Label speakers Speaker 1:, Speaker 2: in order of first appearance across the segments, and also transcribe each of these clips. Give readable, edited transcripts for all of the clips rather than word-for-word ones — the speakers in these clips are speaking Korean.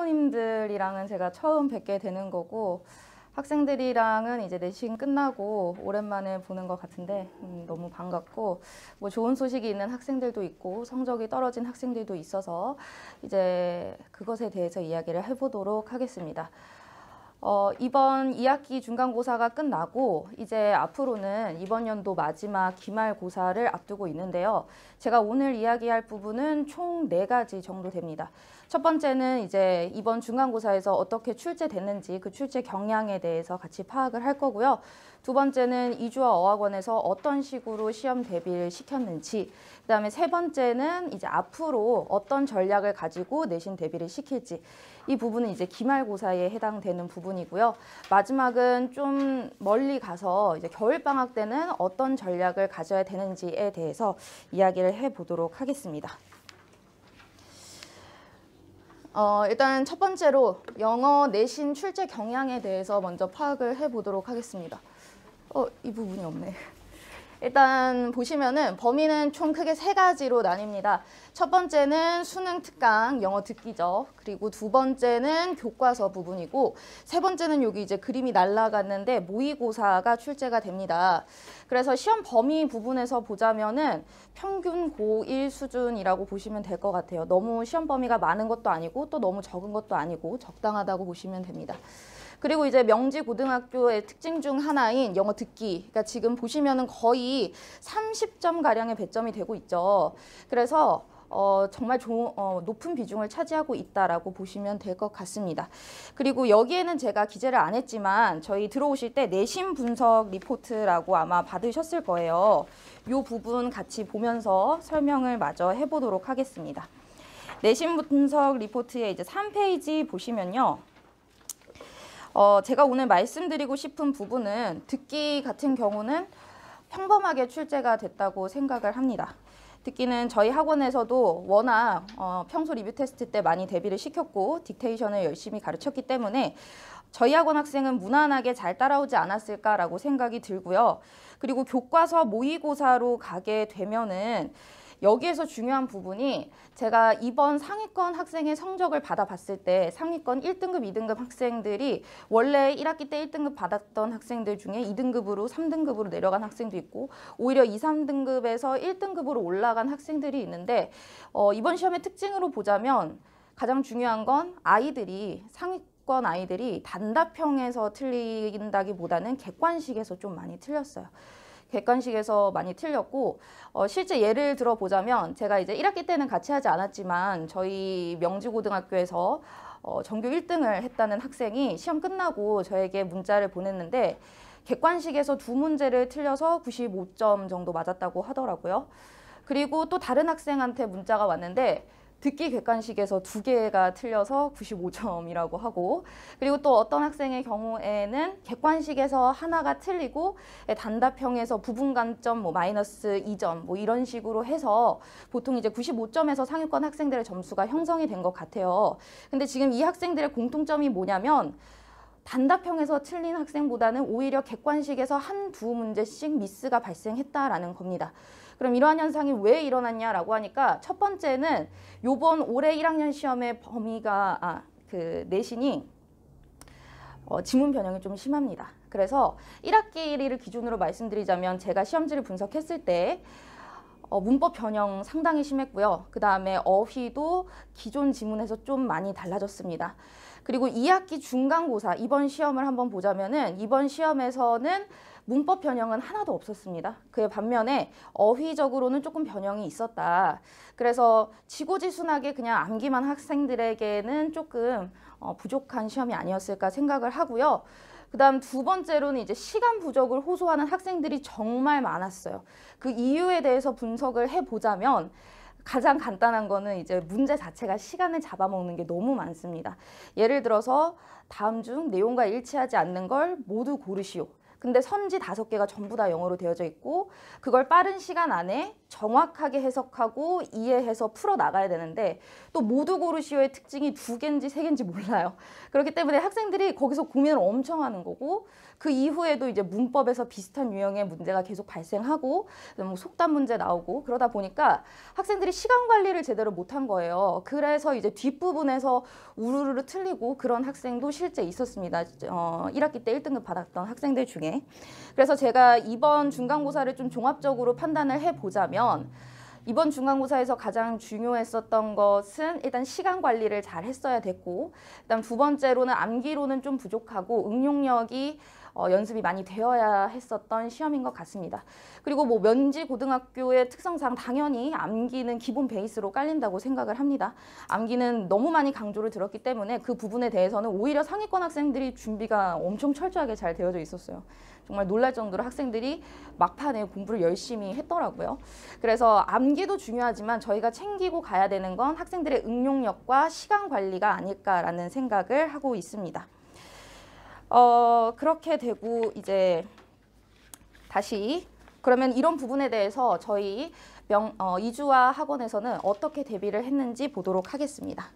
Speaker 1: 학부모님들이랑은 제가 처음 뵙게 되는 거고, 학생들이랑은 이제 내신 끝나고 오랜만에 보는 것 같은데 너무 반갑고, 뭐 좋은 소식이 있는 학생들도 있고 성적이 떨어진 학생들도 있어서 이제 그것에 대해서 이야기를 해보도록 하겠습니다. 이번 2학기 중간고사가 끝나고 이제 앞으로는 이번 연도 마지막 기말고사를 앞두고 있는데요. 제가 오늘 이야기할 부분은 총 4가지 정도 됩니다. 첫 번째는 이제 이번 중간고사에서 어떻게 출제됐는지 그 출제 경향에 대해서 같이 파악을 할 거고요. 두 번째는 이주와 어학원에서 어떤 식으로 시험 대비를 시켰는지, 그다음에 세 번째는 이제 앞으로 어떤 전략을 가지고 내신 대비를 시킬지, 이 부분은 이제 기말고사에 해당되는 부분이고요. 마지막은 좀 멀리 가서 이제 겨울방학 때는 어떤 전략을 가져야 되는지에 대해서 이야기를 해보도록 하겠습니다. 일단 첫 번째로 영어 내신 출제 경향에 대해서 먼저 파악을 해보도록 하겠습니다. 이 부분이 없네. 일단 보시면은 범위는 총 크게 3가지로 나뉩니다. 첫 번째는 수능 특강 영어 듣기죠. 그리고 두 번째는 교과서 부분이고, 세 번째는 여기 이제 그림이 날아갔는데 모의고사가 출제가 됩니다. 그래서 시험 범위 부분에서 보자면은 평균 고1 수준이라고 보시면 될 것 같아요. 너무 시험 범위가 많은 것도 아니고 또 너무 적은 것도 아니고 적당하다고 보시면 됩니다. 그리고 이제 명지고등학교의 특징 중 하나인 영어 듣기, 그러니까 지금 보시면은 거의 30점 가량의 배점이 되고 있죠. 그래서 정말 높은 비중을 차지하고 있다라고 보시면 될 것 같습니다. 그리고 여기에는 제가 기재를 안 했지만 저희 들어오실 때 내신 분석 리포트라고 아마 받으셨을 거예요. 이 부분 같이 보면서 설명을 마저 해보도록 하겠습니다. 내신 분석 리포트의 이제 3페이지 보시면요. 제가 오늘 말씀드리고 싶은 부분은 듣기 같은 경우는 평범하게 출제가 됐다고 생각을 합니다. 듣기는 저희 학원에서도 워낙 평소 리뷰 테스트 때 많이 대비를 시켰고 딕테이션을 열심히 가르쳤기 때문에 저희 학원 학생은 무난하게 잘 따라오지 않았을까라고 생각이 들고요. 그리고 교과서 모의고사로 가게 되면은 여기에서 중요한 부분이, 제가 이번 상위권 학생의 성적을 받아봤을 때 상위권 1등급, 2등급 학생들이 원래 1학기 때 1등급 받았던 학생들 중에 2등급으로 3등급으로 내려간 학생도 있고, 오히려 2, 3등급에서 1등급으로 올라간 학생들이 있는데, 이번 시험의 특징으로 보자면 가장 중요한 건 상위권 아이들이 단답형에서 틀린다기보다는 객관식에서 좀 많이 틀렸어요. 객관식에서 많이 틀렸고, 실제 예를 들어보자면 제가 이제 1학기 때는 같이 하지 않았지만 저희 명지고등학교에서 전교 1등을 했다는 학생이 시험 끝나고 저에게 문자를 보냈는데, 객관식에서 2문제를 틀려서 95점 정도 맞았다고 하더라고요. 그리고 또 다른 학생한테 문자가 왔는데 듣기 객관식에서 2개가 틀려서 95점이라고 하고, 그리고 또 어떤 학생의 경우에는 객관식에서 하나가 틀리고 단답형에서 부분간점 마이너스 2점 이런 식으로 해서 보통 이제 95점에서 상위권 학생들의 점수가 형성이 된 것 같아요. 근데 지금 이 학생들의 공통점이 뭐냐면 단답형에서 틀린 학생보다는 오히려 객관식에서 1~2문제씩 미스가 발생했다라는 겁니다. 그럼 이러한 현상이 왜 일어났냐라고 하니까, 첫 번째는 요번 올해 1학년 시험의 내신이 지문 변형이 좀 심합니다. 그래서 1학기를 기준으로 말씀드리자면 제가 시험지를 분석했을 때 문법 변형 상당히 심했고요. 그 다음에 어휘도 기존 지문에서 좀 많이 달라졌습니다. 그리고 2학기 중간고사 이번 시험을 한번 보자면은 이번 시험에서는 문법 변형은 하나도 없었습니다. 그에 반면에 어휘적으로는 조금 변형이 있었다. 그래서 지고지순하게 그냥 암기만 학생들에게는 조금 부족한 시험이 아니었을까 생각을 하고요. 그 다음 두 번째로는 이제 시간 부족을 호소하는 학생들이 정말 많았어요. 그 이유에 대해서 분석을 해보자면 가장 간단한 거는 이제 문제 자체가 시간을 잡아먹는 게 너무 많습니다. 예를 들어서 다음 중 내용과 일치하지 않는 걸 모두 고르시오. 근데 선지 5개가 전부 다 영어로 되어져 있고 그걸 빠른 시간 안에 정확하게 해석하고 이해해서 풀어나가야 되는데 또 모두 고르시오의 특징이 2개인지 3개인지 몰라요. 그렇기 때문에 학생들이 거기서 고민을 엄청 하는 거고 그 이후에도 이제 문법에서 비슷한 유형의 문제가 계속 발생하고 뭐 속담 문제 나오고 그러다 보니까 학생들이 시간 관리를 제대로 못한 거예요. 그래서 이제 뒷부분에서 우르르 틀리고 그런 학생도 실제 있었습니다. 1학기 때 1등급 받았던 학생들 중에. 그래서 제가 이번 중간고사를 좀 종합적으로 판단을 해보자면 이번 중간고사에서 가장 중요했었던 것은 일단 시간 관리를 잘 했어야 됐고 그다음 2번째로는 암기로는 좀 부족하고 응용력이 연습이 많이 되어야 했었던 시험인 것 같습니다. 그리고 뭐 면지 고등학교의 특성상 당연히 암기는 기본 베이스로 깔린다고 생각을 합니다. 암기는 너무 많이 강조를 들었기 때문에 그 부분에 대해서는 오히려 상위권 학생들이 준비가 엄청 철저하게 잘 되어져 있었어요. 정말 놀랄 정도로 학생들이 막판에 공부를 열심히 했더라고요. 그래서 암기도 중요하지만 저희가 챙기고 가야 되는 건 학생들의 응용력과 시간 관리가 아닐까라는 생각을 하고 있습니다. 그렇게 되고 이제 다시 그러면 이런 부분에 대해서 저희 이주와 학원에서는 어떻게 대비를 했는지 보도록 하겠습니다.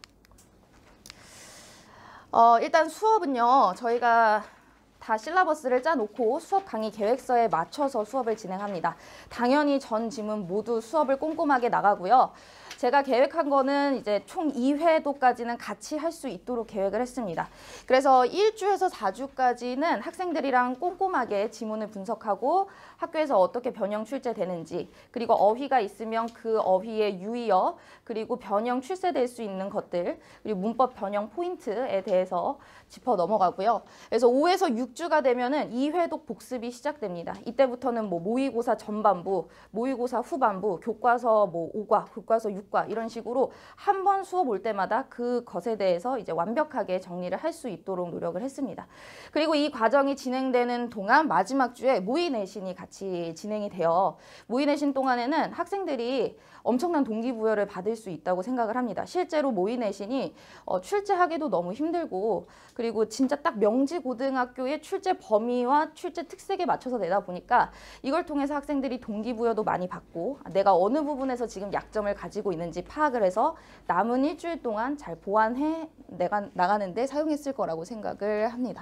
Speaker 1: 일단 수업은요, 저희가 다 실라버스를 짜놓고 수업 강의 계획서에 맞춰서 수업을 진행합니다. 당연히 전 지문 모두 수업을 꼼꼼하게 나가고요. 제가 계획한 거는 이제 총 2회도까지는 같이 할 수 있도록 계획을 했습니다. 그래서 1주에서 4주까지는 학생들이랑 꼼꼼하게 지문을 분석하고 학교에서 어떻게 변형 출제되는지 그리고 어휘가 있으면 그 어휘의 유의어 그리고 변형 출제될 수 있는 것들 그리고 문법 변형 포인트에 대해서 짚어 넘어가고요. 그래서 5에서 6주가 되면은 2회독 복습이 시작됩니다. 이때부터는 뭐 모의고사 전반부, 모의고사 후반부, 교과서 뭐 5과, 교과서 6과 이런 식으로 한 번 수업 올 때마다 그 것에 대해서 이제 완벽하게 정리를 할 수 있도록 노력을 했습니다. 그리고 이 과정이 진행되는 동안 마지막 주에 모의 내신이 같이 진행이 돼요. 모의 내신 동안에는 학생들이 엄청난 동기부여를 받을 수 있다고 생각을 합니다. 실제로 모의 내신이 출제하기도 너무 힘들고 그리고 진짜 딱 명지고등학교의 출제 범위와 출제 특색에 맞춰서 내다 보니까 이걸 통해서 학생들이 동기부여도 많이 받고 내가 어느 부분에서 지금 약점을 가지고 있는지 파악을 해서 남은 일주일 동안 잘 보완해 나가는 데 사용했을 거라고 생각을 합니다.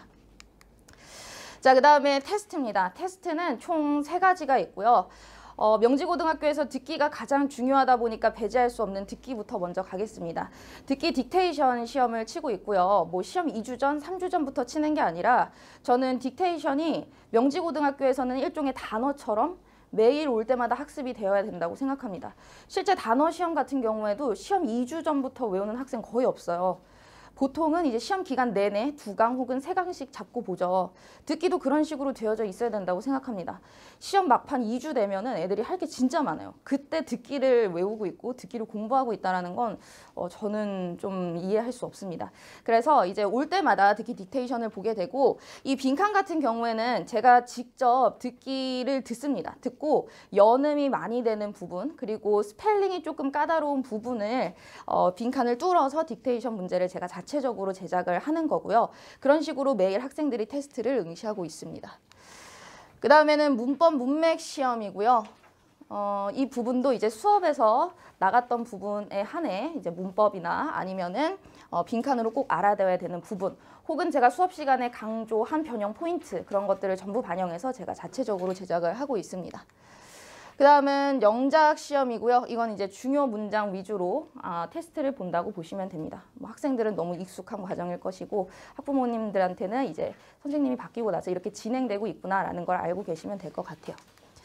Speaker 1: 자, 그 다음에 테스트입니다. 테스트는 총 3가지가 있고요. 명지고등학교에서 듣기가 가장 중요하다 보니까 배제할 수 없는 듣기부터 먼저 가겠습니다. 듣기 딕테이션 시험을 치고 있고요. 뭐 시험 2주 전, 3주 전부터 치는 게 아니라 저는 딕테이션이 명지고등학교에서는 일종의 단어처럼 매일 올 때마다 학습이 되어야 된다고 생각합니다. 실제 단어 시험 같은 경우에도 시험 2주 전부터 외우는 학생 거의 없어요. 보통은 이제 시험 기간 내내 2강 혹은 3강씩 잡고 보죠. 듣기도 그런 식으로 되어져 있어야 된다고 생각합니다. 시험 막판 2주 되면은 애들이 할 게 진짜 많아요. 그때 듣기를 외우고 있고 듣기를 공부하고 있다는 건 저는 좀 이해할 수 없습니다. 그래서 이제 올 때마다 듣기 딕테이션을 보게 되고 이 빈칸 같은 경우에는 제가 직접 듣기를 듣습니다. 듣고 연음이 많이 되는 부분 그리고 스펠링이 조금 까다로운 부분을 빈칸을 뚫어서 딕테이션 문제를 제가 자체적으로 제작을 하는 거고요. 그런 식으로 매일 학생들이 테스트를 응시하고 있습니다. 그 다음에는 문법 문맥 시험이고요. 이 부분도 이제 수업에서 나갔던 부분에 한해 이제 문법이나 아니면은 빈칸으로 꼭 알아둬야 되는 부분 혹은 제가 수업 시간에 강조한 변형 포인트 그런 것들을 전부 반영해서 제가 자체적으로 제작을 하고 있습니다. 그 다음은 영작 시험이고요. 이건 이제 중요 문장 위주로 테스트를 본다고 보시면 됩니다. 뭐 학생들은 너무 익숙한 과정일 것이고 학부모님들한테는 이제 선생님이 바뀌고 나서 이렇게 진행되고 있구나라는 걸 알고 계시면 될 것 같아요.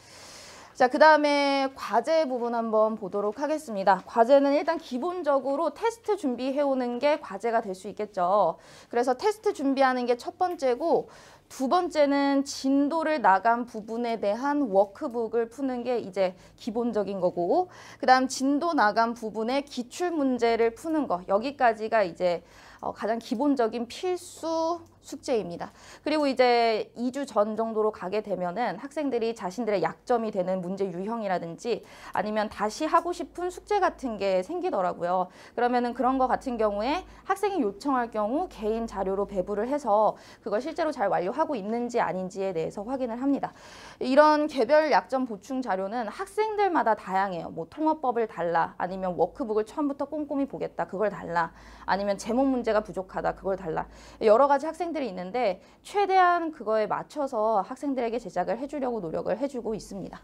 Speaker 1: 자, 그 다음에 과제 부분 한번 보도록 하겠습니다. 과제는 일단 기본적으로 테스트 준비해오는 게 과제가 될 수 있겠죠. 그래서 테스트 준비하는 게 첫 번째고 2번째는 진도를 나간 부분에 대한 워크북을 푸는 게 이제 기본적인 거고 그 다음 진도 나간 부분의 기출문제를 푸는 거 여기까지가 이제 가장 기본적인 필수 숙제입니다. 그리고 이제 2주 전 정도로 가게 되면은 학생들이 자신들의 약점이 되는 문제 유형이라든지 아니면 다시 하고 싶은 숙제 같은 게 생기더라고요. 그러면은 그런 거 같은 경우에 학생이 요청할 경우 개인 자료로 배부를 해서 그걸 실제로 잘 완료하고 하고 있는지 아닌지에 대해서 확인을 합니다. 이런 개별 약점 보충 자료는 학생들마다 다양해요. 뭐 통합법을 달라, 아니면 워크북을 처음부터 꼼꼼히 보겠다, 그걸 달라, 아니면 제목 문제가 부족하다, 그걸 달라. 여러 가지 학생들이 있는데 최대한 그거에 맞춰서 학생들에게 제작을 해주려고 노력을 해주고 있습니다.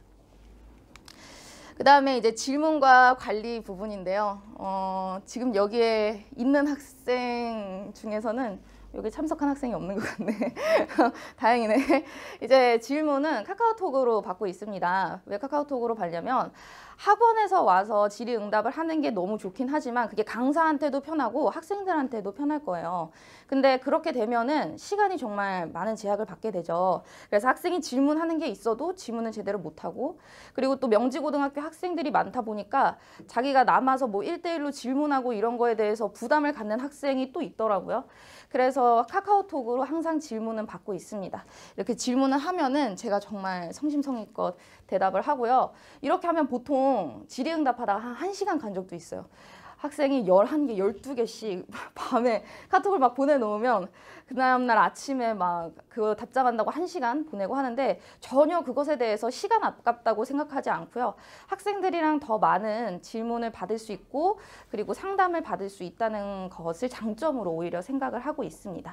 Speaker 1: 그 다음에 이제 질문과 관리 부분인데요. 지금 여기에 있는 학생 중에서는 여기 참석한 학생이 없는 것 같네. 다행이네. 이제 질문은 카카오톡으로 받고 있습니다. 왜 카카오톡으로 받냐면 학원에서 와서 질의응답을 하는 게 너무 좋긴 하지만 그게 강사한테도 편하고 학생들한테도 편할 거예요. 근데 그렇게 되면은 시간이 정말 많은 제약을 받게 되죠. 그래서 학생이 질문하는 게 있어도 질문을 제대로 못하고, 그리고 또 명지고등학교 학생들이 많다 보니까 자기가 남아서 뭐 1대1로 질문하고 이런 거에 대해서 부담을 갖는 학생이 또 있더라고요. 그래서 카카오톡으로 항상 질문은 받고 있습니다. 이렇게 질문을 하면은 제가 정말 성심성의껏 대답을 하고요. 이렇게 하면 보통 질의응답하다가 한 1시간 간 적도 있어요. 학생이 11개, 12개씩 밤에 카톡을 막 보내놓으면 그 다음날 아침에 막 그거 답장한다고 1시간 보내고 하는데 전혀 그것에 대해서 시간 아깝다고 생각하지 않고요. 학생들이랑 더 많은 질문을 받을 수 있고 그리고 상담을 받을 수 있다는 것을 장점으로 오히려 생각을 하고 있습니다.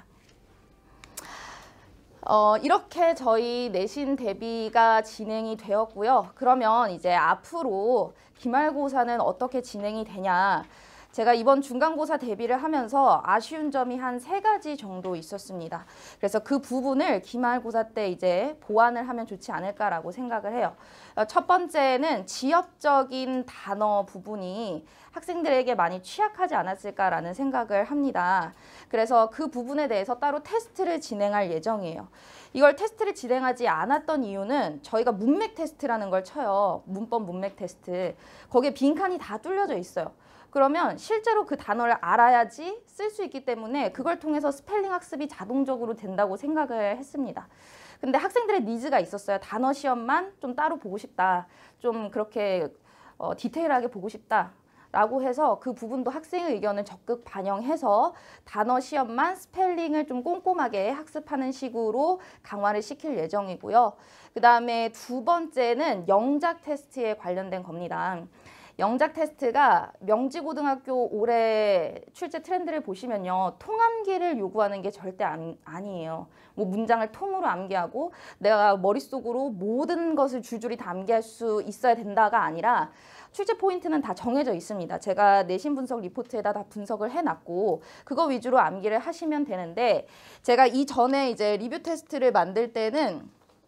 Speaker 1: 이렇게 저희 내신 대비가 진행이 되었고요. 그러면 이제 앞으로 기말고사는 어떻게 진행이 되냐. 제가 이번 중간고사 대비를 하면서 아쉬운 점이 한 3가지 정도 있었습니다. 그래서 그 부분을 기말고사 때 이제 보완을 하면 좋지 않을까라고 생각을 해요. 첫 번째는 지역적인 단어 부분이 학생들에게 많이 취약하지 않았을까라는 생각을 합니다. 그래서 그 부분에 대해서 따로 테스트를 진행할 예정이에요. 이걸 테스트를 진행하지 않았던 이유는 저희가 문맥 테스트라는 걸 쳐요. 문법 문맥 테스트. 거기에 빈칸이 다 뚫려져 있어요. 그러면 실제로 그 단어를 알아야지 쓸 수 있기 때문에 그걸 통해서 스펠링 학습이 자동적으로 된다고 생각을 했습니다. 근데 학생들의 니즈가 있었어요. 단어 시험만 좀 따로 보고 싶다. 좀 그렇게 디테일하게 보고 싶다. 라고 해서 그 부분도 학생의 의견을 적극 반영해서 단어 시험만 스펠링을 좀 꼼꼼하게 학습하는 식으로 강화를 시킬 예정이고요. 그 다음에 두 번째는 영작 테스트에 관련된 겁니다. 영작 테스트가 명지고등학교 올해 출제 트렌드를 보시면요. 통암기를 요구하는 게 절대 아니에요. 뭐 문장을 통으로 암기하고 내가 머릿속으로 모든 것을 줄줄이 다 암기할 수 있어야 된다가 아니라 출제 포인트는 다 정해져 있습니다. 제가 내신 분석 리포트에다 다 분석을 해놨고 그거 위주로 암기를 하시면 되는데 제가 이전에 이제 리뷰 테스트를 만들 때는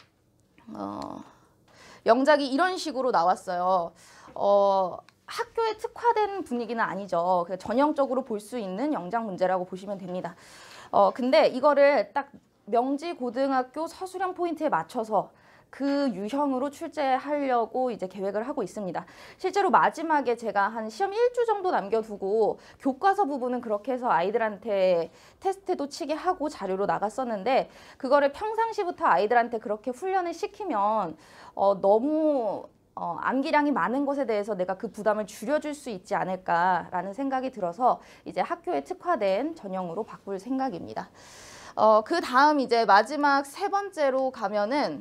Speaker 1: 영작이 이런 식으로 나왔어요. 학교에 특화된 분위기는 아니죠. 그냥 전형적으로 볼 수 있는 영작 문제라고 보시면 됩니다. 근데 이거를 딱 명지고등학교 서술형 포인트에 맞춰서 그 유형으로 출제하려고 이제 계획을 하고 있습니다. 실제로 마지막에 제가 한 시험 1주 정도 남겨두고 교과서 부분은 그렇게 해서 아이들한테 테스트도 치게 하고 자료로 나갔었는데 그거를 평상시부터 아이들한테 그렇게 훈련을 시키면 너무 암기량이 많은 것에 대해서 내가 그 부담을 줄여줄 수 있지 않을까라는 생각이 들어서 이제 학교에 특화된 전형으로 바꿀 생각입니다. 그 다음 이제 마지막 세 번째로 가면은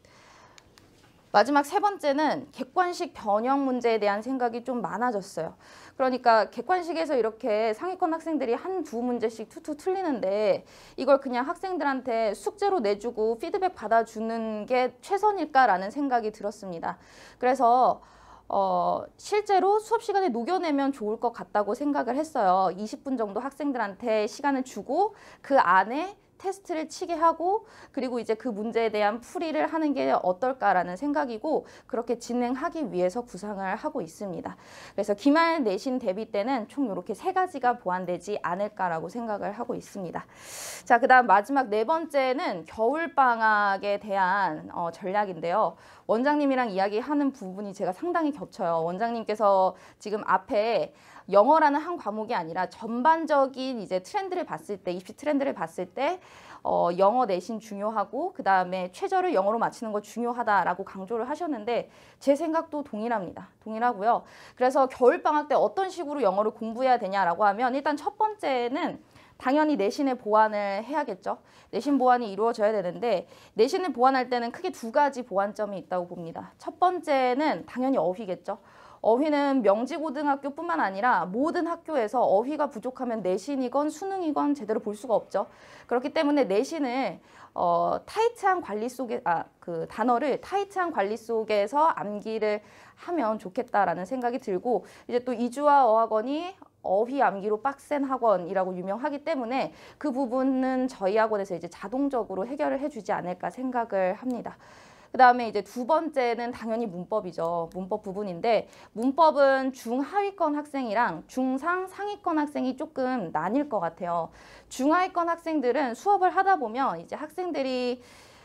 Speaker 1: 마지막 세 번째는 객관식 변형 문제에 대한 생각이 좀 많아졌어요. 그러니까 객관식에서 이렇게 상위권 학생들이 한두 문제씩 툭툭 틀리는데 이걸 그냥 학생들한테 숙제로 내주고 피드백 받아주는 게 최선일까라는 생각이 들었습니다. 그래서 실제로 수업 시간에 녹여내면 좋을 것 같다고 생각을 했어요. 20분 정도 학생들한테 시간을 주고 그 안에 테스트를 치게 하고 그리고 이제 그 문제에 대한 풀이를 하는 게 어떨까라는 생각이고 그렇게 진행하기 위해서 구상을 하고 있습니다. 그래서 기말 내신 대비 때는 총 이렇게 3가지가 보완되지 않을까라고 생각을 하고 있습니다. 자, 그다음 마지막 네 번째는 겨울방학에 대한 전략인데요. 원장님이랑 이야기하는 부분이 제가 상당히 겹쳐요. 원장님께서 지금 앞에 영어라는 한 과목이 아니라 전반적인 이제 트렌드를 봤을 때, 입시 트렌드를 봤을 때 영어 내신 중요하고 그 다음에 최저를 영어로 맞추는 거 중요하다라고 강조를 하셨는데 제 생각도 동일합니다. 동일하고요. 그래서 겨울방학 때 어떤 식으로 영어를 공부해야 되냐라고 하면 일단 첫 번째는 당연히 내신의 보완을 해야겠죠. 내신 보완이 이루어져야 되는데 내신을 보완할 때는 크게 두 가지 보완점이 있다고 봅니다. 첫 번째는 당연히 어휘겠죠. 어휘는 명지고등학교뿐만 아니라 모든 학교에서 어휘가 부족하면 내신이건 수능이건 제대로 볼 수가 없죠. 그렇기 때문에 내신을 타이트한 관리 속에 그 단어를 타이트한 관리 속에서 암기를 하면 좋겠다라는 생각이 들고 이제 또 이주와 어학원이 어휘 암기로 빡센 학원이라고 유명하기 때문에 그 부분은 저희 학원에서 이제 자동적으로 해결을 해주지 않을까 생각을 합니다. 그 다음에 이제 두 번째는 당연히 문법이죠. 문법 부분인데 문법은 중하위권 학생이랑 중상 상위권 학생이 조금 나뉠 것 같아요. 중하위권 학생들은 수업을 하다 보면 이제 학생들이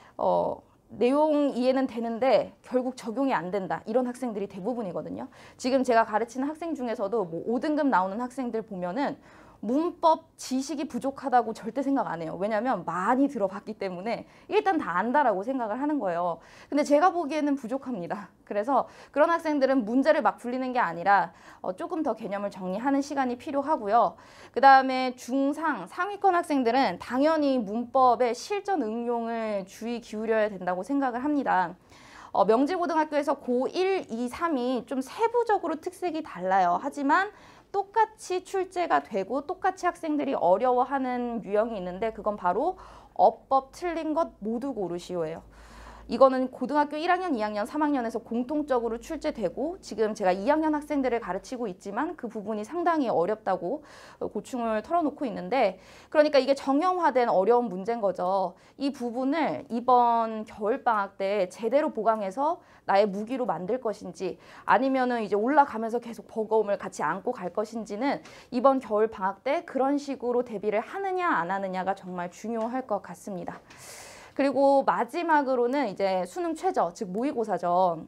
Speaker 1: 내용 이해는 되는데 결국 적용이 안 된다. 이런 학생들이 대부분이거든요. 지금 제가 가르치는 학생 중에서도 뭐 5등급 나오는 학생들 보면은 문법 지식이 부족하다고 절대 생각 안 해요. 왜냐하면 많이 들어봤기 때문에 일단 다 안다라고 생각을 하는 거예요. 근데 제가 보기에는 부족합니다. 그래서 그런 학생들은 문제를 막 풀리는 게 아니라 조금 더 개념을 정리하는 시간이 필요하고요. 그 다음에 중상, 상위권 학생들은 당연히 문법의 실전 응용을 주의 기울여야 된다고 생각을 합니다. 명지고등학교에서 고1, 2, 3이 좀 세부적으로 특색이 달라요. 하지만 똑같이 출제가 되고 똑같이 학생들이 어려워하는 유형이 있는데 그건 바로 어법 틀린 것 모두 고르시오예요. 이거는 고등학교 1학년, 2학년, 3학년에서 공통적으로 출제되고 지금 제가 2학년 학생들을 가르치고 있지만 그 부분이 상당히 어렵다고 고충을 털어놓고 있는데 그러니까 이게 정형화된 어려운 문제인 거죠. 이 부분을 이번 겨울방학 때 제대로 보강해서 나의 무기로 만들 것인지 아니면은 이제 올라가면서 계속 버거움을 같이 안고 갈 것인지는 이번 겨울방학 때 그런 식으로 대비를 하느냐 안 하느냐가 정말 중요할 것 같습니다. 그리고 마지막으로는 이제 수능 최저, 즉 모의고사죠.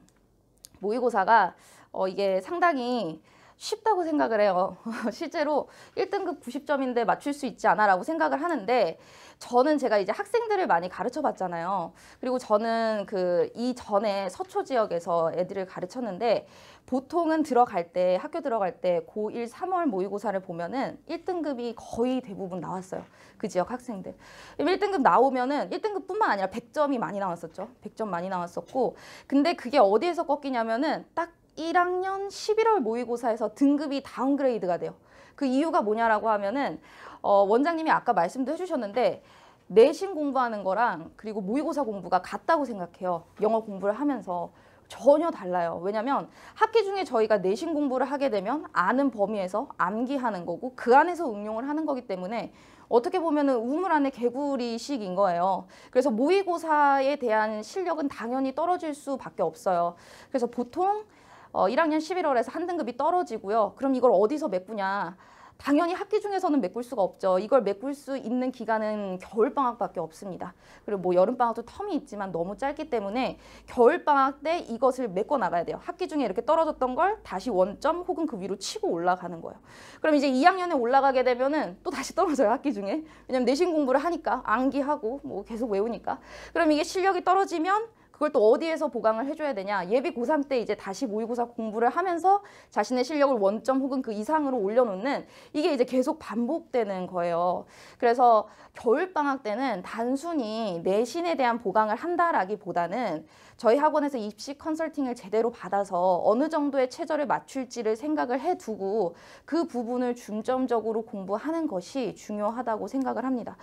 Speaker 1: 모의고사가 이게 상당히 쉽다고 생각을 해요. 실제로 1등급 90점인데 맞출 수 있지 않아 라고 생각을 하는데 저는 제가 이제 학생들을 많이 가르쳐 봤잖아요. 그리고 저는 그 이전에 서초 지역에서 애들을 가르쳤는데 보통은 들어갈 때 학교 들어갈 때 고1 3월 모의고사를 보면은 1등급이 거의 대부분 나왔어요. 그 지역 학생들. 1등급 나오면은 1등급뿐만 아니라 100점이 많이 나왔었죠. 100점 많이 나왔었고 근데 그게 어디에서 꺾이냐면은 딱 1학년 11월 모의고사에서 등급이 다운그레이드가 돼요. 그 이유가 뭐냐라고 하면은 원장님이 아까 말씀도 해주셨는데 내신 공부하는 거랑 그리고 모의고사 공부가 같다고 생각해요. 영어 공부를 하면서. 전혀 달라요. 왜냐면 학기 중에 저희가 내신 공부를 하게 되면 아는 범위에서 암기하는 거고 그 안에서 응용을 하는 거기 때문에 어떻게 보면은 우물 안에 개구리식인 거예요. 그래서 모의고사에 대한 실력은 당연히 떨어질 수밖에 없어요. 그래서 보통 1학년 11월에서 한 등급이 떨어지고요. 그럼 이걸 어디서 메꾸냐? 당연히 학기 중에서는 메꿀 수가 없죠. 이걸 메꿀 수 있는 기간은 겨울방학밖에 없습니다. 그리고 뭐 여름방학도 텀이 있지만 너무 짧기 때문에 겨울방학 때 이것을 메꿔 나가야 돼요. 학기 중에 이렇게 떨어졌던 걸 다시 원점 혹은 그 위로 치고 올라가는 거예요. 그럼 이제 2학년에 올라가게 되면은 또 다시 떨어져요. 학기 중에. 왜냐면 내신 공부를 하니까 암기하고 뭐 계속 외우니까. 그럼 이게 실력이 떨어지면 그걸 또 어디에서 보강을 해줘야 되냐. 예비 고3 때 이제 다시 모의고사 공부를 하면서 자신의 실력을 원점 혹은 그 이상으로 올려놓는 이게 이제 계속 반복되는 거예요. 그래서 겨울방학 때는 단순히 내신에 대한 보강을 한다라기보다는 저희 학원에서 입시 컨설팅을 제대로 받아서 어느 정도의 최저를 맞출지를 생각을 해두고 그 부분을 중점적으로 공부하는 것이 중요하다고 생각을 합니다.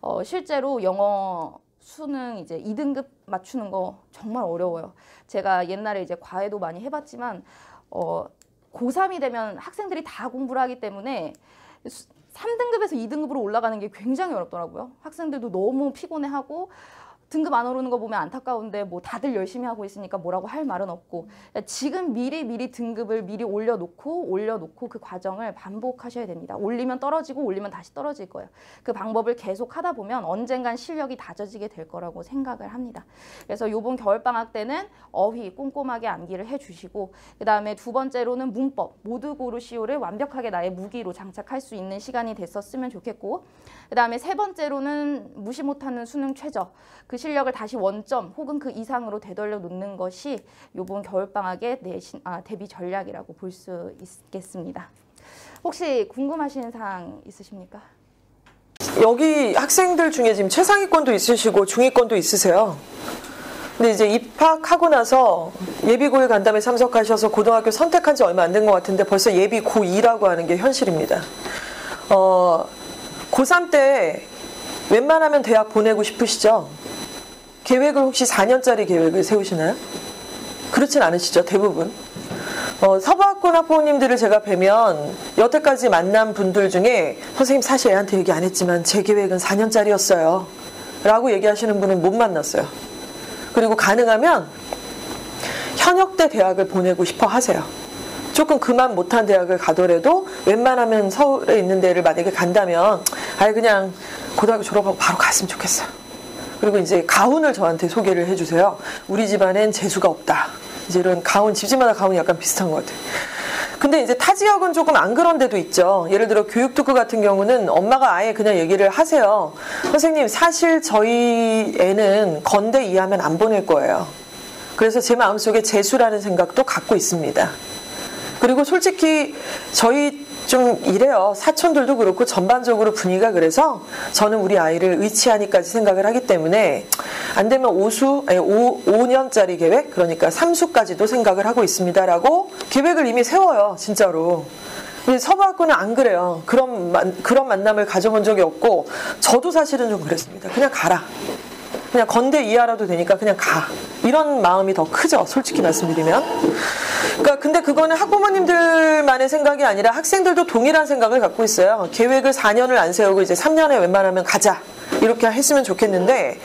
Speaker 1: 실제로 영어 수능 이제 2등급 맞추는 거 정말 어려워요. 제가 옛날에 이제 과외도 많이 해봤지만 고3이 되면 학생들이 다 공부를 하기 때문에 3등급에서 2등급으로 올라가는 게 굉장히 어렵더라고요. 학생들도 너무 피곤해하고 등급 안 오르는 거 보면 안타까운데 뭐 다들 열심히 하고 있으니까 뭐라고 할 말은 없고 지금 미리 등급을 미리 올려놓고 그 과정을 반복하셔야 됩니다. 올리면 떨어지고 올리면 다시 떨어질 거예요. 그 방법을 계속 하다 보면 언젠간 실력이 다져지게 될 거라고 생각을 합니다. 그래서 이번 겨울방학 때는 어휘 꼼꼼하게 암기를 해주시고 그 다음에 두 번째로는 문법 모두 고르시오를 완벽하게 나의 무기로 장착할 수 있는 시간이 됐었으면 좋겠고 그 다음에 세 번째로는 무시 못하는 수능 최저 그 실력을 다시 원점 혹은 그 이상으로 되돌려 놓는 것이 이번 겨울방학의 대비 전략이라고 볼 수 있겠습니다. 혹시 궁금하신 사항 있으십니까?
Speaker 2: 여기 학생들 중에 지금 최상위권도 있으시고 중위권도 있으세요. 근데 이제 입학하고 나서 예비 고1 간담회 참석하셔서 고등학교 선택한 지 얼마 안 된 것 같은데 벌써 예비 고2라고 하는 게 현실입니다. 고3 때 웬만하면 대학 보내고 싶으시죠? 계획을 혹시 4년짜리 계획을 세우시나요? 그렇진 않으시죠, 대부분. 서부학군 학부모님들을 제가 뵈면 여태까지 만난 분들 중에 선생님 사실 애한테 얘기 안 했지만 제 계획은 4년짜리였어요 라고 얘기하시는 분은 못 만났어요. 그리고 가능하면 현역대 대학을 보내고 싶어 하세요. 조금 그만 못한 대학을 가더라도 웬만하면 서울에 있는 데를 만약에 간다면 아예 그냥 고등학교 졸업하고 바로 갔으면 좋겠어요. 그리고 이제 가훈을 저한테 소개를 해주세요. 우리 집안엔 재수가 없다. 이제 이런 가훈, 집집마다 가훈이 약간 비슷한 것 같아요. 근데 이제 타 지역은 조금 안 그런 데도 있죠. 예를 들어 교육특구 같은 경우는 엄마가 아예 그냥 얘기를 하세요. 선생님 사실 저희 애는 건대 이하면 안 보낼 거예요. 그래서 제 마음속에 재수라는 생각도 갖고 있습니다. 그리고 솔직히 저희 좀 이래요. 사촌들도 그렇고 전반적으로 분위기가 그래서 저는 우리 아이를 의치하니까지 생각을 하기 때문에 안 되면 5년짜리 계획, 그러니까 3수까지도 생각을 하고 있습니다라고 계획을 이미 세워요. 진짜로. 근데 서부학교는 안 그래요. 그런 만남을 가져본 적이 없고 저도 사실은 좀 그랬습니다. 그냥 가라. 그냥 건대 이하라도 되니까 그냥 가. 이런 마음이 더 크죠. 솔직히 말씀드리면. 그러니까 근데 그거는 학부모님들만의 생각이 아니라 학생들도 동일한 생각을 갖고 있어요. 계획을 4년을 안 세우고 이제 3년에 웬만하면 가자. 이렇게 했으면 좋겠는데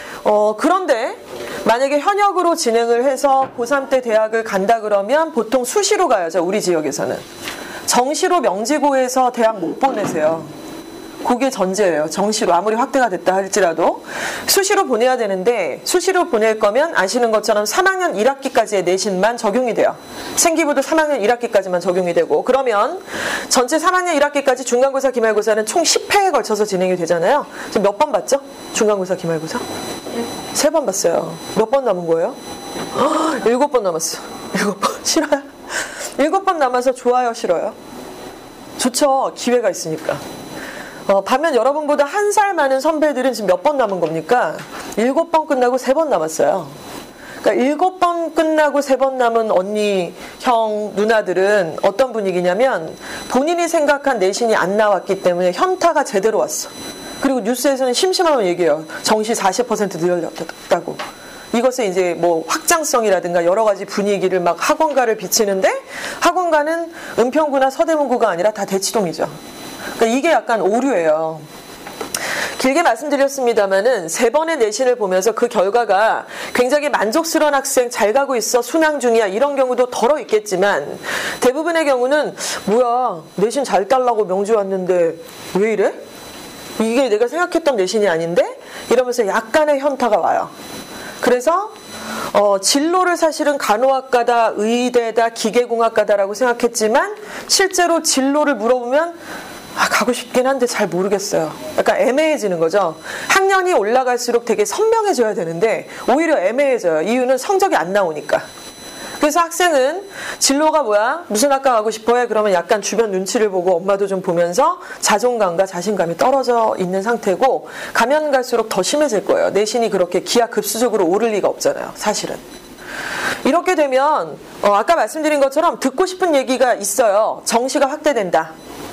Speaker 2: 그런데 만약에 현역으로 진행을 해서 고3 때 대학을 간다 그러면 보통 수시로 가야죠. 우리 지역에서는. 정시로 명지고에서 대학 못 보내세요. 그게 전제예요. 정시로 아무리 확대가 됐다 할지라도 수시로 보내야 되는데 수시로 보낼 거면 아시는 것처럼 3학년 1학기까지의 내신만 적용이 돼요. 생기부도 3학년 1학기까지만 적용이 되고 그러면 전체 3학년 1학기까지 중간고사 기말고사는 총 10회에 걸쳐서 진행이 되잖아요. 지금 몇 번 봤죠? 중간고사 기말고사? 3번 봤어요. 몇 번 남은 거예요? 7번 남았어. 7번. 싫어요? 7번 남아서 좋아요, 싫어요? 좋죠. 기회가 있으니까. 반면 여러분보다 1살 많은 선배들은 지금 몇 번 남은 겁니까? 7번 끝나고 3번 남았어요. 그러니까 7번 끝나고 3번 남은 언니, 형, 누나들은 어떤 분위기냐면 본인이 생각한 내신이 안 나왔기 때문에 현타가 제대로 왔어. 그리고 뉴스에서는 심심하면 얘기해요. 정시 40% 늘렸다고. 이것은 이제 뭐 확장성이라든가 여러 가지 분위기를 막 학원가를 비치는데 학원가는 은평구나 서대문구가 아니라 다 대치동이죠. 그러니까 이게 약간 오류예요. 길게 말씀드렸습니다마는 3번의 내신을 보면서 그 결과가 굉장히 만족스러운 학생 잘 가고 있어 순항 중이야 이런 경우도 덜어 있겠지만 대부분의 경우는 뭐야 내신 잘 딸라고 명지 왔는데 왜 이래? 이게 내가 생각했던 내신이 아닌데? 이러면서 약간의 현타가 와요. 그래서 진로를 사실은 간호학과다, 의대다, 기계공학과다라고 생각했지만 실제로 진로를 물어보면 가고 싶긴 한데 잘 모르겠어요. 약간 애매해지는 거죠. 학년이 올라갈수록 되게 선명해져야 되는데 오히려 애매해져요. 이유는 성적이 안 나오니까. 그래서 학생은 진로가 뭐야? 무슨 학과 가고 싶어 해? 그러면 약간 주변 눈치를 보고 엄마도 좀 보면서 자존감과 자신감이 떨어져 있는 상태고 가면 갈수록 더 심해질 거예요. 내신이 그렇게 기하급수적으로 오를 리가 없잖아요. 사실은. 이렇게 되면 아까 말씀드린 것처럼 듣고 싶은 얘기가 있어요. 정시가 확대된다.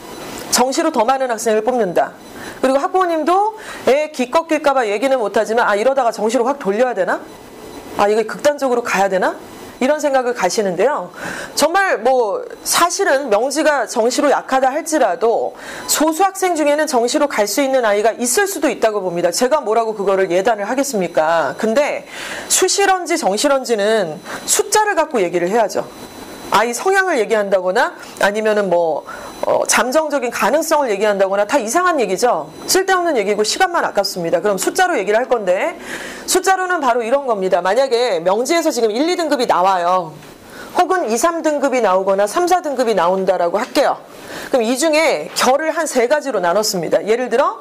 Speaker 2: 정시로 더 많은 학생을 뽑는다. 그리고 학부모님도 애 기 꺾일까봐 얘기는 못하지만 이러다가 정시로 확 돌려야 되나? 이거 극단적으로 가야 되나? 이런 생각을 가시는데요. 정말 뭐 사실은 명지가 정시로 약하다 할지라도 소수 학생 중에는 정시로 갈 수 있는 아이가 있을 수도 있다고 봅니다. 제가 뭐라고 그거를 예단을 하겠습니까? 근데 수시런지 정시런지는 숫자를 갖고 얘기를 해야죠. 아이 성향을 얘기한다거나 아니면은 잠정적인 가능성을 얘기한다거나 다 이상한 얘기죠. 쓸데없는 얘기고 시간만 아깝습니다. 그럼 숫자로 얘기를 할 건데 숫자로는 바로 이런 겁니다. 만약에 명지에서 지금 1, 2등급이 나와요. 혹은 2, 3등급이 나오거나 3, 4등급이 나온다라고 할게요. 그럼 이 중에 결을 한 3가지로 나눴습니다. 예를 들어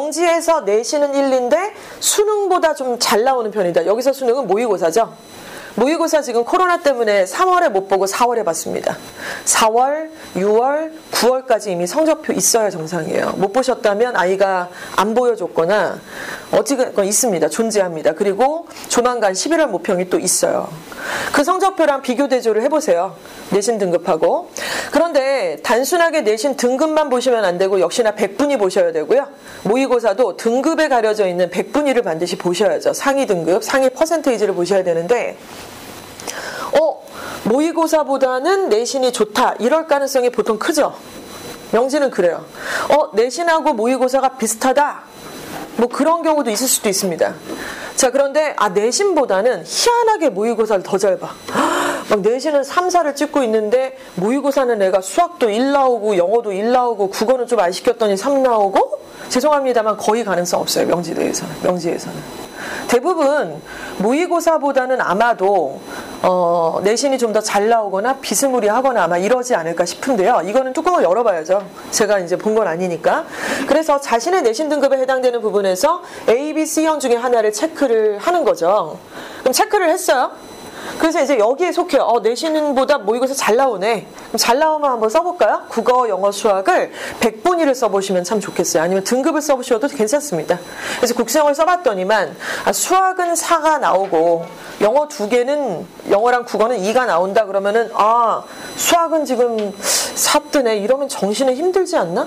Speaker 2: 명지에서 내신은 1인데 수능보다 좀 잘 나오는 편이다. 여기서 수능은 모의고사죠. 모의고사 지금 코로나 때문에 3월에 못 보고 4월에 봤습니다. 4월, 6월, 9월까지 이미 성적표 있어야 정상이에요. 못 보셨다면 아이가 안 보여줬거나 어찌건 있습니다. 존재합니다. 그리고 조만간 11월 모평이 또 있어요. 그 성적표랑 비교 대조를 해보세요. 내신 등급하고. 그런데 단순하게 내신 등급만 보시면 안 되고 역시나 100분위 보셔야 되고요. 모의고사도 등급에 가려져 있는 100분위를 반드시 보셔야죠. 상위 등급, 상위 퍼센테이지를 보셔야 되는데 모의고사보다는 내신이 좋다. 이럴 가능성이 보통 크죠. 명지는 그래요. 내신하고 모의고사가 비슷하다. 뭐 그런 경우도 있을 수도 있습니다. 자, 그런데 내신보다는 희한하게 모의고사를 더 잘 봐. 막 내신은 3, 4를 찍고 있는데 모의고사는 내가 수학도 1 나오고 영어도 1 나오고 국어는 좀 안 시켰더니 3 나오고 죄송합니다만 거의 가능성 없어요. 명지에서는. 대부분 모의고사보다는 아마도 내신이 좀 더 잘 나오거나 비스무리하거나 아마 이러지 않을까 싶은데요. 이거는 뚜껑을 열어봐야죠. 제가 이제 본 건 아니니까. 그래서 자신의 내신 등급에 해당되는 부분에서 A, B, C형 중에 하나를 체크를 하는 거죠. 그럼 체크를 했어요. 그래서 이제 여기에 속해요. 내신보다 모의고사 잘 나오네. 그럼 잘 나오면 한번 써볼까요? 국어, 영어, 수학을 100분위를 써보시면 참 좋겠어요. 아니면 등급을 써보셔도 괜찮습니다. 그래서 국수영을 써봤더니만 수학은 4가 나오고 영어 2개는 영어랑 국어는 2가 나온다 그러면은 수학은 지금 4 뜨네. 이러면 정시는 힘들지 않나?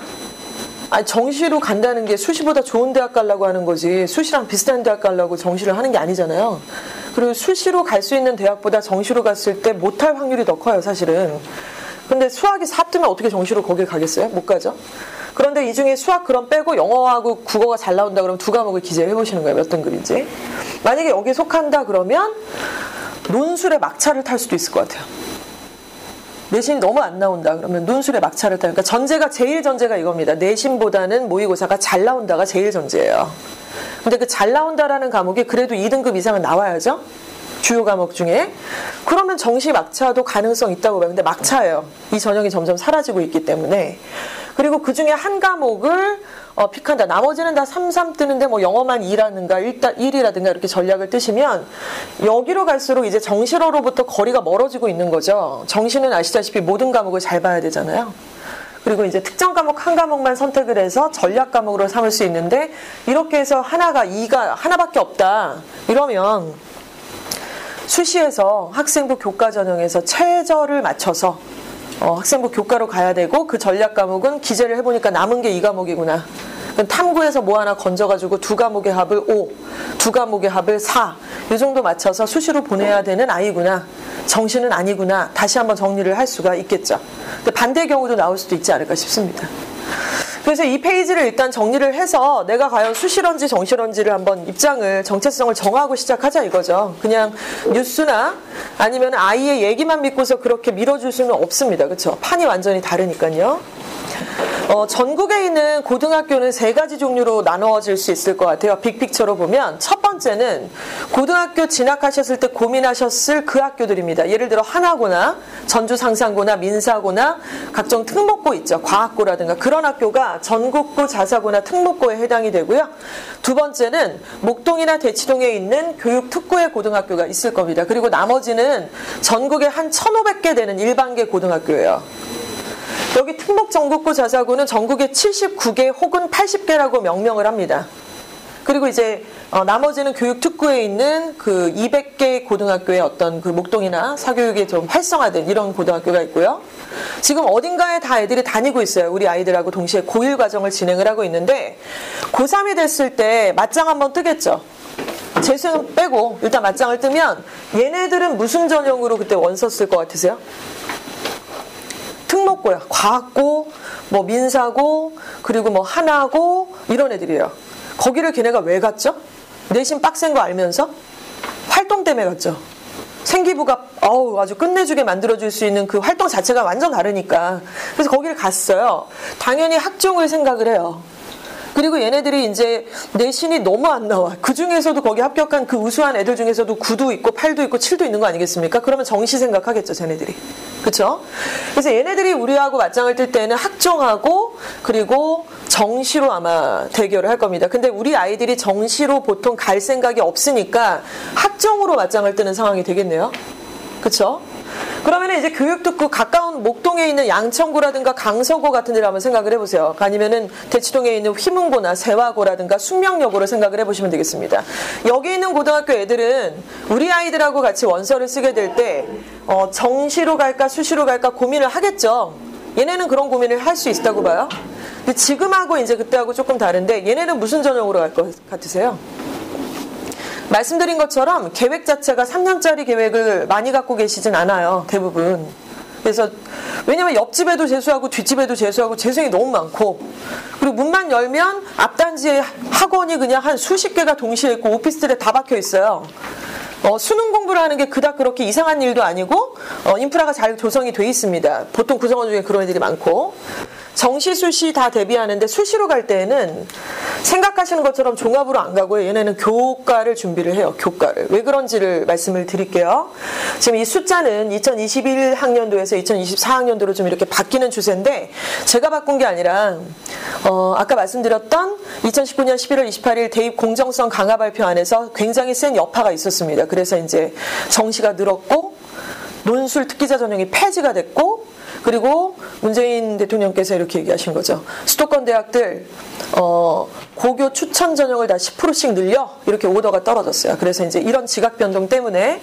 Speaker 2: 정시로 간다는 게 수시보다 좋은 대학 가려고 하는 거지 수시랑 비슷한 대학 가려고 정시를 하는 게 아니잖아요. 그리고 수시로 갈 수 있는 대학보다 정시로 갔을 때 못할 확률이 더 커요, 사실은. 근데 수학이 4 뜨면 어떻게 정시로 거길 가겠어요? 못 가죠. 그런데 이 중에 수학 그럼 빼고 영어하고 국어가 잘 나온다 그러면 2과목을 기재를 해보시는 거예요. 몇 등급인지. 만약에 여기에 속한다 그러면 논술의 막차를 탈 수도 있을 것 같아요. 내신이 너무 안 나온다 그러면 논술의 막차를 타니까 제일 전제가 이겁니다. 내신보다는 모의고사가 잘 나온다가 제일 전제예요. 근데 그 잘 나온다라는 과목이 그래도 2등급 이상은 나와야죠. 주요 과목 중에. 그러면 정시 막차도 가능성 있다고 봐요. 근데 막차예요. 이 전형이 점점 사라지고 있기 때문에. 그리고 그 중에 한 과목을 픽한다. 나머지는 다 3, 3 뜨는데 뭐 영어만 2라든가 1이라든가 이렇게 전략을 뜨시면 여기로 갈수록 이제 정시로부터 거리가 멀어지고 있는 거죠. 정시는 아시다시피 모든 과목을 잘 봐야 되잖아요. 그리고 이제 특정 과목 한 과목만 선택을 해서 전략 과목으로 삼을 수 있는데 이렇게 해서 하나밖에 없다. 이러면 수시에서 학생부 교과 전형에서 최저를 맞춰서 학생부 교과로 가야 되고 그 전략 과목은 기재를 해보니까 남은 게 이 과목이구나. 탐구에서 뭐 하나 건져가지고 2과목의 합을 5, 2과목의 합을 4, 이 정도 맞춰서 수시로 보내야 되는 아이구나. 정시는 아니구나. 다시 한번 정리를 할 수가 있겠죠. 근데 반대 경우도 나올 수도 있지 않을까 싶습니다. 그래서 이 페이지를 일단 정리를 해서 내가 과연 수시런지 정시런지를 한번 입장을, 정체성을 정하고 시작하자 이거죠. 그냥 뉴스나 아니면 아이의 얘기만 믿고서 그렇게 밀어줄 수는 없습니다. 그렇죠? 판이 완전히 다르니까요. 전국에 있는 고등학교는 3가지 종류로 나누어질 수 있을 것 같아요. 빅픽처로 보면 첫 번째는 고등학교 진학하셨을 때 고민하셨을 그 학교들입니다. 예를 들어 하나고나 전주상상고나 민사고나 각종 특목고 있죠. 과학고라든가 그런 학교가 전국고, 자사고나 특목고에 해당이 되고요. 두 번째는 목동이나 대치동에 있는 교육특구의 고등학교가 있을 겁니다. 그리고 나머지는 전국에 한 1,500개 되는 일반계 고등학교예요. 여기 특목 전국고 자사고는 전국에 79개 혹은 80개라고 명명을 합니다. 그리고 이제 나머지는 교육특구에 있는 그 200개 고등학교의 어떤 그 목동이나 사교육이 좀 활성화된 이런 고등학교가 있고요. 지금 어딘가에 다 애들이 다니고 있어요. 우리 아이들하고 동시에 고1 과정을 진행을 하고 있는데 고3이 됐을 때 맞짱 한번 뜨겠죠. 재수는 빼고 일단 맞짱을 뜨면 얘네들은 무슨 전형으로 그때 원서 쓸 것 같으세요? 특목고야. 과학고, 뭐 민사고, 그리고 뭐 하나고 이런 애들이에요. 거기를 걔네가 왜 갔죠? 내신 빡센 거 알면서? 활동 때문에 갔죠. 생기부가 아주 끝내주게 만들어줄 수 있는 그 활동 자체가 완전 다르니까. 그래서 거기를 갔어요. 당연히 학종을 생각을 해요. 그리고 얘네들이 이제 내신이 너무 안 나와. 그 중에서도 거기 합격한 그 우수한 애들 중에서도 9도 있고 8도 있고 7도 있는 거 아니겠습니까? 그러면 정시 생각하겠죠, 쟤네들이. 그쵸? 그래서 얘네들이 우리하고 맞짱을 뜰 때는 학종하고 그리고 정시로 아마 대결을 할 겁니다. 근데 우리 아이들이 정시로 보통 갈 생각이 없으니까 학종으로 맞짱을 뜨는 상황이 되겠네요. 그쵸? 그러면 이제 교육 듣고 가까운 목동에 있는 양천고라든가 강서고 같은 데를 한번 생각을 해보세요. 아니면은 대치동에 있는 휘문고나 세화고라든가 숙명여고를 생각을 해보시면 되겠습니다. 여기 있는 고등학교 애들은 우리 아이들하고 같이 원서를 쓰게 될 때 정시로 갈까 수시로 갈까 고민을 하겠죠. 얘네는 그런 고민을 할 수 있다고 봐요. 근데 지금하고 이제 그때하고 조금 다른데 얘네는 무슨 전형으로 갈 것 같으세요? 말씀드린 것처럼 계획 자체가 3년짜리 계획을 많이 갖고 계시진 않아요. 대부분. 그래서 왜냐면 옆집에도 재수하고 뒷집에도 재수하고 재수생이 너무 많고 그리고 문만 열면 앞단지에 학원이 그냥 한 수십 개가 동시에 있고 오피스텔에 다 박혀 있어요. 수능 공부를 하는 게 그닥 그렇게 이상한 일도 아니고 인프라가 잘 조성이 돼 있습니다. 보통 구성원 중에 그런 애들이 많고 정시, 수시 다 대비하는데 수시로 갈 때에는 생각하시는 것처럼 종합으로 안 가고요. 얘네는 교과를 준비를 해요. 교과를. 왜 그런지를 말씀을 드릴게요. 지금 이 숫자는 2021학년도에서 2024학년도로 좀 이렇게 바뀌는 추세인데 제가 바꾼 게 아니라 아까 말씀드렸던 2019년 11월 28일 대입 공정성 강화 발표안에서 굉장히 센 여파가 있었습니다. 그래서 이제 정시가 늘었고 논술 특기자 전형이 폐지가 됐고 그리고 문재인 대통령께서 이렇게 얘기하신 거죠. 수도권 대학들 고교 추천 전형을 다 10%씩 늘려 이렇게 오더가 떨어졌어요. 그래서 이제 이런 지각 변동 때문에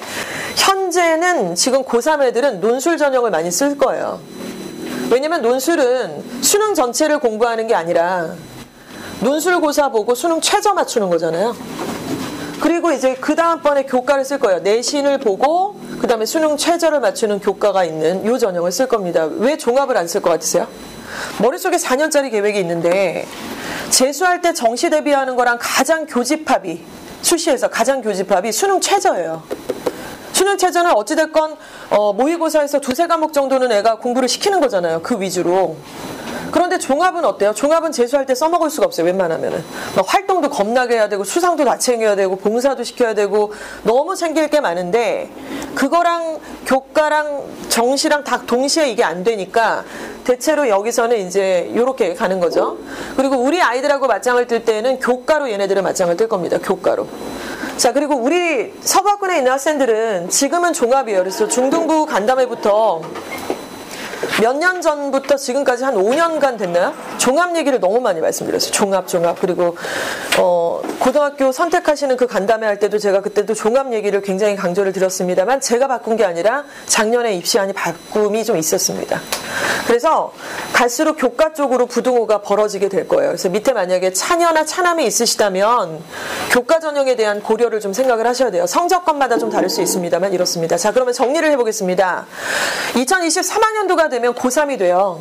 Speaker 2: 현재는 지금 고3 애들은 논술 전형을 많이 쓸 거예요. 왜냐면 논술은 수능 전체를 공부하는 게 아니라 논술고사 보고 수능 최저 맞추는 거잖아요. 그리고 이제 그 다음번에 교과를 쓸 거예요. 내신을 보고 그 다음에 수능 최저를 맞추는 교과가 있는 이 전형을 쓸 겁니다. 왜 종합을 안 쓸 것 같으세요? 머릿속에 4년짜리 계획이 있는데 재수할 때 정시 대비하는 거랑 가장 교집합이 수시에서 가장 교집합이 수능 최저예요. 수능 최저는 어찌됐건 모의고사에서 2-3과목 정도는 애가 공부를 시키는 거잖아요. 그 위주로. 그런데 종합은 어때요? 종합은 재수할 때 써먹을 수가 없어요. 웬만하면은. 활동도 겁나게 해야 되고 수상도 다 챙겨야 되고 봉사도 시켜야 되고 너무 챙길 게 많은데 그거랑 교과랑 정시랑 다 동시에 이게 안 되니까 대체로 여기서는 이제 이렇게 가는 거죠. 그리고 우리 아이들하고 맞짱을 뜰 때는 교과로 얘네들은 맞짱을 뜰 겁니다. 교과로. 자, 그리고 우리 서부학군에 있는 학생들은 지금은 종합이에요. 그래서 중등부 간담회부터 몇 년 전부터 지금까지 한 5년간 됐나요? 종합 얘기를 너무 많이 말씀드렸어요. 종합. 그리고 고등학교 선택하시는 그 간담회 할 때도 제가 그때도 종합 얘기를 굉장히 강조를 드렸습니다만 제가 바꾼 게 아니라 작년에 입시안이 바꿈이 좀 있었습니다. 그래서 갈수록 교과 쪽으로 부등호가 벌어지게 될 거예요. 그래서 밑에 만약에 차녀나 차남이 있으시다면 교과 전형에 대한 고려를 좀 생각을 하셔야 돼요. 성적권마다 좀 다를 수 있습니다만 이렇습니다. 자, 그러면 정리를 해보겠습니다. 2023학년도가 되면 고3이 돼요.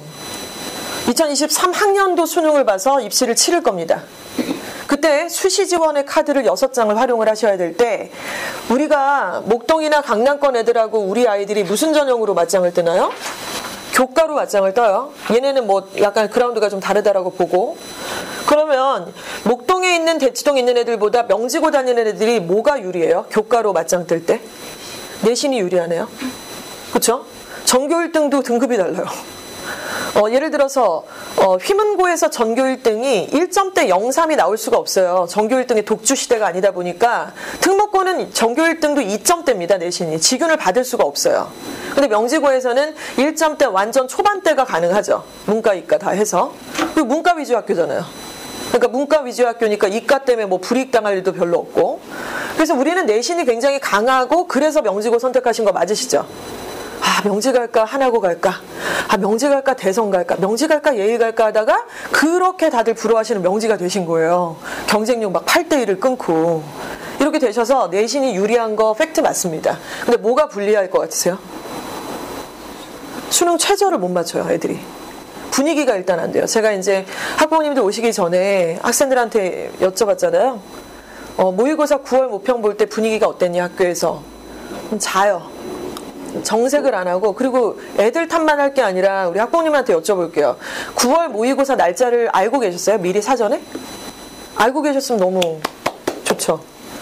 Speaker 2: 2023학년도 수능을 봐서 입시를 치를 겁니다. 그때 수시 지원의 카드를 6장을 활용을 하셔야 될 때 우리가 목동이나 강남권 애들하고 우리 아이들이 무슨 전형으로 맞짱을 뜨나요? 교과로 맞짱을 떠요. 얘네는 뭐 약간 그라운드가 좀 다르다라고 보고 그러면 목동에 있는 대치동에 있는 애들보다 명지고 다니는 애들이 뭐가 유리해요? 교과로 맞짱 뜰 때? 내신이 유리하네요. 그렇죠? 전교 1등도 등급이 달라요. 예를 들어서 휘문고에서 전교 1등이 1점대 0.3이 나올 수가 없어요. 전교 1등의 독주 시대가 아니다 보니까 특목고는 전교 1등도 2점대입니다. 내신이. 직윤을 받을 수가 없어요. 근데 명지고에서는 1점대 완전 초반대가 가능하죠. 문과, 이과 다 해서. 그리고 문과 위주 학교잖아요. 그러니까 문과 위주 학교니까 이과 때문에 뭐 불이익당할 일도 별로 없고. 그래서 우리는 내신이 굉장히 강하고 그래서 명지고 선택하신 거 맞으시죠? 명지 갈까 하나고 갈까, 명지 갈까 대성 갈까, 명지 갈까 예일 갈까 하다가 그렇게 다들 부러워하시는 명지가 되신 거예요. 경쟁력 막 8대1을 끊고 이렇게 되셔서 내신이 유리한 거 팩트 맞습니다. 근데 뭐가 불리할 것 같으세요? 수능 최저를 못 맞춰요. 애들이. 분위기가 일단 안 돼요. 제가 이제 학부모님들 오시기 전에 학생들한테 여쭤봤잖아요. 모의고사 9월 모평 볼 때 분위기가 어땠냐 학교에서. 자요. 정색을 안 하고. 그리고 애들 탓만 할 게 아니라 우리 학부모님한테 여쭤볼게요. 9월 모의고사 날짜를 알고 계셨어요? 미리 사전에? 알고 계셨으면 너무 좋죠.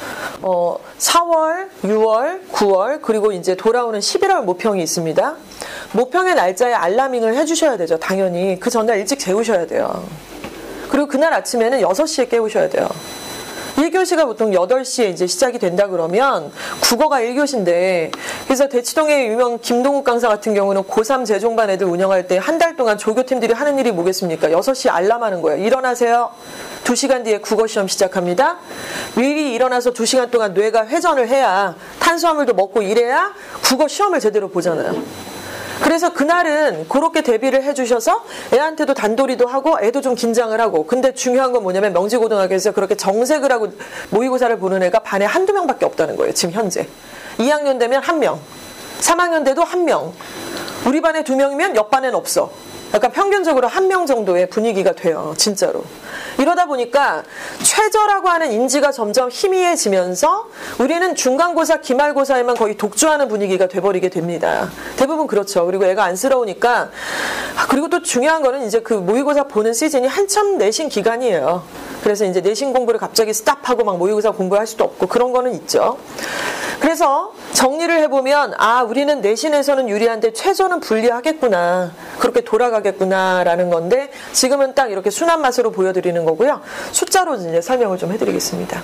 Speaker 2: 4월, 6월, 9월 그리고 이제 돌아오는 11월 모평이 있습니다. 모평의 날짜에 알라밍을 해주셔야 되죠. 당연히 그 전날 일찍 재우셔야 돼요. 그리고 그날 아침에는 6시에 깨우셔야 돼요. 1교시가 보통 8시에 이제 시작이 된다 그러면 국어가 1교시인데 그래서 대치동의 유명 김동욱 강사 같은 경우는 고3 재종반 애들 운영할 때 한 달 동안 조교팀들이 하는 일이 뭐겠습니까? 6시 알람하는 거예요. 일어나세요. 2시간 뒤에 국어시험 시작합니다. 미리 일어나서 2시간 동안 뇌가 회전을 해야 탄수화물도 먹고 이래야 국어 시험을 제대로 보잖아요. 그래서 그날은 그렇게 대비를 해주셔서 애한테도 단도리도 하고 애도 좀 긴장을 하고 근데 중요한 건 뭐냐면 명지고등학교에서 그렇게 정색을 하고 모의고사를 보는 애가 반에 한두 명밖에 없다는 거예요. 지금 현재 2학년 되면 1명 3학년 돼도 1명 우리 반에 2명이면 옆 반에는 없어. 약간 평균적으로 1명 정도의 분위기가 돼요. 진짜로. 이러다 보니까 최저라고 하는 인지가 점점 희미해지면서 우리는 중간고사, 기말고사에만 거의 독주하는 분위기가 돼버리게 됩니다. 대부분 그렇죠. 그리고 애가 안쓰러우니까. 그리고 또 중요한 거는 이제 그 모의고사 보는 시즌이 한참 내신 기간이에요. 그래서 이제 내신 공부를 갑자기 스탑하고 막 모의고사 공부할 수도 없고 그런 거는 있죠. 그래서 정리를 해보면 우리는 내신에서는 유리한데 최저는 불리하겠구나. 그렇게 돌아가겠구나라는 건데 지금은 딱 이렇게 순한 맛으로 보여드리는 거고요. 숫자로 이제 설명을 좀 해드리겠습니다.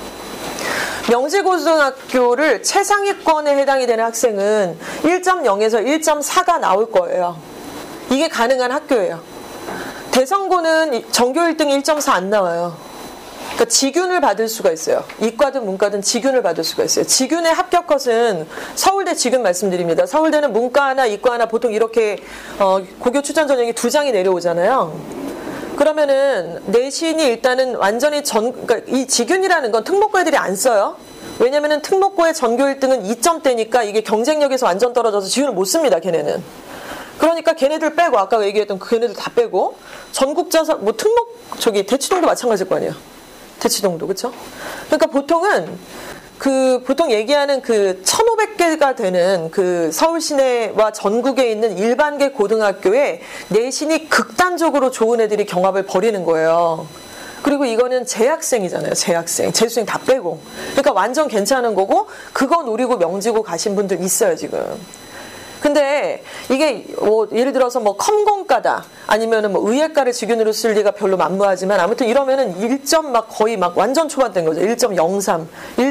Speaker 2: 명지고등학교를 최상위권에 해당이 되는 학생은 1.0에서 1.4가 나올 거예요. 이게 가능한 학교예요. 대성고는 전교 1등이 1.4 안 나와요. 그러니까 지균을 받을 수가 있어요. 이과든 문과든 지균을 받을 수가 있어요. 지균의 합격 컷은 서울대 지균 말씀드립니다. 서울대는 문과 하나, 이과 하나 보통 이렇게 고교 추천 전형이 2장이 내려오잖아요. 그러면은 내신이 일단은 완전히 그러니까 이 지균이라는 건 특목고 애들이 안 써요. 왜냐면은 특목고의 전교 1등은 2점대니까 이게 경쟁력에서 완전 떨어져서 지균을 못 씁니다. 걔네는. 그러니까 걔네들 빼고 아까 얘기했던 걔네들 다 빼고 전국자사 뭐 대치동도 마찬가지일 거 아니에요. 대치동도 그렇죠? 그러니까 보통은 보통 얘기하는 1,500개가 되는 서울 시내와 전국에 있는 일반계 고등학교에 내신이 극단적으로 좋은 애들이 경합을 벌이는 거예요. 그리고 이거는 재학생이잖아요. 재수생 다 빼고. 그러니까 완전 괜찮은 거고 그거 노리고 명지고 가신 분들 있어요 지금. 근데 이게 예를 들어서 컴공과다 아니면은 의예과를 지균으로 쓸 리가 별로 만무하지만 아무튼 이러면은 1점 거의 완전 초반대인 거죠. 1.03,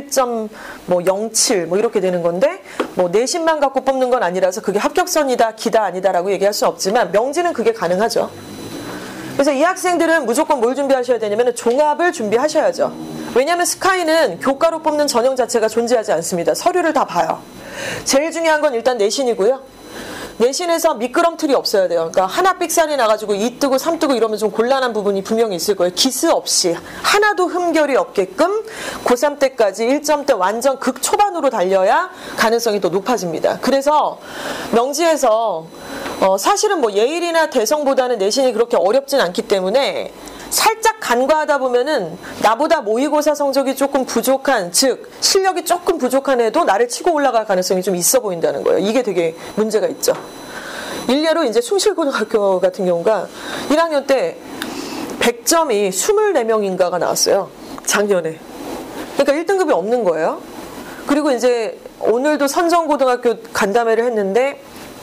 Speaker 2: 1.07 이렇게 되는 건데 내신만 갖고 뽑는 건 아니라서 그게 합격선이다, 기다 아니다라고 얘기할 수는 없지만 명지는 그게 가능하죠. 그래서 이 학생들은 무조건 뭘 준비하셔야 되냐면 종합을 준비하셔야죠. 왜냐하면 스카이는 교과로 뽑는 전형 자체가 존재하지 않습니다. 서류를 다 봐요. 제일 중요한 건 일단 내신이고요. 내신에서 미끄럼틀이 없어야 돼요. 그러니까 하나 삑살이 나가지고 2 뜨고 3 뜨고 이러면 좀 곤란한 부분이 분명히 있을 거예요. 기스 없이 하나도 흠결이 없게끔 고3 때까지 1점대 완전 극초반으로 달려야 가능성이 더 높아집니다. 그래서 명지에서 사실은 예일이나 대성보다는 내신이 그렇게 어렵진 않기 때문에 살짝 간과하다 보면은 나보다 모의고사 성적이 조금 부족한, 즉 실력이 조금 부족한 애도 나를 치고 올라갈 가능성이 좀 있어 보인다는 거예요. 이게 되게 문제가 있죠. 일례로 이제 숭실고등학교 같은 경우가 1학년 때 100점이 24명인가가 나왔어요. 작년에. 그러니까 1등급이 없는 거예요. 그리고 이제 오늘도 선정고등학교 간담회를 했는데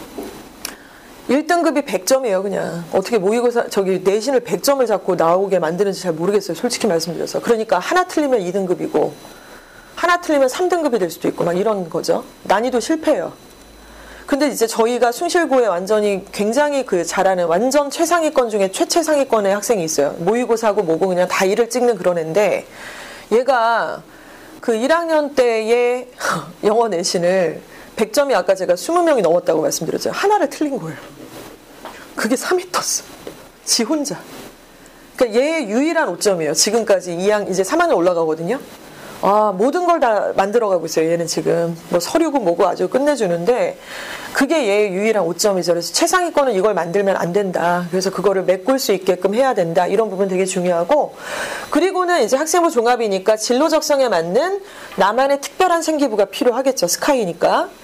Speaker 2: 1등급이 100점이에요, 그냥. 어떻게 모의고사, 내신을 100점을 잡고 나오게 만드는지 잘 모르겠어요, 솔직히 말씀드려서. 그러니까 하나 틀리면 2등급이고, 하나 틀리면 3등급이 될 수도 있고, 막 이런 거죠. 난이도 실패예요. 근데 이제 저희가 숭실고에 완전히 굉장히 잘하는 완전 최상위권 중에 최최상위권의 학생이 있어요. 모의고사고 뭐고 그냥 다 일을 찍는 그런 애인데, 얘가 1학년 때의 영어 내신을 100점이 아까 제가 20명이 넘었다고 말씀드렸죠. 하나를 틀린 거예요. 그게 3위 떴어. 지 혼자. 그러니까 얘의 유일한 오점이에요. 지금까지 이제 3학년 올라가거든요. 모든 걸 다 만들어가고 있어요. 얘는 지금 서류고 뭐고 아주 끝내주는데 그게 얘의 유일한 오점이죠. 그래서 최상위권은 이걸 만들면 안 된다. 그래서 그거를 메꿀 수 있게끔 해야 된다. 이런 부분 되게 중요하고 그리고는 이제 학생부 종합이니까 진로 적성에 맞는 나만의 특별한 생기부가 필요하겠죠. 스카이니까.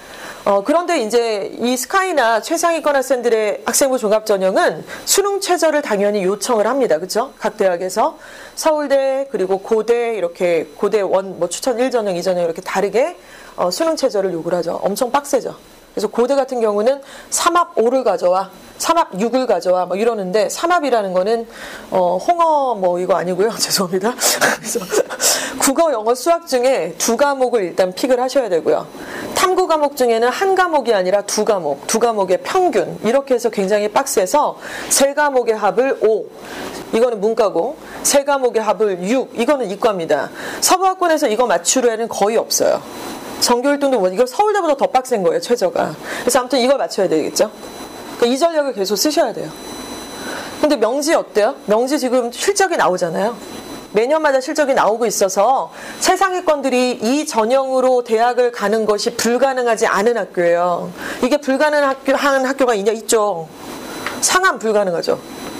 Speaker 2: 그런데 이제 이 스카이나 최상위권 학생들의 학생부 종합전형은 수능 최저를 당연히 요청을 합니다. 그렇죠? 각 대학에서 서울대 그리고 고대 이렇게 고대 뭐 추천 1전형, 2전형 이렇게 다르게 수능 최저를 요구를 하죠. 엄청 빡세죠. 그래서 고대 같은 경우는 3합 5를 가져와, 3합 6을 가져와 뭐 이러는데 3합이라는 거는 홍어 뭐 이거 아니고요. 죄송합니다. 그래서 국어, 영어, 수학 중에 2과목을 일단 픽을 하셔야 되고요. 탐구 과목 중에는 한 과목이 아니라 2과목, 2과목의 평균 이렇게 해서 굉장히 빡세서 3과목의 합을 5, 이거는 문과고 3과목의 합을 6, 이거는 이과입니다. 서부학군에서 이거 맞출 애는 거의 없어요. 전교일등도 뭐 이거 서울대보다 더 빡센 거예요, 최저가. 그래서 아무튼 이걸 맞춰야 되겠죠. 그러니까 이 전략을 계속 쓰셔야 돼요. 근데 명지 어때요? 명지 지금 실적이 나오잖아요. 매년마다 실적이 나오고 있어서 최상위권들이 이 전형으로 대학을 가는 것이 불가능하지 않은 학교예요. 이게 불가능한 학교가 있죠. 상암 불가능하죠.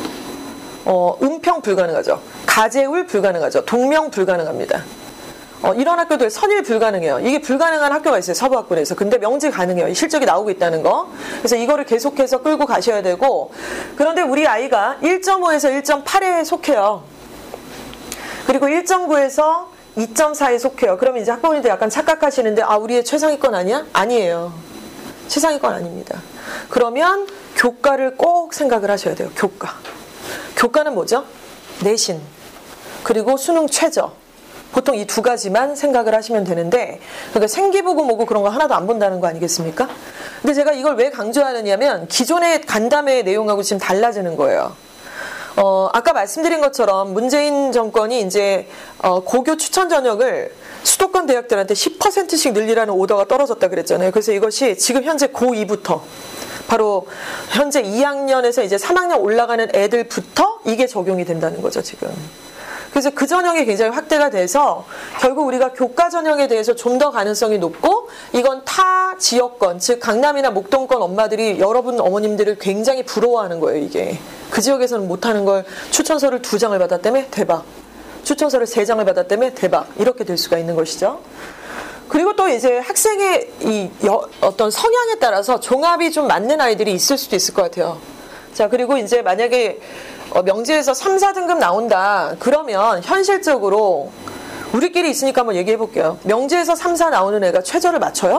Speaker 2: 은평 불가능하죠. 가재울 불가능하죠. 동명 불가능합니다. 이런 학교들 선일 불가능해요. 이게 불가능한 학교가 있어요. 서부학군에서. 근데 명지 가능해요. 실적이 나오고 있다는 거. 그래서 이거를 계속해서 끌고 가셔야 되고, 그런데 우리 아이가 1.5에서 1.8에 속해요. 그리고 1.9에서 2.4에 속해요. 그러면 이제 학부모님들 약간 착각하시는데 우리의 최상위권 아니야? 아니에요. 최상위권 아닙니다. 그러면 교과를 꼭 생각을 하셔야 돼요. 교과. 교과는 뭐죠? 내신. 그리고 수능 최저. 보통 이 2가지만 생각을 하시면 되는데, 그러니까 생기부고 뭐고 그런 거 하나도 안 본다는 거 아니겠습니까? 근데 제가 이걸 왜 강조하느냐면 기존의 간담회 내용하고 지금 달라지는 거예요. 아까 말씀드린 것처럼 문재인 정권이 이제 고교 추천 전형을 수도권 대학들한테 10%씩 늘리라는 오더가 떨어졌다 그랬잖아요. 그래서 이것이 지금 현재 고2부터 바로 현재 2학년에서 이제 3학년 올라가는 애들부터 이게 적용이 된다는 거죠, 지금. 그래서 그 전형이 굉장히 확대가 돼서 결국 우리가 교과 전형에 대해서 좀 더 가능성이 높고, 이건 타 지역권, 즉 강남이나 목동권 엄마들이 여러분 어머님들을 굉장히 부러워하는 거예요. 이게 그 지역에서는 못하는 걸 추천서를 2장을 받았다며 대박, 추천서를 3장을 받았다며 대박, 이렇게 될 수가 있는 것이죠. 그리고 또 이제 학생의 어떤 성향에 따라서 종합이 좀 맞는 아이들이 있을 수도 있을 것 같아요. 자, 그리고 이제 만약에 명지에서 3, 4등급 나온다 그러면 현실적으로 우리끼리 있으니까 한번 얘기해 볼게요. 명지에서 3, 4 나오는 애가 최저를 맞춰요?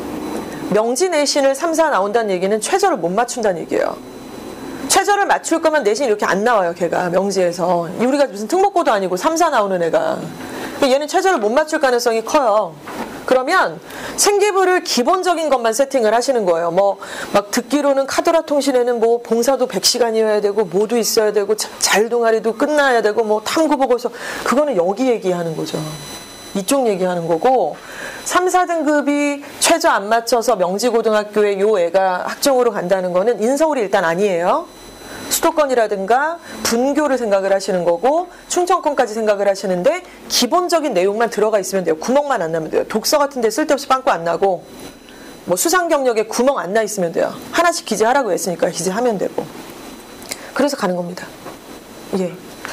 Speaker 2: 명지 내신을 3, 4 나온다는 얘기는 최저를 못 맞춘다는 얘기예요. 최저를 맞출 거면 내신 이렇게 안 나와요. 걔가 명지에서. 우리가 무슨 특목고도 아니고 3, 4 나오는 애가. 얘는 최저를 못 맞출 가능성이 커요. 그러면 생기부를 기본적인 것만 세팅을 하시는 거예요. 뭐 막 듣기로는 카더라 통신에는 뭐 봉사도 100시간이어야 되고 뭐도 있어야 되고 자율동아리도 끝나야 되고 뭐 탐구보고서, 그거는 여기 얘기하는 거죠. 이쪽 얘기하는 거고, 3, 4등급이 최저 안 맞춰서 명지고등학교에 요 애가 학종으로 간다는 거는 인서울이 일단 아니에요. 수도권이라든가 분교를 생각을 하시는 거고 충청권까지 생각을 하시는데, 기본적인 내용만 들어가 있으면 돼요. 구멍만 안 나면 돼요. 독서 같은 데 쓸데없이 빵꾸 안 나고, 뭐 수상 경력에 구멍 안 나 있으면 돼요. 하나씩 기재하라고 했으니까 기재하면 되고. 그래서 가는 겁니다. 예.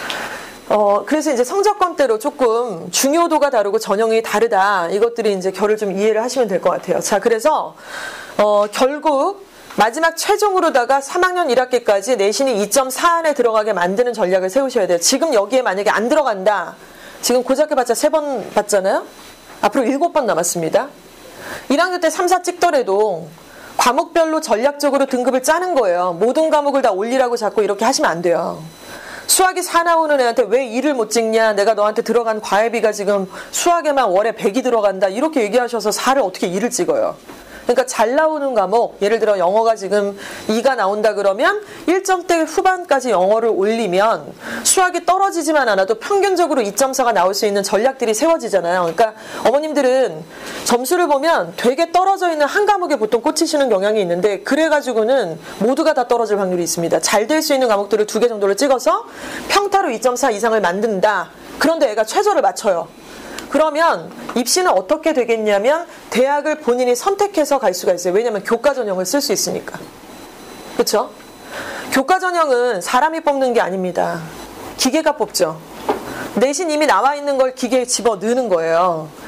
Speaker 2: 그래서 이제 성적권대로 조금 중요도가 다르고 전형이 다르다. 이것들이 이제 결을 좀 이해를 하시면 될 것 같아요. 자, 그래서 결국 마지막 최종으로다가 3학년 1학기까지 내신이 2.4 안에 들어가게 만드는 전략을 세우셔야 돼요. 지금 여기에 만약에 안 들어간다. 지금 고작해봤자 3번 봤잖아요. 앞으로 7번 남았습니다. 1학년 때 3, 4 찍더라도 과목별로 전략적으로 등급을 짜는 거예요. 모든 과목을 다 올리라고 자꾸 이렇게 하시면 안 돼요. 수학이 4 나오는 애한테 왜 2를 못 찍냐, 내가 너한테 들어간 과외비가 지금 수학에만 월에 100이 들어간다, 이렇게 얘기하셔서 4를 어떻게 2를 찍어요. 그러니까 잘 나오는 과목, 예를 들어 영어가 지금 2가 나온다 그러면 1점대 후반까지 영어를 올리면 수학이 떨어지지만 않아도 평균적으로 2.4가 나올 수 있는 전략들이 세워지잖아요. 그러니까 어머님들은 점수를 보면 되게 떨어져 있는 한 과목에 보통 꽂히시는 경향이 있는데, 그래가지고는 모두가 다 떨어질 확률이 있습니다. 잘 될 수 있는 과목들을 2개 정도를 찍어서 평타로 2.4 이상을 만든다. 그런데 애가 최저를 맞춰요. 그러면 입시는 어떻게 되겠냐면 대학을 본인이 선택해서 갈 수가 있어요. 왜냐하면 교과 전형을 쓸 수 있으니까. 그렇죠? 교과 전형은 사람이 뽑는 게 아닙니다. 기계가 뽑죠. 내신 이미 나와 있는 걸 기계에 집어 넣는 거예요.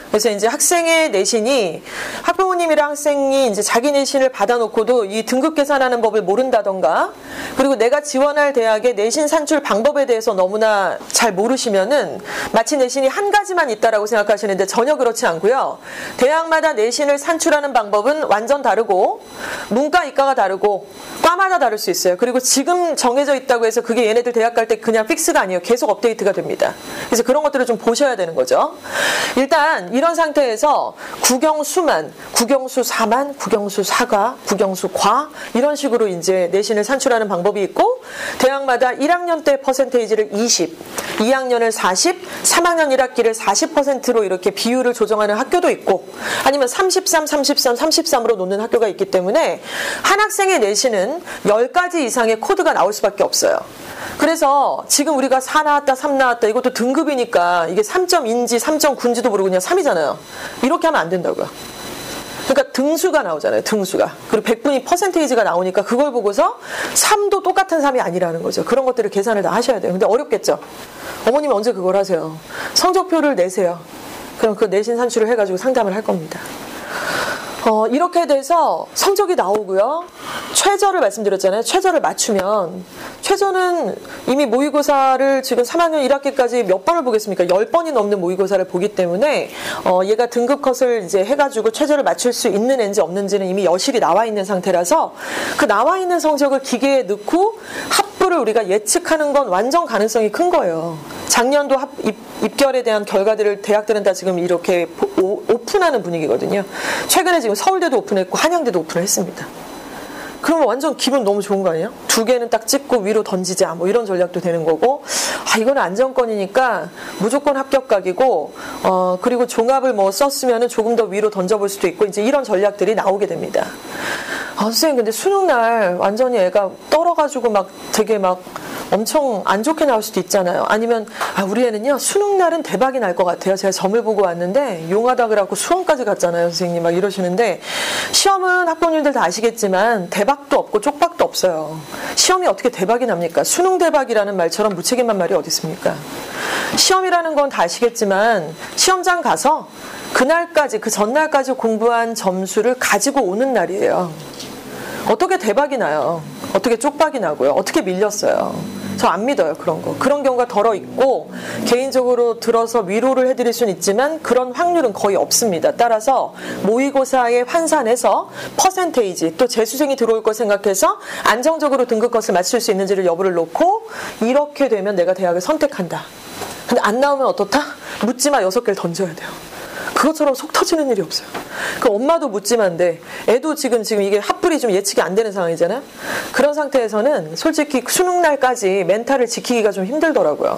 Speaker 2: 그래서 이제 학생의 내신이 학부모님이랑 학생이 이제 자기 내신을 받아놓고도 이 등급 계산하는 법을 모른다던가, 그리고 내가 지원할 대학의 내신 산출 방법에 대해서 너무나 잘 모르시면은 마치 내신이 한 가지만 있다라고 생각하시는데 전혀 그렇지 않고요. 대학마다 내신을 산출하는 방법은 완전 다르고 문과, 이과가 다르고 과마다 다를 수 있어요. 그리고 지금 정해져 있다고 해서 그게 얘네들 대학 갈 때 그냥 픽스가 아니에요. 계속 업데이트가 됩니다. 그래서 그런 것들을 좀 보셔야 되는 거죠. 일단 이런 상태에서 국영수만, 국영수 4만, 국영수 4과, 국영수 과 이런 식으로 이제 내신을 산출하는 방법이 있고, 대학마다 1학년 때 퍼센테이지를 20, 2학년을 40, 3학년 1학기를 40%로 이렇게 비율을 조정하는 학교도 있고, 아니면 33, 33, 33으로 놓는 학교가 있기 때문에 한 학생의 내신은 10가지 이상의 코드가 나올 수밖에 없어요. 그래서 지금 우리가 4 나왔다, 3 나왔다, 이것도 등급이니까 이게 3.인지 3.9인지도 모르고 그냥 3이잖아요. 이렇게 하면 안 된다고요. 그러니까 등수가 나오잖아요. 등수가. 그리고 100분이 퍼센테이지가 나오니까 그걸 보고서 3도 똑같은 3이 아니라는 거죠. 그런 것들을 계산을 다 하셔야 돼요. 근데 어렵겠죠. 어머님이 언제 그걸 하세요? 성적표를 내세요. 그럼 그 내신 산출을 해가지고 상담을 할 겁니다. 이렇게 돼서 성적이 나오고요. 최저를 말씀드렸잖아요. 최저를 맞추면, 최저는 이미 모의고사를 지금 3학년 1학기까지 몇 번을 보겠습니까? 10번이 넘는 모의고사를 보기 때문에 얘가 등급 컷을 이제 해가지고 최저를 맞출 수 있는 애인지 없는지는 이미 여실히 나와 있는 상태라서 그 나와 있는 성적을 기계에 넣고 합부를 우리가 예측하는 건 완전 가능성이 큰 거예요. 작년도 입결에 대한 결과들을 대학들은 다 지금 이렇게 오픈하는 분위기거든요. 최근에 지금 서울대도 오픈했고 한양대도 오픈을 했습니다. 그러면 완전 기분 너무 좋은 거 아니에요? 2개는 딱 찍고 위로 던지자, 뭐 이런 전략도 되는 거고, 이거는 안정권이니까 무조건 합격각이고, 그리고 종합을 뭐 썼으면은 조금 더 위로 던져볼 수도 있고, 이제 이런 전략들이 나오게 됩니다. 선생님, 근데 수능날 완전히 애가 떨어가지고 막 되게 막 엄청 안 좋게 나올 수도 있잖아요. 아니면 우리 애는요 수능날은 대박이 날 것 같아요. 제가 점을 보고 왔는데 용하다 그래갖고 수험까지 갔잖아요. 선생님 막 이러시는데, 시험은 학부모님들 다 아시겠지만 대박도 없고 쪽박도 없어요. 시험이 어떻게 대박이 납니까? 수능 대박이라는 말처럼 무책임한 말이 어디 있습니까? 시험이라는 건 다 아시겠지만 시험장 가서 그날까지, 그 전날까지 공부한 점수를 가지고 오는 날이에요. 어떻게 대박이 나요? 어떻게 쪽박이 나고요? 어떻게 밀렸어요? 저 안 믿어요, 그런 거. 그런 경우가 덜어 있고, 개인적으로 들어서 위로를 해드릴 수는 있지만 그런 확률은 거의 없습니다. 따라서 모의고사에 환산해서 퍼센테이지, 또 재수생이 들어올 걸 생각해서 안정적으로 등급컷을 맞출 수 있는지를 여부를 놓고, 이렇게 되면 내가 대학을 선택한다. 근데 안 나오면 어떻다? 묻지마 6개를 던져야 돼요. 그것처럼 속 터지는 일이 없어요. 그 엄마도 묻지마인데 애도 지금 이게 합불이 좀 예측이 안 되는 상황이잖아요. 그런 상태에서는 솔직히 수능날까지 멘탈을 지키기가 좀 힘들더라고요.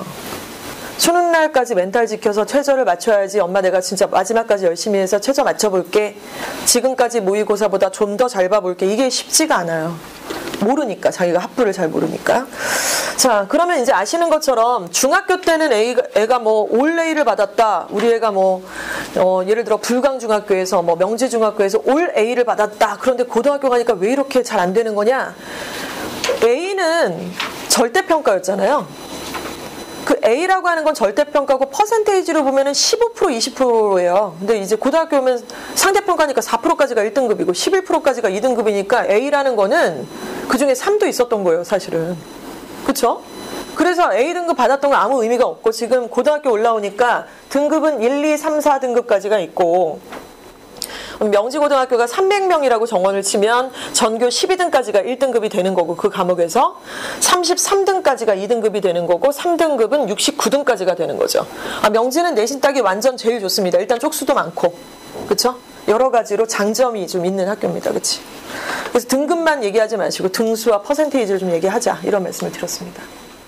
Speaker 2: 수능날까지 멘탈 지켜서 최저를 맞춰야지, 엄마 내가 진짜 마지막까지 열심히 해서 최저 맞춰볼게, 지금까지 모의고사보다 좀 더 잘 봐볼게, 이게 쉽지가 않아요. 모르니까, 자기가 합부를 잘 모르니까. 자, 그러면 이제 아시는 것처럼 중학교 때는 애가 뭐 올 A를 받았다, 우리 애가 뭐 예를 들어 불광중학교에서 뭐 명지중학교에서 올 A를 받았다. 그런데 고등학교 가니까 왜 이렇게 잘 안 되는 거냐? A는 절대평가였잖아요. 그 A라고 하는 건 절대평가고 퍼센테이지로 보면은 15%, 20%예요. 근데 이제 고등학교 오면 상대평가니까 4%까지가 1등급이고 11%까지가 2등급이니까 A라는 거는 그 중에 3도 있었던 거예요, 사실은. 그쵸? 그래서 A등급 받았던 건 아무 의미가 없고, 지금 고등학교 올라오니까 등급은 1, 2, 3, 4등급까지가 있고, 명지고등학교가 300명이라고 정원을 치면 전교 12등까지가 1등급이 되는 거고, 그 과목에서 33등까지가 2등급이 되는 거고, 3등급은 69등까지가 되는 거죠. 명지는 내신 따기 완전 제일 좋습니다. 일단 쪽수도 많고, 그쵸? 여러 가지로 장점이 좀 있는 학교입니다. 그치? 그래서 등급만 얘기하지 마시고 등수와 퍼센테이지를 좀 얘기하자, 이런 말씀을 드렸습니다.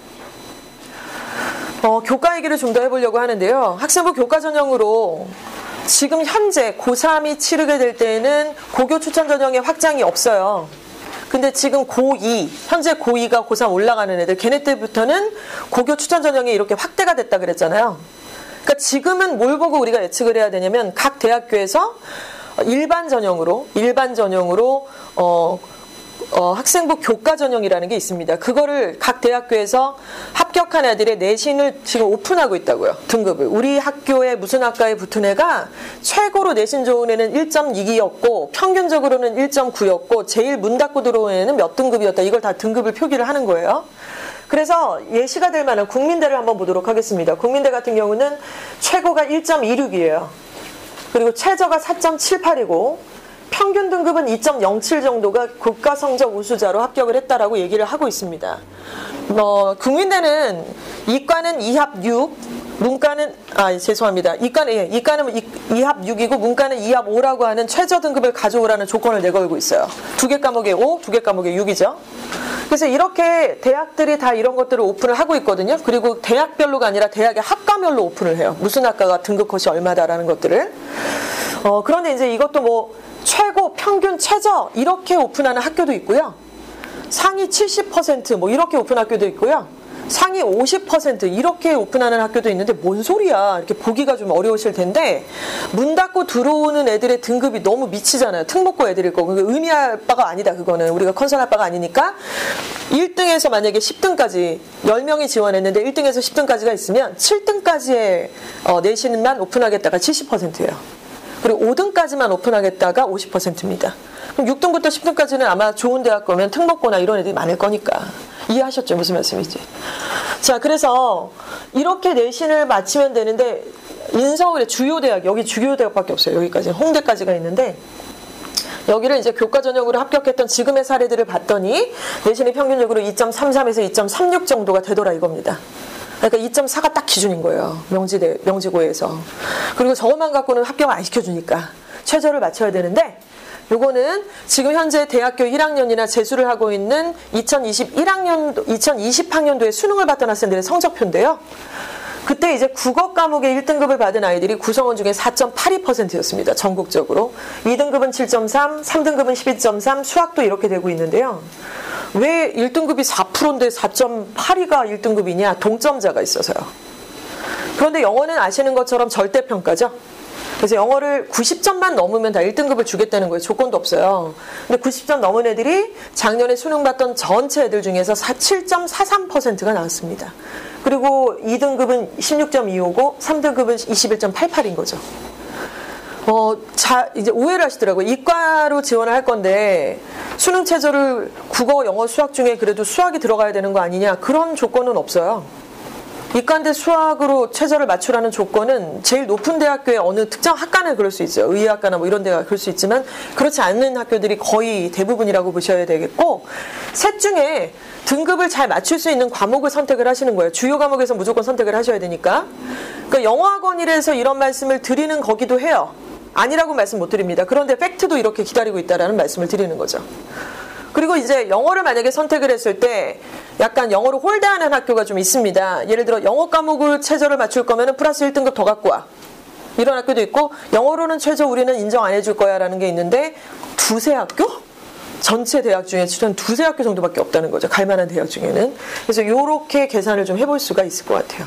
Speaker 2: 교과 얘기를 좀 더 해보려고 하는데요. 학생부 교과 전형으로 지금 현재 고3이 치르게 될 때에는 고교 추천 전형의 확장이 없어요. 근데 지금 고2, 현재 고2가 고3 올라가는 애들, 걔네 때부터는 고교 추천 전형이 이렇게 확대가 됐다 그랬잖아요. 그러니까 지금은 뭘 보고 우리가 예측을 해야 되냐면, 각 대학교에서 일반 전형으로 학생부 교과 전형이라는 게 있습니다. 그거를 각 대학교에서 합격한 애들의 내신을 지금 오픈하고 있다고요. 등급을. 우리 학교에 무슨 학과에 붙은 애가 최고로 내신 좋은 애는 1.2였고 평균적으로는 1.9였고 제일 문 닫고 들어온 애는 몇 등급이었다. 이걸 다 등급을 표기를 하는 거예요. 그래서 예시가 될 만한 국민대를 한번 보도록 하겠습니다. 국민대 같은 경우는 최고가 1.26이에요. 그리고 최저가 4.78이고 평균 등급은 2.07 정도가 국가 성적 우수자로 합격을 했다라고 얘기를 하고 있습니다. 국민대는 이과는 2합 6, 문과는 죄송합니다. 이과는 2합 6이고 문과는 2합 5라고 하는 최저 등급을 가져오라는 조건을 내걸고 있어요. 2개 과목에 5, 2개 과목에 6이죠. 그래서 이렇게 대학들이 다 이런 것들을 오픈을 하고 있거든요. 그리고 대학별로가 아니라 대학의 학과별로 오픈을 해요. 무슨 학과가 등급 컷이 얼마다라는 것들을. 그런데 이제 이것도 뭐 최고, 평균, 최저 이렇게 오픈하는 학교도 있고요. 상위 70% 뭐 이렇게 오픈 학교도 있고요. 상위 50% 이렇게 오픈하는 학교도 있는데 뭔 소리야. 이렇게 보기가 좀 어려우실 텐데 문 닫고 들어오는 애들의 등급이 너무 미치잖아요. 특목고 애들일 거고. 의미할 바가 아니다. 그거는 우리가 컨설할 바가 아니니까 1등에서 만약에 10등까지 10명이 지원했는데 1등에서 10등까지가 있으면 7등까지의 내신만 오픈하겠다가 70%예요. 그리고 5등까지만 오픈하겠다가 50%입니다. 그럼 6등부터 10등까지는 아마 좋은 대학 가면 특목고나 이런 애들이 많을 거니까. 이해하셨죠? 무슨 말씀인지. 자, 그래서 이렇게 내신을 마치면 되는데 인서울의 주요 대학, 여기 주요 대학밖에 없어요. 여기까지 홍대까지가 있는데 여기를 이제 교과 전형으로 합격했던 지금의 사례들을 봤더니 내신이 평균적으로 2.33에서 2.36 정도가 되더라 이겁니다. 그러니까 2.4가 딱 기준인 거예요. 명지고에서. 그리고 저것만 갖고는 합격 안 시켜주니까 최저를 맞춰야 되는데 요거는 지금 현재 대학교 1학년이나 재수를 하고 있는 2020학년도에 수능을 봤던 학생들의 성적표인데요. 그때 이제 국어 과목에 1등급을 받은 아이들이 구성원 중에 4.82%였습니다. 전국적으로. 2등급은 7.3, 3등급은 12.3, 수학도 이렇게 되고 있는데요. 왜 1등급이 4%인데 4.82가 1등급이냐? 동점자가 있어서요. 그런데 영어는 아시는 것처럼 절대평가죠. 그래서 영어를 90점만 넘으면 다 1등급을 주겠다는 거예요. 조건도 없어요. 근데 90점 넘은 애들이 작년에 수능 봤던 전체 애들 중에서 7.43%가 나왔습니다. 그리고 2등급은 16.25고 3등급은 21.88인 거죠. 이제 오해를 하시더라고요. 이과로 지원을 할 건데 수능 최저를 국어, 영어, 수학 중에 그래도 수학이 들어가야 되는 거 아니냐. 그런 조건은 없어요. 이과인데 수학으로 최저를 맞추라는 조건은 제일 높은 대학교의 어느 특정 학과는 그럴 수 있어요. 의예학과나 뭐 이런 데가 그럴 수 있지만 그렇지 않는 학교들이 거의 대부분이라고 보셔야 되겠고 셋 중에 등급을 잘 맞출 수 있는 과목을 선택을 하시는 거예요. 주요 과목에서 무조건 선택을 하셔야 되니까. 그러니까 영어학원이라서 이런 말씀을 드리는 거기도 해요. 아니라고 말씀 못 드립니다. 그런데 팩트도 이렇게 기다리고 있다라는 말씀을 드리는 거죠. 그리고 이제 영어를 만약에 선택을 했을 때 약간 영어를 홀대하는 학교가 좀 있습니다. 예를 들어 영어 과목을 최저를 맞출 거면 플러스 1등급 더 갖고 와. 이런 학교도 있고 영어로는 최저 우리는 인정 안 해줄 거야 라는 게 있는데 두세 학교? 전체 대학 중에 한 두세 학교 정도밖에 없다는 거죠. 갈 만한 대학 중에는. 그래서 이렇게 계산을 좀 해볼 수가 있을 것 같아요.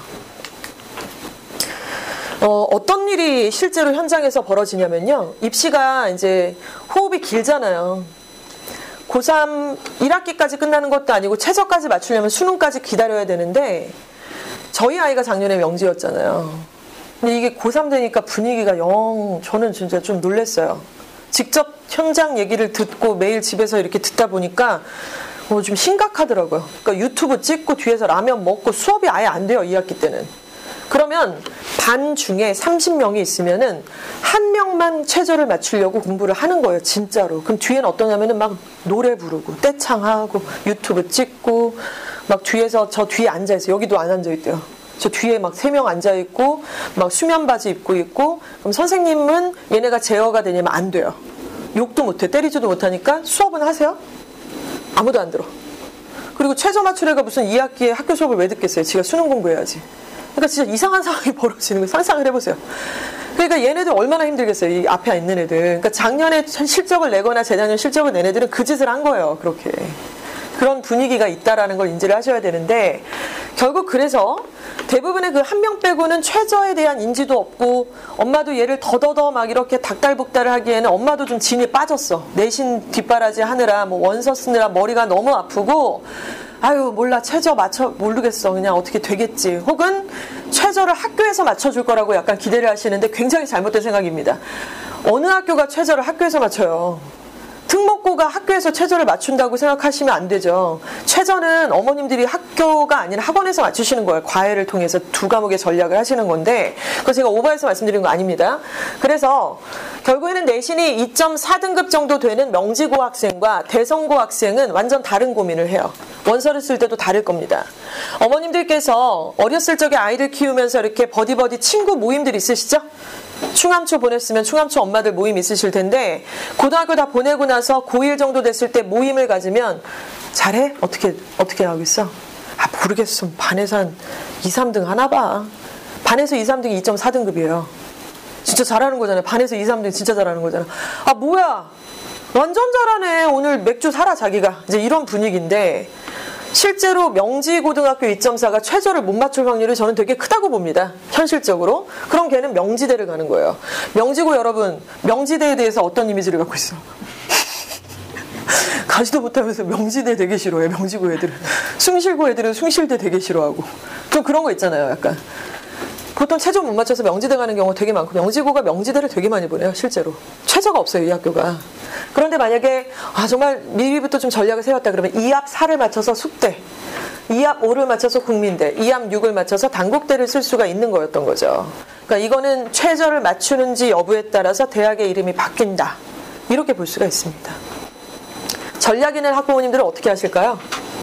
Speaker 2: 어떤 일이 실제로 현장에서 벌어지냐면요. 입시가 이제 호흡이 길잖아요. 고3 1학기까지 끝나는 것도 아니고 최저까지 맞추려면 수능까지 기다려야 되는데 저희 아이가 작년에 명지였잖아요. 근데 이게 고3 되니까 분위기가 저는 진짜 좀 놀랐어요. 직접 현장 얘기를 듣고 매일 집에서 이렇게 듣다 보니까 좀 심각하더라고요. 그러니까 유튜브 찍고 뒤에서 라면 먹고 수업이 아예 안 돼요. 2학기 때는. 그러면 반 중에 30명이 있으면은 한 명만 최저를 맞추려고 공부를 하는 거예요, 진짜로. 그럼 뒤에는 어떠냐면은 막 노래 부르고 떼창하고 유튜브 찍고 막 뒤에서 저 뒤에 앉아 있어요. 여기도 안 앉아 있대요. 저 뒤에 막 3명 앉아 있고 막 수면 바지 입고 있고 그럼 선생님은 얘네가 제어가 되냐면 안 돼요. 욕도 못해, 때리지도 못하니까 수업은 하세요? 아무도 안 들어. 그리고 최저 맞추래가 무슨 2학기에 학교 수업을 왜 듣겠어요? 지가 수능 공부해야지. 그러니까 진짜 이상한 상황이 벌어지는 거 상상을 해보세요. 그러니까 얘네들 얼마나 힘들겠어요. 이 앞에 있는 애들. 그러니까 작년에 실적을 내거나 재작년 실적을 낸 애들은 그 짓을 한 거예요. 그렇게. 그런 분위기가 있다라는 걸 인지를 하셔야 되는데 결국 그래서 대부분의 그 한 명 빼고는 최저에 대한 인지도 없고 엄마도 얘를 더더더 막 이렇게 닥달복달을 하기에는 엄마도 좀 진이 빠졌어. 내신 뒷바라지 하느라 뭐 원서 쓰느라 머리가 너무 아프고 아유 몰라 최저 맞춰 모르겠어 그냥 어떻게 되겠지 혹은 최저를 학교에서 맞춰줄 거라고 약간 기대를 하시는데 굉장히 잘못된 생각입니다. 어느 학교가 최저를 학교에서 맞춰요. 특목고가 학교에서 최저를 맞춘다고 생각하시면 안 되죠. 최저는 어머님들이 학교가 아니라 학원에서 맞추시는 거예요. 과외를 통해서 2과목의 전략을 하시는 건데 그거 제가 오버해서 말씀드린 거 아닙니다. 그래서 결국에는 내신이 2.4등급 정도 되는 명지고 학생과 대성고 학생은 완전 다른 고민을 해요. 원서를 쓸 때도 다를 겁니다. 어머님들께서 어렸을 적에 아이들 키우면서 이렇게 버디버디 친구 모임들 있으시죠? 충암초 보냈으면 충암초 엄마들 모임 있으실 텐데 고등학교 다 보내고 나서 고1 정도 됐을 때 모임을 가지면 잘해? 어떻게 하겠어? 아 모르겠어. 반에서 한 2, 3등 하나 봐. 반에서 2, 3등이 2.4등급이에요. 진짜 잘하는 거잖아요. 반에서 2, 3등 진짜 잘하는 거잖아. 아 뭐야 완전 잘하네. 오늘 맥주 사라 자기가. 이제 이런 분위기인데 실제로 명지고등학교 2.4가 최저를 못 맞출 확률이 저는 되게 크다고 봅니다. 현실적으로. 그럼 걔는 명지대를 가는 거예요. 명지고 여러분, 명지대에 대해서 어떤 이미지를 갖고 있어? 가지도 못하면서 명지대 되게 싫어해. 명지고 애들은. 숭실고 애들은 숭실대 되게 싫어하고. 좀 그런 거 있잖아요. 약간. 보통 최저 못 맞춰서 명지대 가는 경우가 되게 많고 명지고가 명지대를 되게 많이 보내요. 실제로. 최저가 없어요. 이 학교가. 그런데 만약에 정말 미리부터 좀 전략을 세웠다 그러면 2합 4를 맞춰서 숙대, 2합 5를 맞춰서 국민대, 2합 6을 맞춰서 단국대를 쓸 수가 있는 거였던 거죠. 그러니까 이거는 최저를 맞추는지 여부에 따라서 대학의 이름이 바뀐다. 이렇게 볼 수가 있습니다. 전략 있는 학부모님들은 어떻게 하실까요?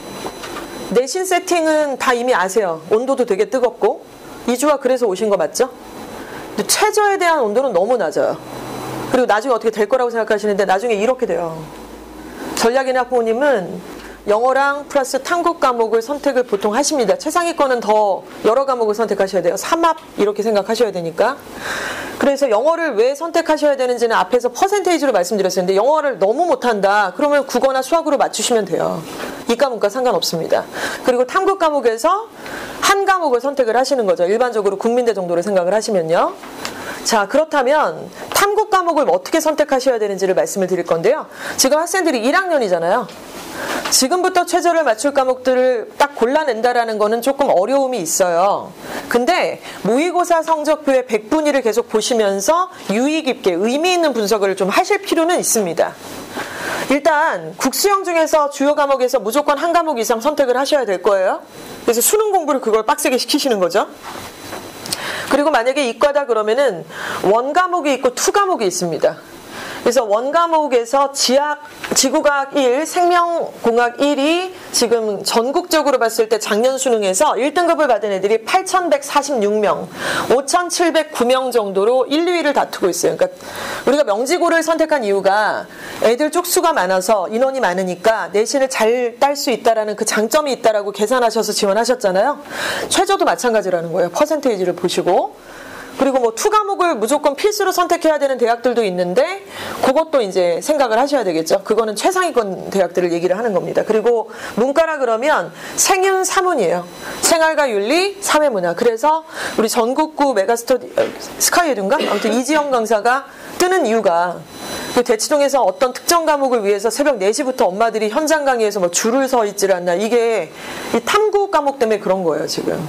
Speaker 2: 내신 세팅은 다 이미 아세요. 온도도 되게 뜨겁고 이주가 그래서 오신 거 맞죠? 근데 최저에 대한 온도는 너무 낮아요. 그리고 나중에 어떻게 될 거라고 생각하시는데 나중에 이렇게 돼요. 전략인 학부모님은 영어랑 플러스 탐구 과목을 선택을 보통 하십니다. 최상위권은 더 여러 과목을 선택하셔야 돼요. 3합 이렇게 생각하셔야 되니까. 그래서 영어를 왜 선택하셔야 되는지는 앞에서 퍼센테이지로 말씀드렸었는데 영어를 너무 못한다. 그러면 국어나 수학으로 맞추시면 돼요. 이과 문과 상관없습니다. 그리고 탐구 과목에서 한 과목을 선택을 하시는 거죠. 일반적으로 국민대 정도를 생각을 하시면요. 자, 그렇다면 탐구 과목을 어떻게 선택하셔야 되는지를 말씀을 드릴 건데요. 지금 학생들이 1학년이잖아요. 지금부터 최저를 맞출 과목들을 딱 골라낸다라는 거는 조금 어려움이 있어요. 근데 모의고사 성적표의 100분위를 계속 보시면서 유의 깊게 의미 있는 분석을 좀 하실 필요는 있습니다. 일단 국수형 중에서 주요 과목에서 무조건 한 과목 이상 선택을 하셔야 될 거예요. 그래서 수능 공부를 그걸 빡세게 시키시는 거죠. 그리고 만약에 이과다 그러면은 원 과목이 있고 투 과목이 있습니다. 그래서 원 과목에서 지구과학 1, 생명공학 1이 지금 전국적으로 봤을 때 작년 수능에서 1등급을 받은 애들이 8,146명, 5,709명 정도로 1, 2위를 다투고 있어요. 그러니까 우리가 명지고를 선택한 이유가 애들 쪽수가 많아서 인원이 많으니까 내신을 잘 딸 수 있다라는 그 장점이 있다라고 계산하셔서 지원하셨잖아요. 최저도 마찬가지라는 거예요. 퍼센테이지를 보시고. 그리고 뭐 투 과목을 무조건 필수로 선택해야 되는 대학들도 있는데 그것도 이제 생각을 하셔야 되겠죠. 그거는 최상위권 대학들을 얘기를 하는 겁니다. 그리고 문과라 그러면 생윤 사문이에요. 생활과 윤리, 사회문화. 그래서 우리 전국구 메가스터디 스카이에듀인가? 아무튼 이지영 강사가 뜨는 이유가 그 대치동에서 어떤 특정 과목을 위해서 새벽 4시부터 엄마들이 현장 강의에서 뭐 줄을 서 있질 않나. 이게 이 탐구 과목 때문에 그런 거예요, 지금.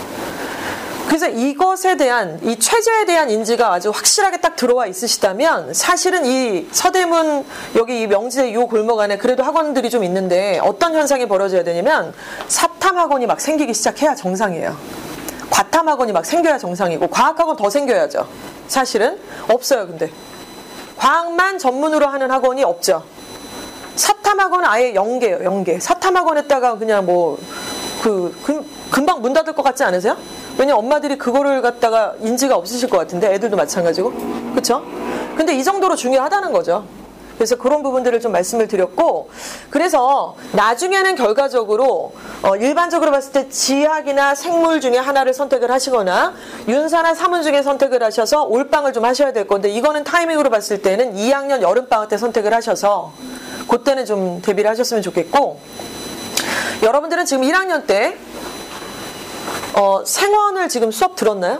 Speaker 2: 그래서 이것에 대한 이 최저에 대한 인지가 아주 확실하게 딱 들어와 있으시다면 사실은 이 서대문 여기 이 명지대 이 골목 안에 그래도 학원들이 좀 있는데 어떤 현상이 벌어져야 되냐면 사탐 학원이 막 생기기 시작해야 정상이에요. 과탐 학원이 막 생겨야 정상이고 과학학원 더 생겨야죠. 사실은 없어요. 근데 과학만 전문으로 하는 학원이 없죠. 사탐 학원은 아예 연계예요. 연계. 사탐 학원에다가 그냥 뭐 금방 문 닫을 것 같지 않으세요? 왜냐면 엄마들이 그거를 갖다가 인지가 없으실 것 같은데 애들도 마찬가지고 그렇죠? 근데 이 정도로 중요하다는 거죠. 그래서 그런 부분들을 좀 말씀을 드렸고 그래서 나중에는 결과적으로 일반적으로 봤을 때 지학이나 생물 중에 하나를 선택을 하시거나 윤사나 사문 중에 선택을 하셔서 올방을 좀 하셔야 될 건데 이거는 타이밍으로 봤을 때는 2학년 여름방학 때 선택을 하셔서 그때는 좀 대비를 하셨으면 좋겠고 여러분들은 지금 1학년 때 생원을 지금 수업 들었나요?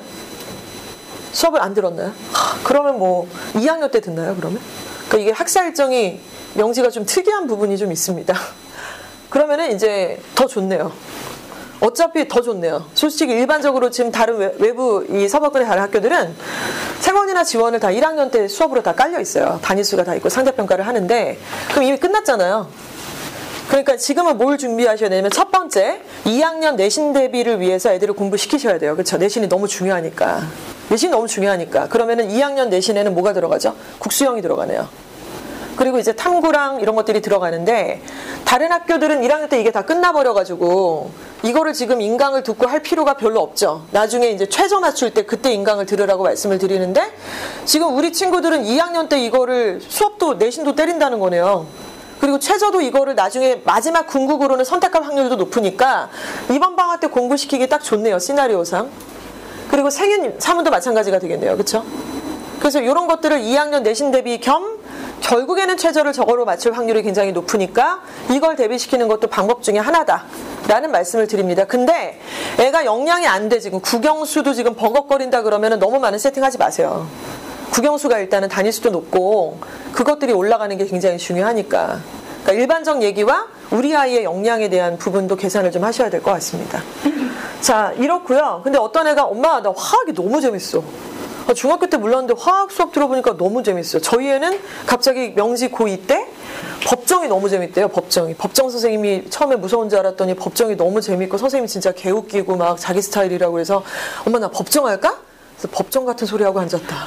Speaker 2: 수업을 안 들었나요? 그러면 뭐 2학년 때 듣나요, 그러면? 그러니까 이게 학사 일정이 명지가 좀 특이한 부분이 좀 있습니다. 그러면은 이제 더 좋네요. 어차피 더 좋네요. 솔직히 일반적으로 지금 다른 외부 이 서부권의 다른 학교들은 생원이나 지원을 다 1학년 때 수업으로 다 깔려 있어요. 단위수가 다 있고 상대평가를 하는데 그럼 이미 끝났잖아요. 그러니까 지금은 뭘 준비하셔야 되냐면 첫 번째 2학년 내신 대비를 위해서 애들을 공부시키셔야 돼요. 그렇죠? 내신이 너무 중요하니까. 내신이 너무 중요하니까. 그러면은 2학년 내신에는 뭐가 들어가죠? 국수형이 들어가네요. 그리고 이제 탐구랑 이런 것들이 들어가는데 다른 학교들은 1학년 때 이게 다 끝나버려가지고 이거를 지금 인강을 듣고 할 필요가 별로 없죠. 나중에 이제 최저 맞출 때 그때 인강을 들으라고 말씀을 드리는데 지금 우리 친구들은 2학년 때 이거를 수업도 내신도 때린다는 거네요. 그리고 최저도 이거를 나중에 마지막 궁극으로는 선택할 확률도 높으니까 이번 방학 때 공부시키기 딱 좋네요. 시나리오상. 그리고 생윤 3은도 마찬가지가 되겠네요. 그렇죠? 그래서 이런 것들을 2학년 내신 대비 겸 결국에는 최저를 저거로 맞출 확률이 굉장히 높으니까 이걸 대비시키는 것도 방법 중에 하나다라는 말씀을 드립니다. 근데 애가 역량이 안 돼 지금 국영수도 지금 버벅거린다 그러면 너무 많은 세팅하지 마세요. 국영수가 일단은 단위수도 높고 그것들이 올라가는 게 굉장히 중요하니까. 그러니까 일반적 얘기와 우리 아이의 역량에 대한 부분도 계산을 좀 하셔야 될 것 같습니다. 자, 이렇고요. 근데 어떤 애가 엄마 나 화학이 너무 재밌어. 중학교 때 몰랐는데 화학 수업 들어보니까 너무 재밌어요. 저희 애는 갑자기 명지 고2 때 법정이 너무 재밌대요. 법정이. 법정 선생님이 처음에 무서운 줄 알았더니 법정이 너무 재밌고 선생님이 진짜 개웃기고 막 자기 스타일이라고 그래서 엄마 나 법정 할까? 그래서 법정 같은 소리 하고 앉았다.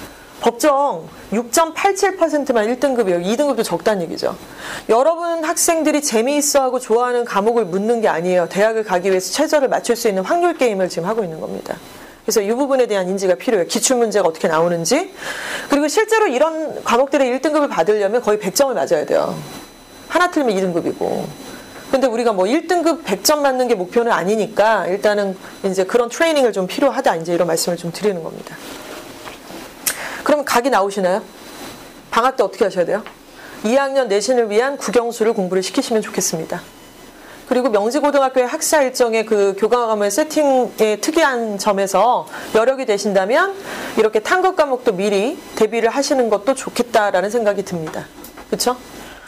Speaker 2: 법정 6.87%만 1등급이에요. 2등급도 적다는 얘기죠. 여러분 학생들이 재미있어하고 좋아하는 과목을 묻는 게 아니에요. 대학을 가기 위해서 최저를 맞출 수 있는 확률 게임을 지금 하고 있는 겁니다. 그래서 이 부분에 대한 인지가 필요해요. 기출문제가 어떻게 나오는지. 그리고 실제로 이런 과목들의 1등급을 받으려면 거의 100점을 맞아야 돼요. 하나 틀리면 2등급이고. 근데 우리가 뭐 1등급 100점 맞는 게 목표는 아니니까 일단은 이제 그런 트레이닝을 좀 필요하다. 이제 이런 말씀을 좀 드리는 겁니다. 그럼 각이 나오시나요? 방학 때 어떻게 하셔야 돼요? 2학년 내신을 위한 국영수를 공부를 시키시면 좋겠습니다. 그리고 명지고등학교의 학사 일정의 그 교과과목의 세팅의 특이한 점에서 여력이 되신다면 이렇게 탐구 과목도 미리 대비를 하시는 것도 좋겠다라는 생각이 듭니다. 그렇죠?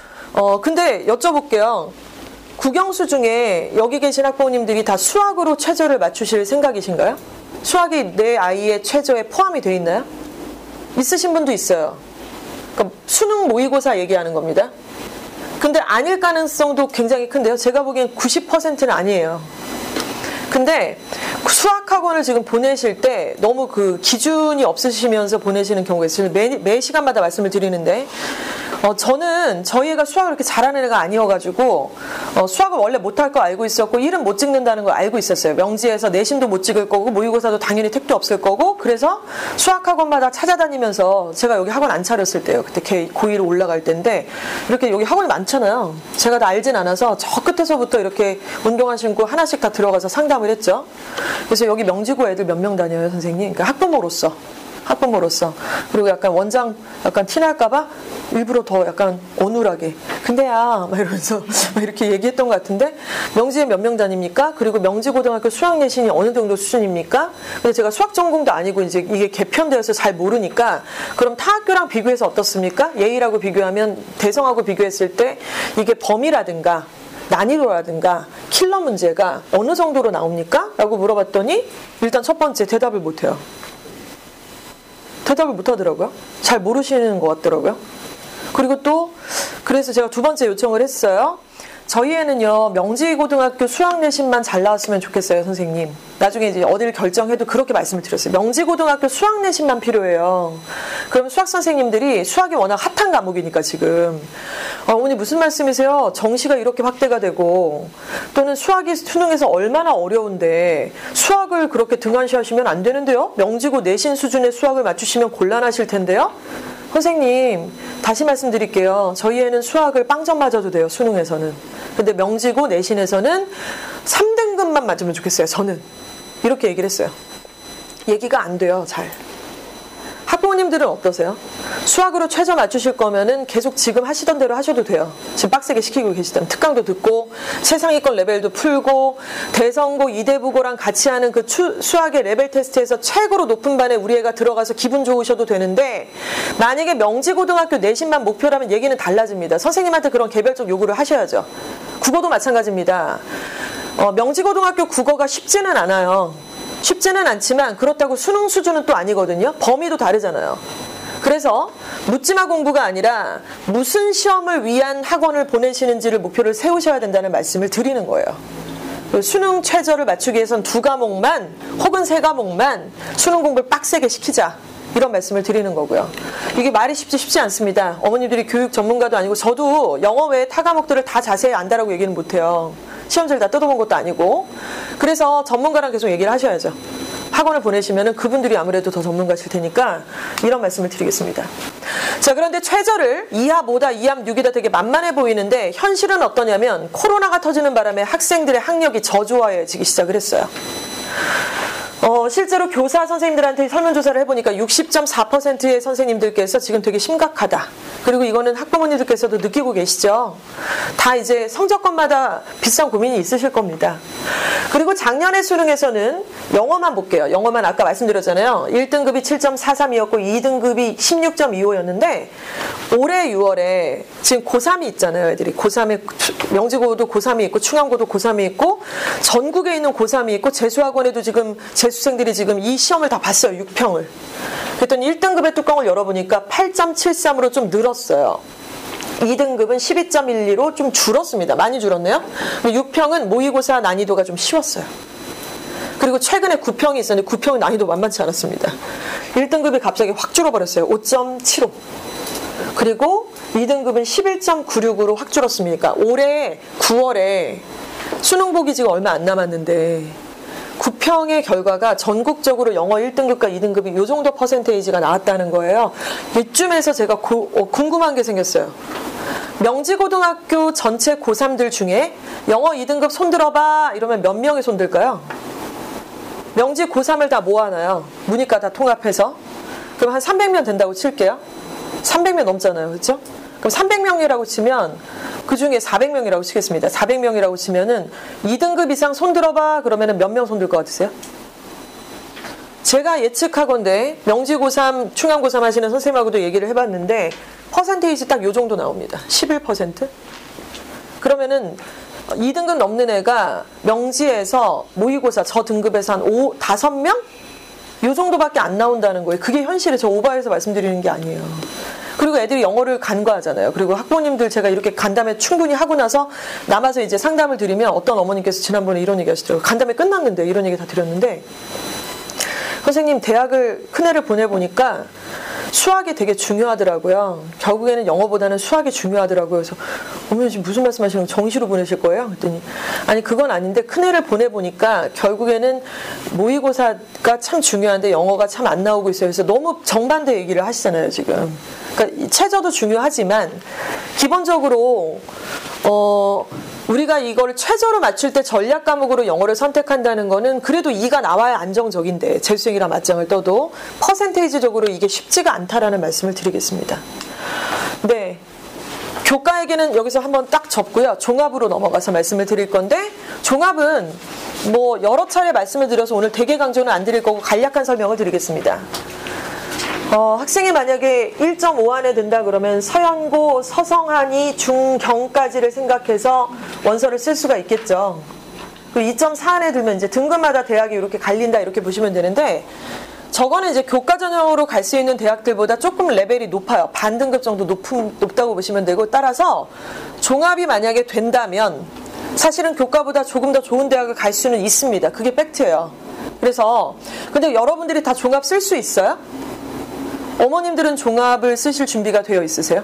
Speaker 2: 근데 여쭤볼게요. 국영수 중에 여기 계신 학부모님들이 다 수학으로 최저를 맞추실 생각이신가요? 수학이 내 아이의 최저에 포함이 되어 있나요? 있으신 분도 있어요. 그러니까 수능 모의고사 얘기하는 겁니다. 근데 아닐 가능성도 굉장히 큰데요. 제가 보기엔 90%는 아니에요. 근데 수학학원을 지금 보내실 때 너무 그 기준이 없으시면서 보내시는 경우가 있어요. 매 시간마다 말씀을 드리는데 저는 저희 애가 수학을 그렇게 잘하는 애가 아니어가지고 수학을 원래 못할 거 알고 있었고 1은 못 찍는다는 걸 알고 있었어요. 명지에서 내신도 못 찍을 거고 모의고사도 당연히 택도 없을 거고 그래서 수학학원마다 찾아다니면서 제가 여기 학원 안 차렸을 때요. 그때 걔 고2로 올라갈 때인데 이렇게 여기 학원이 많잖아요. 제가 다 알진 않아서 저 끝에서부터 이렇게 운동화 신고 하나씩 다 들어가서 상담을 했죠. 그래서 여기 명지고 애들 몇 명 다녀요, 선생님? 그러니까 학부모로서. 그리고 약간 원장 약간 티날까봐 일부러 더 약간 어눌하게. 근데야, 막 이러면서 막 이렇게 얘기했던 것 같은데, 명지에 몇 명 다닙니까? 그리고 명지고등학교 수학 내신이 어느 정도 수준입니까? 근데 제가 수학 전공도 아니고 이제 이게 개편되어서 잘 모르니까, 그럼 타 학교랑 비교해서 어떻습니까? 예의라고 비교하면 대성하고 비교했을 때 이게 범위라든가, 난이도라든가 킬러 문제가 어느 정도로 나옵니까? 라고 물어봤더니 일단 첫 번째 대답을 못해요. 대답을 못하더라고요. 잘 모르시는 것 같더라고요. 그리고 또 그래서 제가 두 번째 요청을 했어요. 저희 애는요 명지고등학교 수학 내신만 잘 나왔으면 좋겠어요, 선생님. 나중에 이제 어디를 결정해도 그렇게 말씀을 드렸어요. 명지고등학교 수학 내신만 필요해요. 그러면 수학 선생님들이 수학이 워낙 핫한 과목이니까 지금 어머니 무슨 말씀이세요? 정시가 이렇게 확대가 되고 또는 수학이 수능에서 얼마나 어려운데 수학을 그렇게 등한시하시면 안 되는데요? 명지고 내신 수준의 수학을 맞추시면 곤란하실 텐데요? 선생님 다시 말씀드릴게요. 저희 애는 수학을 빵점 맞아도 돼요, 수능에서는. 근데 명지고 내신에서는 3등급만 맞으면 좋겠어요, 저는. 이렇게 얘기를 했어요. 얘기가 안 돼요, 잘. 학부모님들은 어떠세요? 수학으로 최저 맞추실 거면은 계속 지금 하시던 대로 하셔도 돼요. 지금 빡세게 시키고 계시다면 특강도 듣고 최상위권 레벨도 풀고 대성고 이대부고랑 같이 하는 그 수학의 레벨 테스트에서 최고로 높은 반에 우리 애가 들어가서 기분 좋으셔도 되는데, 만약에 명지고등학교 내신만 목표라면 얘기는 달라집니다. 선생님한테 그런 개별적 요구를 하셔야죠. 국어도 마찬가지입니다. 명지고등학교 국어가 쉽지는 않아요. 쉽지는 않지만 그렇다고 수능 수준은 또 아니거든요. 범위도 다르잖아요. 그래서 묻지마 공부가 아니라 무슨 시험을 위한 학원을 보내시는지를 목표를 세우셔야 된다는 말씀을 드리는 거예요. 수능 최저를 맞추기 위해선 2과목만 혹은 3과목만 수능 공부를 빡세게 시키자, 이런 말씀을 드리는 거고요. 이게 말이 쉽지 않습니다. 어머니들이 교육 전문가도 아니고 저도 영어 외에 타 과목들을 다 자세히 안다라고 얘기는 못해요. 시험지를 다 뜯어본 것도 아니고. 그래서 전문가랑 계속 얘기를 하셔야죠. 학원을 보내시면은 그분들이 아무래도 더 전문가실 테니까 이런 말씀을 드리겠습니다. 자, 그런데 최저를 2합 5다, 2합 6이다 되게 만만해 보이는데 현실은 어떠냐면 코로나가 터지는 바람에 학생들의 학력이 저조해지기 시작을 했어요. 실제로 교사 선생님들한테 설문조사를 해보니까 60.4%의 선생님들께서 지금 되게 심각하다. 그리고 이거는 학부모님들께서도 느끼고 계시죠. 다 이제 성적권마다 비슷한 고민이 있으실 겁니다. 그리고 작년의 수능에서는 영어만 볼게요. 영어만 아까 말씀드렸잖아요. 1등급이 7.43이었고 2등급이 16.25였는데 올해 6월에 지금 고3이 있잖아요. 애들이 고3에 명지고도 고3이 있고 충암고도 고3이 있고 전국에 있는 고3이 있고 재수학원에도 지금 재수생들이 지금 이 시험을 다 봤어요. 6평을. 그랬더니 1등급의 뚜껑을 열어보니까 8.73으로 좀 늘었어요. 2등급은 12.12로 좀 줄었습니다. 많이 줄었네요. 6평은 모의고사 난이도가 좀 쉬웠어요. 그리고 최근에 9평이 있었는데 9평은 난이도 만만치 않았습니다. 1등급이 갑자기 확 줄어버렸어요. 5.75. 그리고 2등급은 11.96으로 확 줄었습니까? 올해 9월에 수능 보기 지금 얼마 안 남았는데 9평의 결과가 전국적으로 영어 1등급과 2등급이 이 정도 퍼센테이지가 나왔다는 거예요. 이쯤에서 제가 궁금한 게 생겼어요. 명지고등학교 전체 고3들 중에 영어 2등급 손들어봐 이러면 몇 명이 손들까요? 명지 고3을 다 모아놔요. 문이과 다 통합해서. 그럼 한 300명 된다고 칠게요. 300명 넘잖아요. 그렇죠? 그럼 300명이라고 치면 그 중에 400명이라고 치겠습니다. 400명이라고 치면은 2등급 이상 손들어봐 그러면은 몇 명 손들 것 같으세요? 제가 예측하건대 명지 고3, 충암 고3 하시는 선생님하고도 얘기를 해봤는데 퍼센테이지 딱 요 정도 나옵니다. 11%? 그러면은 2등급 넘는 애가 명지에서 모의고사 저 등급에서 한 5명? 요 정도밖에 안 나온다는 거예요. 그게 현실에 저 오버해서 말씀드리는 게 아니에요. 그리고 애들이 영어를 간과하잖아요. 그리고 학부모님들 제가 이렇게 간담회 충분히 하고 나서 남아서 이제 상담을 드리면 어떤 어머님께서 지난번에 이런 얘기 하시더라고요. 간담회 끝났는데 이런 얘기 다 드렸는데 선생님 대학을 큰애를 보내보니까 수학이 되게 중요하더라고요. 결국에는 영어보다는 수학이 중요하더라고요. 그래서 어머니 지금 무슨 말씀하시는 거예요? 정시로 보내실 거예요? 그랬더니 아니 그건 아닌데 큰애를 보내보니까 결국에는 모의고사가 참 중요한데 영어가 참 안 나오고 있어요. 그래서 너무 정반대 얘기를 하시잖아요 지금. 그러니까 최저도 중요하지만 기본적으로 우리가 이걸 최저로 맞출 때 전략 과목으로 영어를 선택한다는 거는 그래도 2가 나와야 안정적인데 재수생이랑 맞짱을 떠도 퍼센테이지적으로 이게 쉽지가 않다라는 말씀을 드리겠습니다. 네, 교과에게는 여기서 한번 딱 접고요. 종합으로 넘어가서 말씀을 드릴 건데 종합은 뭐 여러 차례 말씀을 드려서 오늘 대개 강조는 안 드릴 거고 간략한 설명을 드리겠습니다. 학생이 만약에 1.5 안에 든다 그러면 서연고, 서성한이, 중경까지를 생각해서 원서를 쓸 수가 있겠죠. 그 2.4 안에 들면 이제 등급마다 대학이 이렇게 갈린다 이렇게 보시면 되는데 저거는 이제 교과 전형으로 갈 수 있는 대학들보다 조금 레벨이 높아요. 반 등급 정도 높다고 보시면 되고 따라서 종합이 만약에 된다면 사실은 교과보다 조금 더 좋은 대학을 갈 수는 있습니다. 그게 팩트예요. 그래서 근데 여러분들이 다 종합 쓸 수 있어요? 어머님들은 종합을 쓰실 준비가 되어 있으세요?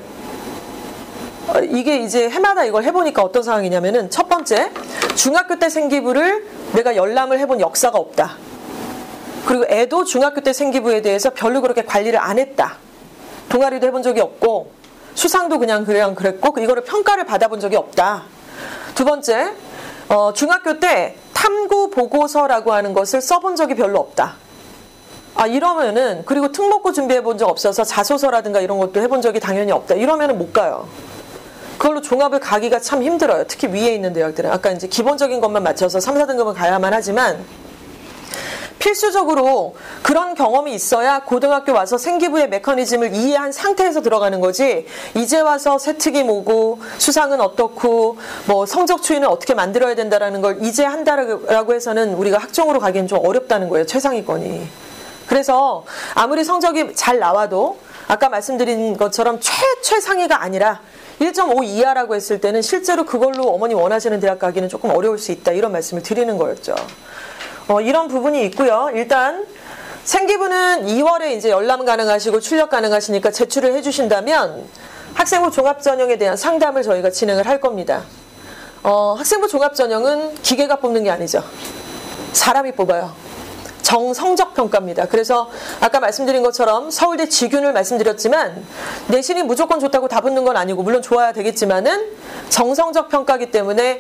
Speaker 2: 이게 이제 해마다 이걸 해보니까 어떤 상황이냐면은 첫 번째, 중학교 때 생기부를 내가 열람을 해본 역사가 없다. 그리고 애도 중학교 때 생기부에 대해서 별로 그렇게 관리를 안 했다. 동아리도 해본 적이 없고 수상도 그냥 그랬고 이거를 평가를 받아본 적이 없다. 두 번째, 중학교 때 탐구 보고서라고 하는 것을 써본 적이 별로 없다. 이러면은, 그리고 특목고 준비해 본 적 없어서 자소서라든가 이런 것도 해본 적이 당연히 없다. 이러면은 못 가요. 그걸로 종합을 가기가 참 힘들어요. 특히 위에 있는 대학들은. 아까 이제 기본적인 것만 맞춰서 3, 4등급은 가야만 하지만, 필수적으로 그런 경험이 있어야 고등학교 와서 생기부의 메커니즘을 이해한 상태에서 들어가는 거지, 이제 와서 세특이 뭐고 수상은 어떻고 뭐 성적 추이는 어떻게 만들어야 된다라는 걸 이제 한다라고 해서는 우리가 학종으로 가기엔 좀 어렵다는 거예요. 최상위권이. 그래서 아무리 성적이 잘 나와도 아까 말씀드린 것처럼 최상위가 아니라 1.5 이하라고 했을 때는 실제로 그걸로 어머니 원하시는 대학 가기는 조금 어려울 수 있다, 이런 말씀을 드리는 거였죠. 이런 부분이 있고요. 일단 생기부는 2월에 이제 열람 가능하시고 출력 가능하시니까 제출을 해주신다면 학생부 종합전형에 대한 상담을 저희가 진행을 할 겁니다. 학생부 종합전형은 기계가 뽑는 게 아니죠. 사람이 뽑아요. 정성적 평가입니다. 그래서 아까 말씀드린 것처럼 서울대 지균을 말씀드렸지만 내신이 무조건 좋다고 다 붙는 건 아니고, 물론 좋아야 되겠지만은 정성적 평가이기 때문에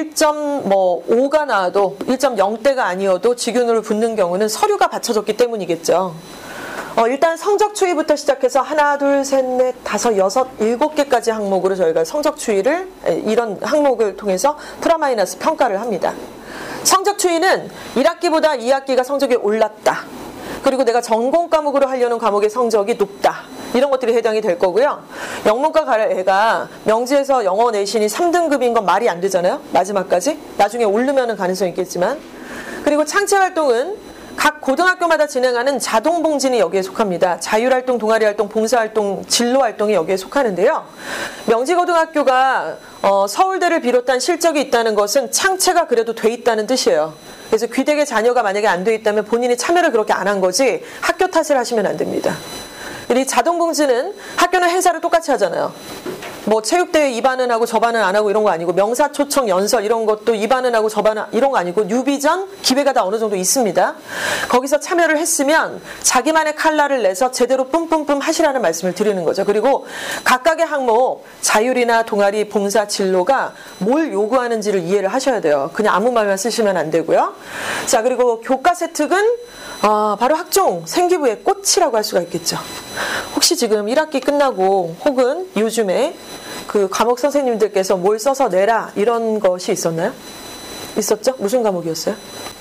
Speaker 2: 1.5가 나와도 1.0대가 아니어도 지균으로 붙는 경우는 서류가 받쳐졌기 때문이겠죠. 일단 성적 추이부터 시작해서 하나, 둘, 셋, 넷, 다섯, 여섯, 7개까지 항목으로 저희가 성적 추이를, 이런 항목을 통해서 플러마이너스 평가를 합니다. 성적 추이는 1학기보다 2학기가 성적이 올랐다, 그리고 내가 전공 과목으로 하려는 과목의 성적이 높다, 이런 것들이 해당이 될 거고요. 영문과 갈 애가 명지에서 영어 내신이 3등급인 건 말이 안 되잖아요. 마지막까지. 나중에 오르면 가능성이 있겠지만. 그리고 창체활동은 각 고등학교마다 진행하는 자동봉진이 여기에 속합니다. 자율활동, 동아리활동, 봉사활동, 진로활동이 여기에 속하는데요. 명지고등학교가 서울대를 비롯한 실적이 있다는 것은 창체가 그래도 돼 있다는 뜻이에요. 그래서 귀대계 자녀가 만약에 안 돼 있다면 본인이 참여를 그렇게 안 한 거지 학교 탓을 하시면 안 됩니다. 이 자동봉지는 학교는 행사를 똑같이 하잖아요. 뭐 체육대회 이 반은 하고 저 반은 안 하고 이런 거 아니고, 명사초청 연설 이런 것도 이 반은 하고 저 반은 이런 거 아니고, 뉴비전 기회가 다 어느 정도 있습니다. 거기서 참여를 했으면 자기만의 칼라를 내서 제대로 뿜뿜뿜 하시라는 말씀을 드리는 거죠. 그리고 각각의 항목, 자율이나 동아리, 봉사, 진로가 뭘 요구하는지를 이해를 하셔야 돼요. 그냥 아무 말만 쓰시면 안 되고요. 자, 그리고 교과 세특은 바로 학종, 생기부의 꽃이라고 할 수가 있겠죠. 혹시 지금 1학기 끝나고 혹은 요즘에 그 과목 선생님들께서 뭘 써서 내라 이런 것이 있었나요? 있었죠? 무슨 과목이었어요?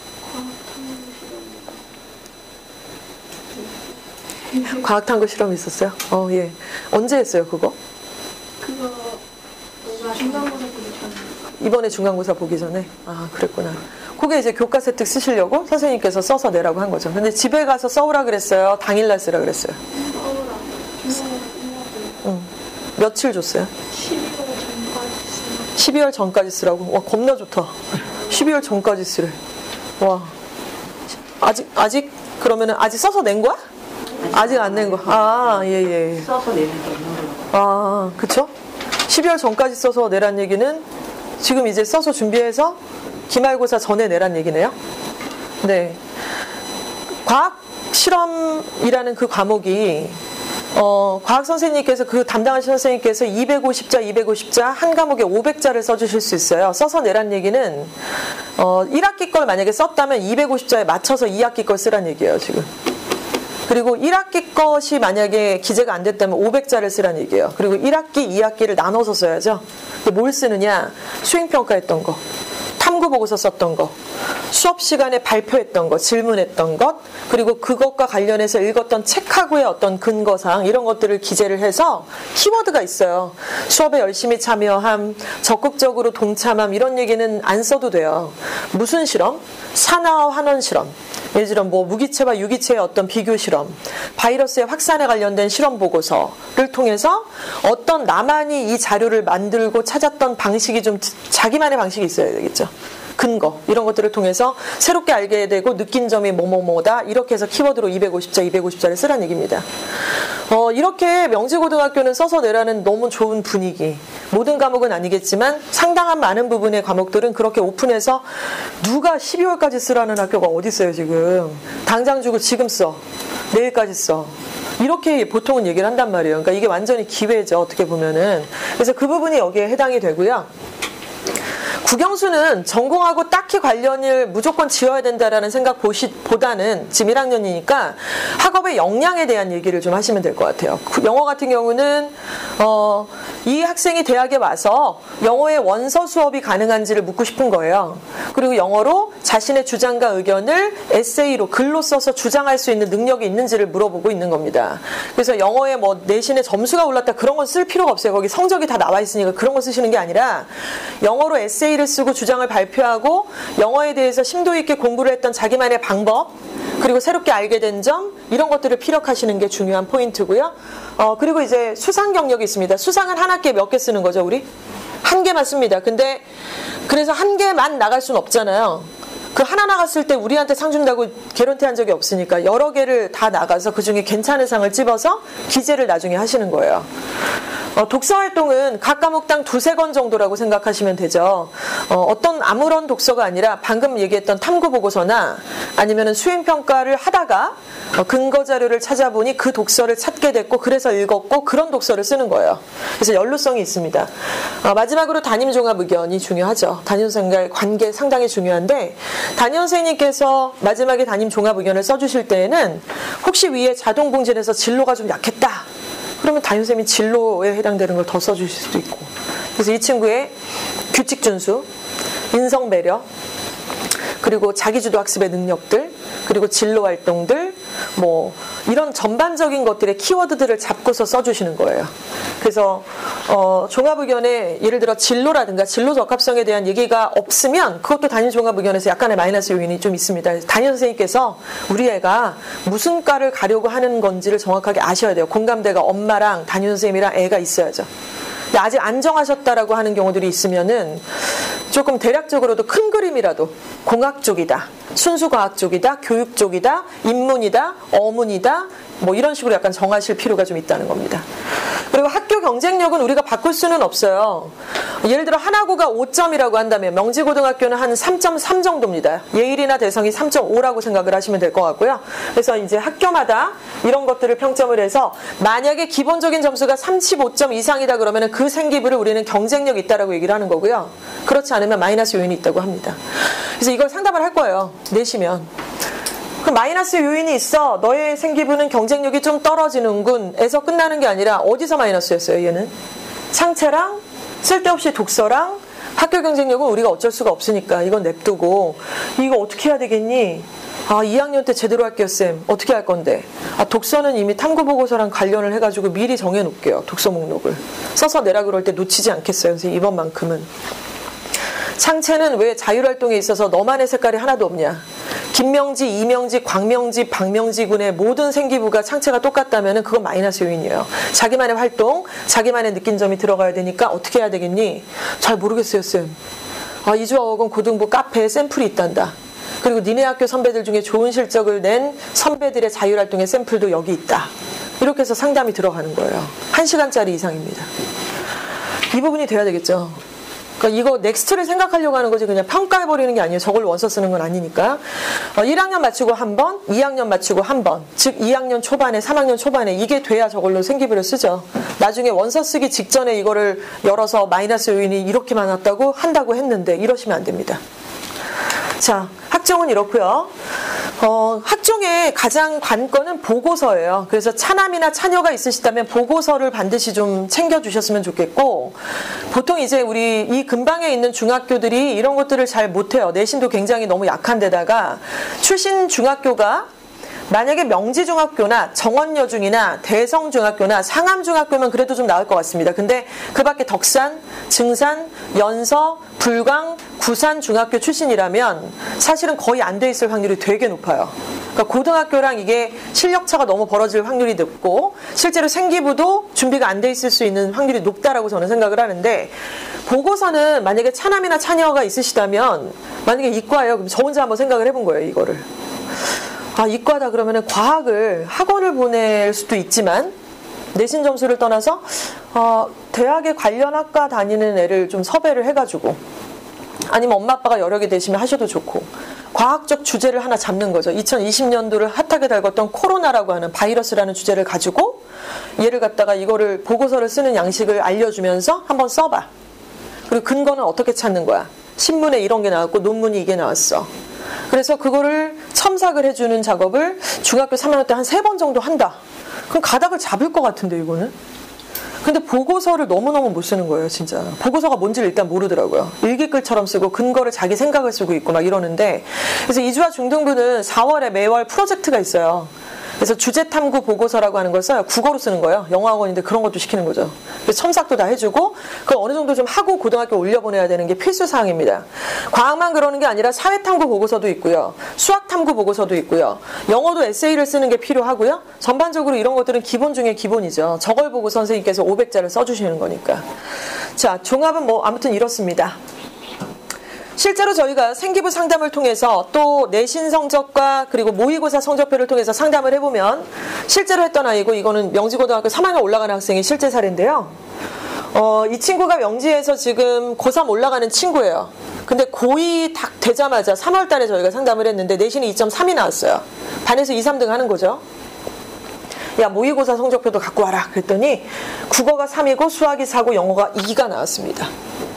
Speaker 2: 과학탐구 실험 있었어요? 예. 언제 했어요, 그거?
Speaker 3: 그거 중간고사 보기 전에.
Speaker 2: 이번에 중간고사 보기 전에? 그랬구나. 그게 이제 교과 세특 쓰시려고 선생님께서 써서 내라고 한 거죠. 근데 집에 가서 써오라 그랬어요? 당일날 쓰라 그랬어요?
Speaker 3: 서울아.
Speaker 2: 며칠 줬어요? 12월 전까지 쓰라고? 와, 겁나 좋다. 12월 전까지 쓰래. 와. 아직 그러면은 아직 써서 낸 거야? 아직 안 낸 거. 예.
Speaker 4: 써서 내는 게 있는 거.
Speaker 2: 그쵸? 12월 전까지 써서 내란 얘기는 지금 이제 써서 준비해서 기말고사 전에 내란 얘기네요. 네. 과학 실험이라는 그 과목이 과학 선생님께서, 그 담당하신 선생님께서 250자 한 과목에 500자를 써주실 수 있어요. 써서 내란 얘기는 1학기 걸 만약에 썼다면 250자에 맞춰서 2학기 걸 쓰란 얘기예요, 지금. 그리고 1학기 것이 만약에 기재가 안 됐다면 500자를 쓰란 얘기예요. 그리고 1학기, 2학기를 나눠서 써야죠. 근데 뭘 쓰느냐? 수행평가했던 거, 탐구보고서 썼던 거, 수업 시간에 발표했던 것, 질문했던 것, 그리고 그것과 관련해서 읽었던 책하고의 어떤 근거사항, 이런 것들을 기재를 해서 키워드가 있어요. 수업에 열심히 참여함, 적극적으로 동참함, 이런 얘기는 안 써도 돼요. 무슨 실험? 산화와 환원 실험. 예를 들어 뭐 무기체와 유기체의 어떤 비교 실험, 바이러스의 확산에 관련된 실험 보고서를 통해서 어떤 나만이 이 자료를 만들고 찾았던 방식이 좀 자기만의 방식이 있어야 되겠죠. 근거, 이런 것들을 통해서 새롭게 알게 되고 느낀 점이 뭐뭐뭐다, 이렇게 해서 키워드로 250자를 쓰라는 얘기입니다. 이렇게 명지고등학교는 써서 내라는 너무 좋은 분위기, 모든 과목은 아니겠지만 상당한 많은 부분의 과목들은 그렇게 오픈해서 누가 12월까지 쓰라는 학교가 어디 있어요. 지금 당장 주고 지금 써, 내일까지 써, 이렇게 보통은 얘기를 한단 말이에요. 그러니까 이게 완전히 기회죠, 어떻게 보면은. 그래서 그 부분이 여기에 해당이 되고요. 국영수는 전공하고 딱히 관련을 무조건 지어야 된다라는 생각보다는 지금 1학년이니까 학업의 역량에 대한 얘기를 좀 하시면 될 것 같아요. 영어 같은 경우는 이 학생이 대학에 와서 영어의 원서 수업이 가능한지를 묻고 싶은 거예요. 그리고 영어로 자신의 주장과 의견을 에세이로 글로 써서 주장할 수 있는 능력이 있는지를 물어보고 있는 겁니다. 그래서 영어에 뭐 내신에 점수가 올랐다 그런 건 쓸 필요가 없어요. 거기 성적이 다 나와 있으니까 그런 거 쓰시는 게 아니라 영어로 에세이를 쓰고 주장을 발표하고 영어에 대해서 심도 있게 공부를 했던 자기만의 방법 그리고 새롭게 알게 된 점 이런 것들을 피력하시는 게 중요한 포인트고요. 그리고 이제 수상 경력이 있습니다. 수상은 한 학기에 몇 개 쓰는 거죠, 우리? 한 개만 씁니다. 근데 그래서 한 개만 나갈 수는 없잖아요. 그 하나 나갔을 때 우리한테 상 준다고 개런티 한 적이 없으니까 여러 개를 다 나가서 그중에 괜찮은 상을 찝어서 기재를 나중에 하시는 거예요. 독서 활동은 각 과목당 2-3권 정도라고 생각하시면 되죠. 어떤 아무런 독서가 아니라 방금 얘기했던 탐구보고서나 아니면은 수행평가를 하다가 근거 자료를 찾아보니 그 독서를 찾게 됐고 그래서 읽었고 그런 독서를 쓰는 거예요. 그래서 연루성이 있습니다. 마지막으로 담임종합의견이 중요하죠. 담임선생님과의 관계 상당히 중요한데 담임 선생님께서 마지막에 담임종합의견을 써주실 때에는 혹시 위에 자동공진에서 진로가 좀 약했다. 그러면 담임선생님이 진로에 해당되는 걸 더 써주실 수도 있고. 그래서 이 친구의 규칙 준수, 인성 배려, 그리고 자기주도 학습의 능력들, 그리고 진로 활동들, 뭐 이런 전반적인 것들의 키워드들을 잡고서 써주시는 거예요. 그래서 종합의견에 예를 들어 진로라든가 진로 적합성에 대한 얘기가 없으면 그것도 담임 종합의견에서 약간의 마이너스 요인이 좀 있습니다. 담임 선생님께서 우리 애가 무슨 과를 가려고 하는 건지를 정확하게 아셔야 돼요. 공감대가 엄마랑 담임 선생님이랑 애가 있어야죠. 근데 아직 안 정하셨다라고 하는 경우들이 있으면은 조금 대략적으로도 큰 그림이라도 공학 쪽이다, 순수과학 쪽이다, 교육 쪽이다, 인문이다, 어문이다, 뭐 이런 식으로 약간 정하실 필요가 좀 있다는 겁니다. 그리고 학교 경쟁력은 우리가 바꿀 수는 없어요. 예를 들어 하나고가 5점이라고 한다면 명지고등학교는 한 3.3 정도입니다. 예일이나 대성이 3.5라고 생각을 하시면 될 것 같고요. 그래서 이제 학교마다 이런 것들을 평점을 해서 만약에 기본적인 점수가 35점 이상이다 그러면 그 생기부를 우리는 경쟁력 있다라고 얘기를 하는 거고요. 그렇지 않으면 마이너스 요인이 있다고 합니다. 그래서 이걸 상담을 할 거예요. 내시면. 그 마이너스 요인이 있어. 너의 생기부는 경쟁력이 좀 떨어지는군 에서 끝나는 게 아니라 어디서 마이너스였어요, 얘는? 상체랑 쓸데없이 독서랑 학교 경쟁력은 우리가 어쩔 수가 없으니까 이건 냅두고 이거 어떻게 해야 되겠니? 2학년 때 제대로 할게요, 쌤. 어떻게 할 건데? 독서는 이미 탐구보고서랑 관련을 해가지고 미리 정해놓을게요. 독서 목록을. 써서 내라 그럴 때 놓치지 않겠어요, 선생님. 이번만큼은. 상체는 왜 자율활동에 있어서 너만의 색깔이 하나도 없냐? 김명지, 이명지, 광명지, 박명지 군의 모든 생기부가 상체가 똑같다면 그건 마이너스 요인이에요. 자기만의 활동, 자기만의 느낀 점이 들어가야 되니까 어떻게 해야 되겠니? 잘 모르겠어요, 쌤. 이주어학원 고등부 카페에 샘플이 있단다. 그리고 니네 학교 선배들 중에 좋은 실적을 낸 선배들의 자율활동의 샘플도 여기 있다. 이렇게 해서 상담이 들어가는 거예요. 1시간짜리 이상입니다. 이 부분이 돼야 되겠죠. 그러니까 이거 넥스트를 생각하려고 하는 거지 그냥 평가해버리는 게 아니에요. 저걸 원서 쓰는 건 아니니까. 1학년 맞추고 한 번, 2학년 맞추고 한 번. 즉 2학년 초반에, 3학년 초반에 이게 돼야 저걸로 생기부를 쓰죠. 나중에 원서 쓰기 직전에 이거를 열어서 마이너스 요인이 이렇게 많았다고 한다고 했는데 이러시면 안 됩니다. 자, 학종은 이렇고요. 학종의 가장 관건은 보고서예요. 그래서 차남이나 차녀가 있으시다면 보고서를 반드시 좀 챙겨주셨으면 좋겠고, 보통 이제 우리 이 근방에 있는 중학교들이 이런 것들을 잘 못해요. 내신도 굉장히 너무 약한 데다가 출신 중학교가 만약에 명지중학교나 정원여중이나 대성중학교나 상암중학교면 그래도 좀 나을 것 같습니다. 근데 그 밖에 덕산, 증산, 연서, 불광, 구산중학교 출신이라면 사실은 거의 안 돼 있을 확률이 되게 높아요. 그러니까 고등학교랑 이게 실력차가 너무 벌어질 확률이 높고 실제로 생기부도 준비가 안 돼 있을 수 있는 확률이 높다라고 저는 생각을 하는데, 보고서는 만약에 차남이나 차녀가 있으시다면 만약에 이과예요. 그럼 저 혼자 한번 생각을 해본 거예요, 이거를. 이과다 그러면은 과학을 학원을 보낼 수도 있지만 내신 점수를 떠나서 대학에 관련 학과 다니는 애를 좀 섭외를 해가지고, 아니면 엄마 아빠가 여력이 되시면 하셔도 좋고, 과학적 주제를 하나 잡는 거죠. 2020년도를 핫하게 달궜던 코로나라고 하는 바이러스라는 주제를 가지고 얘를 갖다가 이거를 보고서를 쓰는 양식을 알려주면서 한번 써봐. 그리고 근거는 어떻게 찾는 거야? 신문에 이런 게 나왔고 논문이 이게 나왔어. 그래서 그거를 첨삭을 해주는 작업을 중학교 3학년 때 한 3번 정도 한다. 그럼 가닥을 잡을 것 같은데 이거는. 근데 보고서를 너무너무 못 쓰는 거예요, 진짜. 보고서가 뭔지를 일단 모르더라고요. 일기글처럼 쓰고 근거를 자기 생각을 쓰고 있고 막 이러는데. 그래서 이주아 중등부는 4월에 매월 프로젝트가 있어요. 그래서 주제탐구 보고서라고 하는 걸 써요. 국어로 쓰는 거예요. 영어학원인데 그런 것도 시키는 거죠. 그래서 첨삭도 다 해주고 그걸 어느 정도 좀 하고 고등학교 올려보내야 되는 게 필수사항입니다. 과학만 그러는 게 아니라 사회탐구 보고서도 있고요. 수학탐구 보고서도 있고요. 영어도 에세이를 쓰는 게 필요하고요. 전반적으로 이런 것들은 기본 중에 기본이죠. 저걸 보고 선생님께서 500자를 써주시는 거니까. 자, 종합은 뭐 아무튼 이렇습니다. 실제로 저희가 생기부 상담을 통해서 또 내신 성적과 그리고 모의고사 성적표를 통해서 상담을 해보면 실제로 했던 아이고 이거는 명지고등학교 3학년 올라가는 학생의 실제 사례인데요. 이 친구가 명지에서 지금 고3 올라가는 친구예요. 근데 고2 딱 되자마자 3월 달에 저희가 상담을 했는데 내신이 2.3이 나왔어요. 반에서 2, 3등 하는 거죠. 야, 모의고사 성적표도 갖고 와라. 그랬더니 국어가 3이고 수학이 4고 영어가 2가 나왔습니다.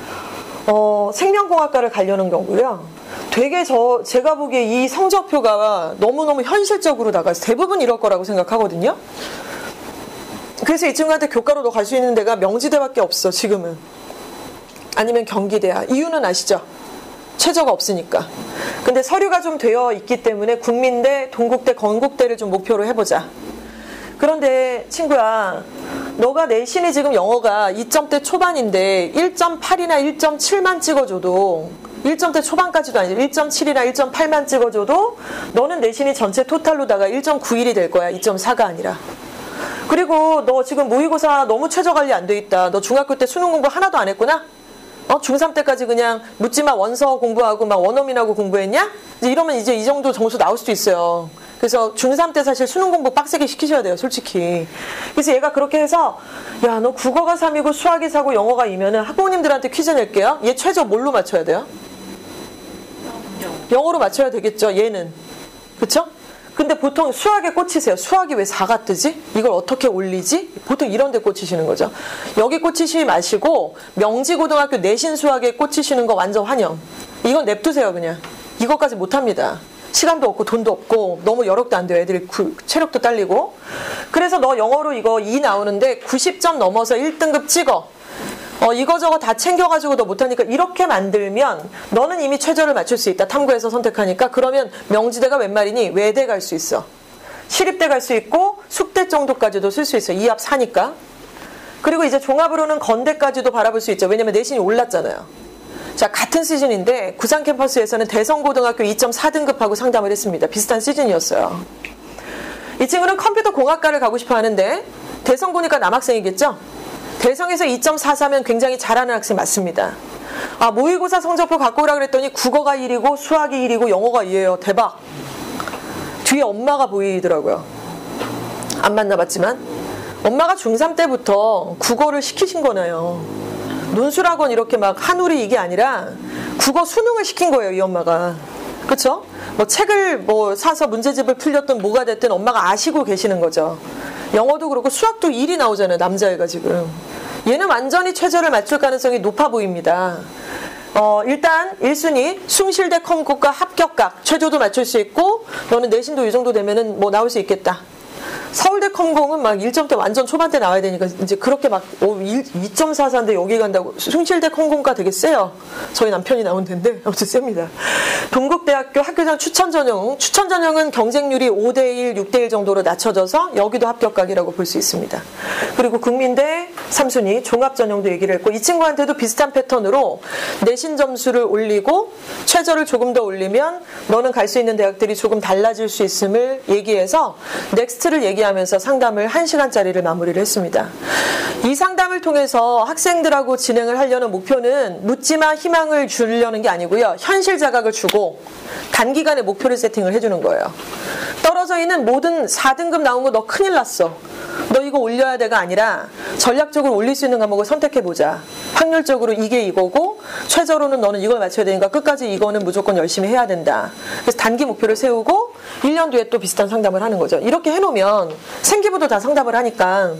Speaker 2: 생명공학과를 가려는 경우고요. 되게 제가 보기에 이 성적표가 너무너무 현실적으로 나가서 대부분 이럴 거라고 생각하거든요. 그래서 이 친구한테 교과로 너 갈 수 있는 데가 명지대밖에 없어, 지금은. 아니면 경기대야. 이유는 아시죠? 최저가 없으니까. 근데 서류가 좀 되어 있기 때문에 국민대, 동국대, 건국대를 좀 목표로 해보자. 그런데 친구야, 너가 내신이 지금 영어가 2점대 초반인데 1.8이나 1.7만 찍어줘도 1점대 초반까지도 아니고 1.7이나 1.8만 찍어줘도 너는 내신이 전체 토탈로다가 1.91이 될 거야. 2.4가 아니라. 그리고 너 지금 모의고사 너무 최저 관리 안 돼 있다. 너 중학교 때 수능 공부 하나도 안 했구나? 중3 때까지 그냥 묻지마 원서 공부하고 막 원어민하고 공부했냐? 이러면 이제 이 정도 점수 나올 수도 있어요. 그래서 중3 때 사실 수능 공부 빡세게 시키셔야 돼요, 솔직히. 그래서 얘가 그렇게 해서 야, 너 국어가 3이고 수학이 4고 영어가 2면은 학부모님들한테 퀴즈 낼게요. 얘 최저 뭘로 맞춰야 돼요? 영어로 맞춰야 되겠죠, 얘는. 그쵸? 근데 보통 수학에 꽂히세요. 수학이 왜 4가 뜨지? 이걸 어떻게 올리지? 보통 이런 데 꽂히시는 거죠. 여기 꽂히시지 마시고 명지고등학교 내신 수학에 꽂히시는 거 완전 환영. 이건 냅두세요, 그냥. 이것까지 못합니다. 시간도 없고 돈도 없고 너무 여력도 안 돼요. 애들이 체력도 딸리고. 그래서 너 영어로 이거 2 나오는데 90점 넘어서 1등급 찍어. 이거저거 다 챙겨가지고 너 못하니까 이렇게 만들면 너는 이미 최저를 맞출 수 있다. 탐구해서 선택하니까. 그러면 명지대가 웬 말이니? 외대 갈 수 있어. 시립대 갈 수 있고 숙대 정도까지도 쓸 수 있어. 2합 4니까. 그리고 이제 종합으로는 건대까지도 바라볼 수 있죠. 왜냐면 내신이 올랐잖아요. 자, 같은 시즌인데 구상 캠퍼스에서는 대성고등학교 2.4등급하고 상담을 했습니다. 비슷한 시즌이었어요. 이 친구는 컴퓨터 공학과를 가고 싶어 하는데 대성고니까 남학생이겠죠? 대성에서 2.44면 굉장히 잘하는 학생 맞습니다. 아, 모의고사 성적표 갖고 오라 그랬더니 국어가 1이고 수학이 1이고 영어가 2예요. 대박. 뒤에 엄마가 보이더라고요. 안 만나봤지만 엄마가 중3 때부터 국어를 시키신 거네요. 논술학원 이렇게 막 한우리 이게 아니라 국어 수능을 시킨 거예요, 이 엄마가. 그쵸? 뭐 책을 뭐 사서 문제집을 풀렸든 뭐가 됐든 엄마가 아시고 계시는 거죠. 영어도 그렇고 수학도 1이 나오잖아요, 남자애가 지금. 얘는 완전히 최저를 맞출 가능성이 높아 보입니다. 일단 1순위 숭실대 컴국과 합격각 최저도 맞출 수 있고 너는 내신도 이 정도 되면은 뭐 나올 수 있겠다. 서울대 컴공은 막 1점대 완전 초반대 나와야 되니까 이제 그렇게 막 2.44인데 여기 간다고. 숭실대 컴공과 되게 세요. 저희 남편이 나온 데인데 아무튼 셉니다. 동국대학교 학교장 추천전형은 경쟁률이 5대1, 6대1 정도로 낮춰져서 여기도 합격각이라고 볼 수 있습니다. 그리고 국민대 3순위 종합전형도 얘기를 했고 이 친구한테도 비슷한 패턴으로 내신 점수를 올리고 최저를 조금 더 올리면 너는 갈 수 있는 대학들이 조금 달라질 수 있음을 얘기해서 넥스트를 얘기하면서 상담을 1시간짜리를 마무리를 했습니다. 이 상담을 통해서 학생들하고 진행을 하려는 목표는 묻지마 희망을 주려는 게 아니고요. 현실 자각을 주고 단기간에 목표를 세팅을 해주는 거예요. 떨어져 있는 모든 4등급 나온 거 너 큰일 났어. 너 이거 올려야 돼가 아니라 전략적으로 올릴 수 있는 과목을 선택해보자. 확률적으로 이게 이거고 최저로는 너는 이걸 맞춰야 되니까 끝까지 이거는 무조건 열심히 해야 된다. 그래서 단기 목표를 세우고 1년 뒤에 또 비슷한 상담을 하는 거죠. 이렇게 해놓으면 생기부도 다 상담을 하니까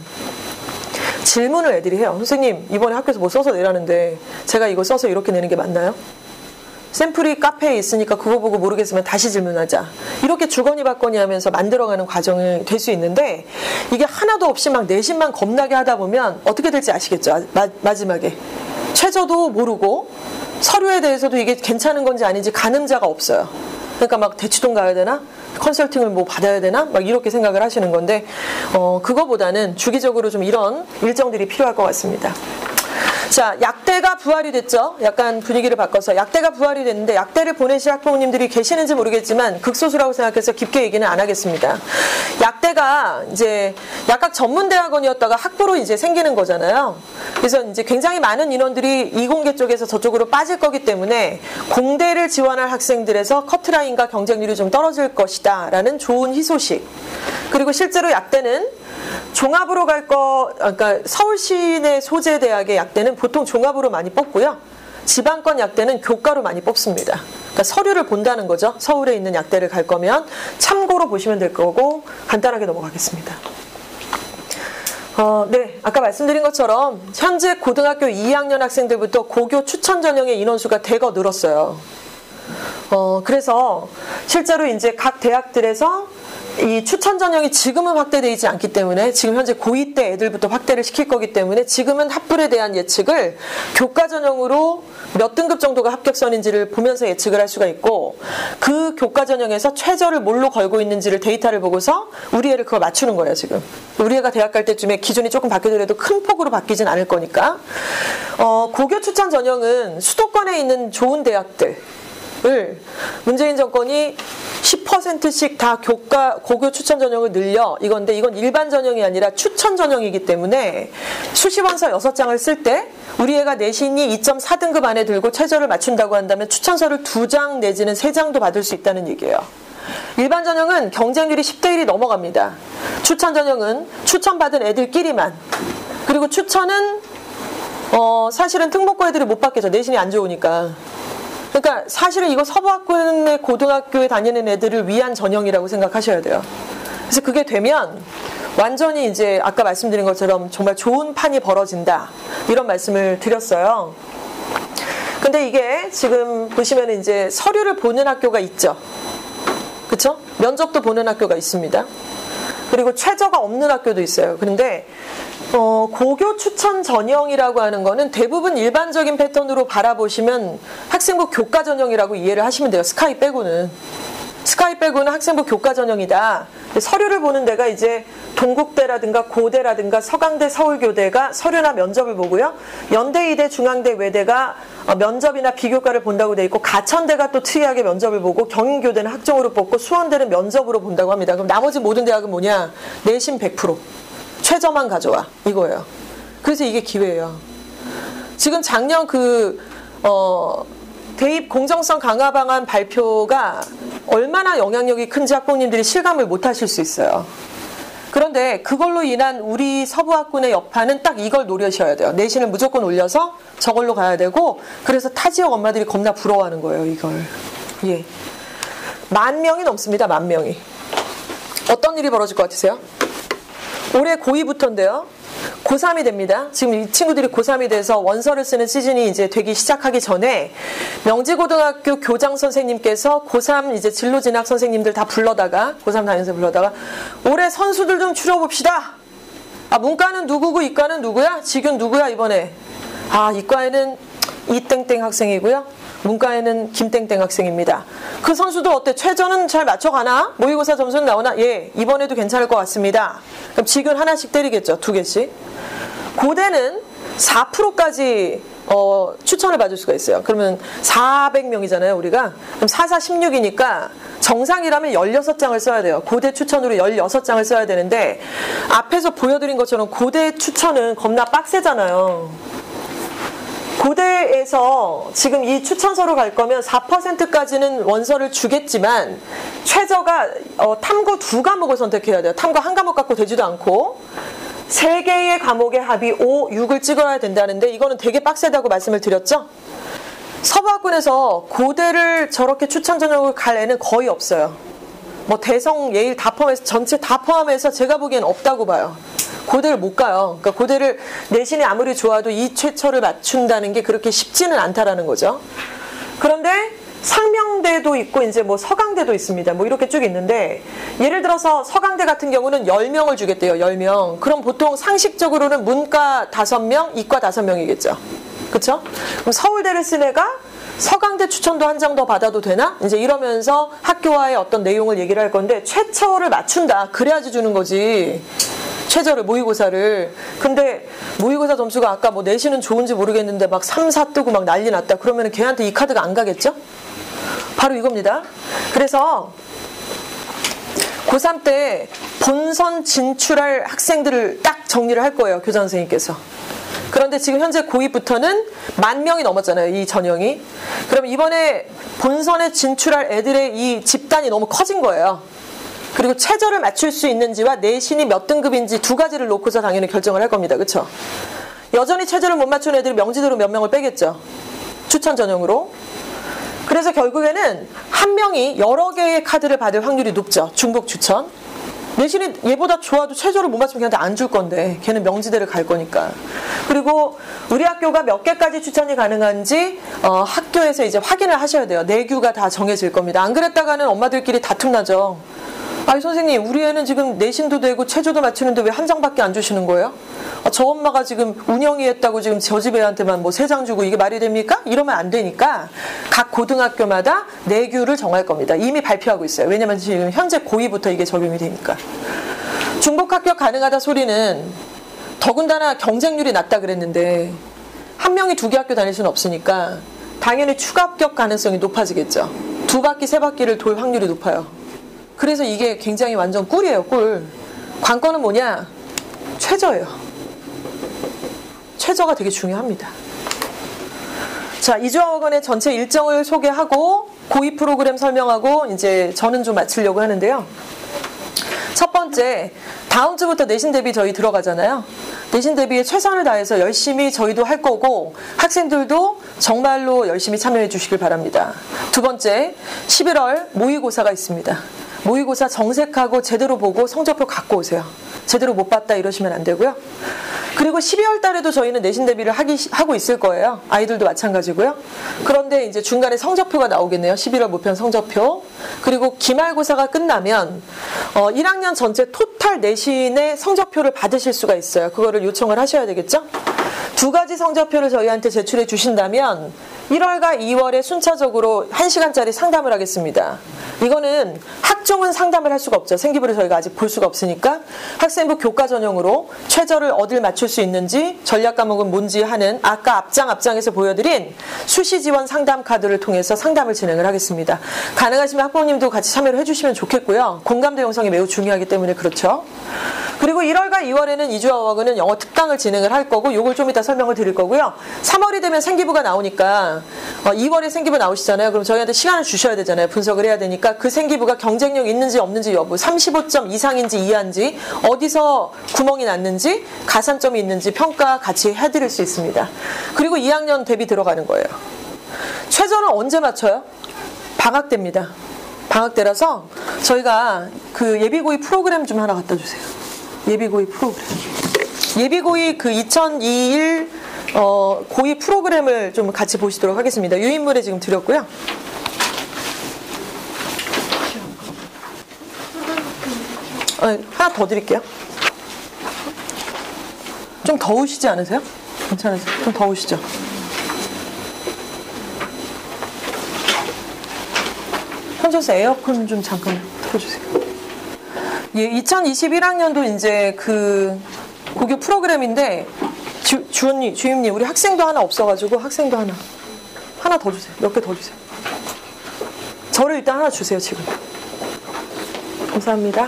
Speaker 2: 질문을 애들이 해요. 선생님 이번에 학교에서 뭐 써서 내라는데 제가 이거 써서 이렇게 내는 게 맞나요? 샘플이 카페에 있으니까 그거 보고 모르겠으면 다시 질문하자. 이렇게 주거니 받거니 하면서 만들어가는 과정이 될 수 있는데 이게 하나도 없이 막 내신만 겁나게 하다 보면 어떻게 될지 아시겠죠? 마지막에. 최저도 모르고 서류에 대해서도 이게 괜찮은 건지 아닌지 가늠자가 없어요. 그러니까 막 대치동 가야 되나? 컨설팅을 뭐 받아야 되나? 막 이렇게 생각을 하시는 건데 그거보다는 주기적으로 좀 이런 일정들이 필요할 것 같습니다. 자, 약대가 부활이 됐죠. 약간 분위기를 바꿔서 약대가 부활이 됐는데 약대를 보내실 학부모님들이 계시는지 모르겠지만 극소수라고 생각해서 깊게 얘기는 안 하겠습니다. 약대가 이제 약학 전문대학원이었다가 학부로 이제 생기는 거잖아요. 그래서 이제 굉장히 많은 인원들이 이공계 쪽에서 저쪽으로 빠질 거기 때문에 공대를 지원할 학생들에서 커트라인과 경쟁률이 좀 떨어질 것이다 라는 좋은 희소식. 그리고 실제로 약대는 종합으로 그러니까 서울 시내 소재 대학의 약대는 보통 종합으로 많이 뽑고요. 지방권 약대는 교과로 많이 뽑습니다. 그러니까 서류를 본다는 거죠. 서울에 있는 약대를 갈 거면 참고로 보시면 될 거고 간단하게 넘어가겠습니다. 네, 아까 말씀드린 것처럼 현재 고등학교 2학년 학생들부터 고교 추천 전형의 인원수가 대거 늘었어요. 그래서 실제로 이제 각 대학들에서 이 추천 전형이 지금은 확대되지 않기 때문에 지금 현재 고2 때 애들부터 확대를 시킬 거기 때문에 지금은 합불에 대한 예측을 교과 전형으로 몇 등급 정도가 합격선인지를 보면서 예측을 할 수가 있고 그 교과 전형에서 최저를 뭘로 걸고 있는지를 데이터를 보고서 우리 애를 그걸 맞추는 거예요. 지금 우리 애가 대학 갈 때쯤에 기준이 조금 바뀌더라도 큰 폭으로 바뀌진 않을 거니까 고교 추천 전형은 수도권에 있는 좋은 대학들 문재인 정권이 10%씩 다 고교 추천 전형을 늘려 이건데 이건 일반 전형이 아니라 추천 전형이기 때문에 수시원서 6장을 쓸 때 우리 애가 내신이 2.4등급 안에 들고 최저를 맞춘다고 한다면 추천서를 2장 내지는 3장도 받을 수 있다는 얘기예요. 일반 전형은 경쟁률이 10대 1이 넘어갑니다. 추천 전형은 추천받은 애들끼리만. 그리고 추천은 사실은 특목고 애들이 못 받겠죠. 내신이 안 좋으니까. 그러니까 사실은 이거 서부학군의 고등학교에 다니는 애들을 위한 전형이라고 생각하셔야 돼요. 그래서 그게 되면 완전히 이제 아까 말씀드린 것처럼 정말 좋은 판이 벌어진다. 이런 말씀을 드렸어요. 근데 이게 지금 보시면 이제 서류를 보는 학교가 있죠. 그쵸? 면접도 보는 학교가 있습니다. 그리고 최저가 없는 학교도 있어요. 그런데 고교 추천 전형이라고 하는 거는 대부분 일반적인 패턴으로 바라보시면 학생부 교과 전형이라고 이해를 하시면 돼요. 스카이 빼고는 학생부 교과 전형이다. 서류를 보는 데가 이제 동국대라든가 고대라든가 서강대, 서울교대가 서류나 면접을 보고요. 연대, 이대, 중앙대, 외대가 면접이나 비교과를 본다고 돼 있고 가천대가 또 특이하게 면접을 보고 경인교대는 학종으로 뽑고 수원대는 면접으로 본다고 합니다. 그럼 나머지 모든 대학은 뭐냐? 내신 100%. 최저만 가져와. 이거예요. 그래서 이게 기회예요. 지금 작년 대입 공정성 강화 방안 발표가 얼마나 영향력이 큰지 학부모님들이 실감을 못 하실 수 있어요. 그런데 그걸로 인한 우리 서부학군의 여파는 딱 이걸 노려셔야 돼요. 내신을 무조건 올려서 저걸로 가야 되고 그래서 타 지역 엄마들이 겁나 부러워하는 거예요. 이걸. 예. 10,000명이 넘습니다. 10,000명이. 어떤 일이 벌어질 것 같으세요? 올해 고2부터인데요. 고3이 됩니다. 지금 이 친구들이 고3이 돼서 원서를 쓰는 시즌이 이제 되기 시작하기 전에 명지고등학교 교장 선생님께서 고3 이제 진로 진학 선생님들 다 불러다가 고3 담임선생 불러다가 올해 선수들 좀 추려봅시다. 문과는 누구고 이과는 누구야? 지균 누구야 이번에? 이과에는 이땡땡 학생이고요. 문과에는 김땡땡 학생입니다. 그 선수들 어때? 최저는 잘 맞춰가나? 모의고사 점수는 나오나? 예, 이번에도 괜찮을 것 같습니다. 그럼 지균 하나씩 때리겠죠. 2개씩. 고대는 4%까지 추천을 받을 수가 있어요. 그러면 400명이잖아요, 우리가. 그럼 4, 4, 16이니까 정상이라면 16장을 써야 돼요. 고대 추천으로 16장을 써야 되는데 앞에서 보여드린 것처럼 고대 추천은 겁나 빡세잖아요. 고대에서 지금 이 추천서로 갈 거면 4%까지는 원서를 주겠지만 최저가 탐구 2과목을 선택해야 돼요. 탐구 1과목 갖고 되지도 않고 3개의 과목의 합이 5, 6을 찍어야 된다는데 이거는 되게 빡세다고 말씀을 드렸죠? 서부학군에서 고대를 저렇게 추천 전형으로 갈 애는 거의 없어요. 대성, 예일 다 포함해서 전체 다 포함해서 제가 보기엔 없다고 봐요. 고대를 못 가요. 그러니까 고대를 내신이 아무리 좋아도 이 최초를 맞춘다는 게 그렇게 쉽지는 않다라는 거죠. 그런데 상명대도 있고 이제 뭐 서강대도 있습니다. 뭐 이렇게 쭉 있는데 예를 들어서 서강대 같은 경우는 10명을 주겠대요. 10명. 그럼 보통 상식적으로는 문과 5명, 이과 5명이겠죠. 그쵸? 그럼 서울대를 쓴 애가 서강대 추천도 한 장 더 받아도 되나? 이제 이러면서 학교와의 어떤 내용을 얘기를 할 건데 최저를 맞춘다. 그래야지 주는 거지. 최저를, 모의고사를. 근데 모의고사 점수가 아까 뭐 내신은 좋은지 모르겠는데 막 3, 4 뜨고 막 난리 났다. 그러면 걔한테 이 카드가 안 가겠죠? 바로 이겁니다. 그래서 고3 때 본선 진출할 학생들을 딱 정리를 할 거예요. 교장 선생님께서. 그런데 지금 현재 고2부터는 10,000명이 넘었잖아요. 이 전형이. 그럼 이번에 본선에 진출할 애들의 이 집단이 너무 커진 거예요. 그리고 최저를 맞출 수 있는지와 내신이 몇 등급인지 두 가지를 놓고서 당연히 결정을 할 겁니다. 그렇죠? 여전히 최저를 못 맞춘 애들이 명지대로 몇 명을 빼겠죠. 추천 전형으로. 그래서 결국에는 한 명이 여러 개의 카드를 받을 확률이 높죠. 중복 추천. 내신이 얘보다 좋아도 최저를 못 맞추면 걔한테 안 줄 건데 걔는 명지대를 갈 거니까. 그리고 우리 학교가 몇 개까지 추천이 가능한지 학교에서 이제 확인을 하셔야 돼요. 내규가 다 정해질 겁니다. 안 그랬다가는 엄마들끼리 다툼 나죠. 아니 선생님 우리 애는 지금 내신도 되고 최저도 맞추는데 왜 한 장밖에 안 주시는 거예요? 저 엄마가 지금 운영이 했다고 지금 저 집 애한테만 뭐 3장 주고 이게 말이 됩니까? 이러면 안 되니까 각 고등학교마다 내규를 정할 겁니다. 이미 발표하고 있어요. 왜냐면 지금 현재 고2부터 이게 적용이 되니까. 중복 합격 가능하다 소리는 더군다나 경쟁률이 낮다 그랬는데 한 명이 2개 학교 다닐 수는 없으니까 당연히 추가 합격 가능성이 높아지겠죠. 2바퀴, 3바퀴를 돌 확률이 높아요. 그래서 이게 굉장히 완전 꿀이에요. 꿀. 관건은 뭐냐? 최저예요. 최저가 되게 중요합니다. 자, 이주학원의 전체 일정을 소개하고 고2 프로그램 설명하고 이제 저는 좀 마치려고 하는데요. 첫 번째, 다음 주부터 내신 대비 저희 들어가잖아요. 내신 대비에 최선을 다해서 열심히 저희도 할 거고 학생들도 정말로 열심히 참여해 주시길 바랍니다. 두 번째, 11월 모의고사가 있습니다. 모의고사 정색하고 제대로 보고 성적표 갖고 오세요. 제대로 못 봤다 이러시면 안 되고요. 그리고 12월 달에도 저희는 내신 대비를 하고 있을 거예요. 아이들도 마찬가지고요. 그런데 이제 중간에 성적표가 나오겠네요. 11월 모평 성적표. 그리고 기말고사가 끝나면 1학년 전체 토탈 내신의 성적표를 받으실 수가 있어요. 그거를 요청을 하셔야 되겠죠? 두 가지 성적표를 저희한테 제출해 주신다면 1월과 2월에 순차적으로 1시간짜리 상담을 하겠습니다. 이거는 학종은 상담을 할 수가 없죠. 생기부를 저희가 아직 볼 수가 없으니까 학생부 교과 전형으로 최저를 어딜 맞출 수 있는지 전략 과목은 뭔지 하는 아까 앞장에서 보여드린 수시 지원 상담 카드를 통해서 상담을 진행을 하겠습니다. 가능하시면 학부모님도 같이 참여를 해주시면 좋겠고요. 공감대 형성이 매우 중요하기 때문에 그렇죠. 그리고 1월과 2월에는 이주학원은 영어 특강을 진행을 할 거고 요걸 좀 이따 설명을 드릴 거고요. 3월이 되면 생기부가 나오니까 2월에 생기부 나오시잖아요. 그럼 저희한테 시간을 주셔야 되잖아요. 분석을 해야 되니까 그 생기부가 경쟁력 있는지 없는지 여부 35점 이상인지 이하인지 어디서 구멍이 났는지 가산점이 있는지 평가 같이 해드릴 수 있습니다. 그리고 2학년 대비 들어가는 거예요. 최저는 언제 맞춰요? 방학 때입니다. 방학 때라서 저희가 그 예비고이 프로그램 좀 하나 갖다 주세요. 예비고이 프로그램. 예비고이 그 2021 고이 프로그램을 좀 같이 보시도록 하겠습니다. 유인물에 지금 드렸고요. 하나 더 드릴게요. 좀 더우시지 않으세요? 괜찮으세요? 좀 더우시죠? 현재서 에어컨 좀 잠깐 틀어주세요. 예, 2021학년도 이제 그 고교 프로그램인데 주임님 우리 학생도 하나 없어가지고 학생도 하나 더 주세요. 몇 개 더 주세요. 저를 일단 하나 주세요. 지금 감사합니다.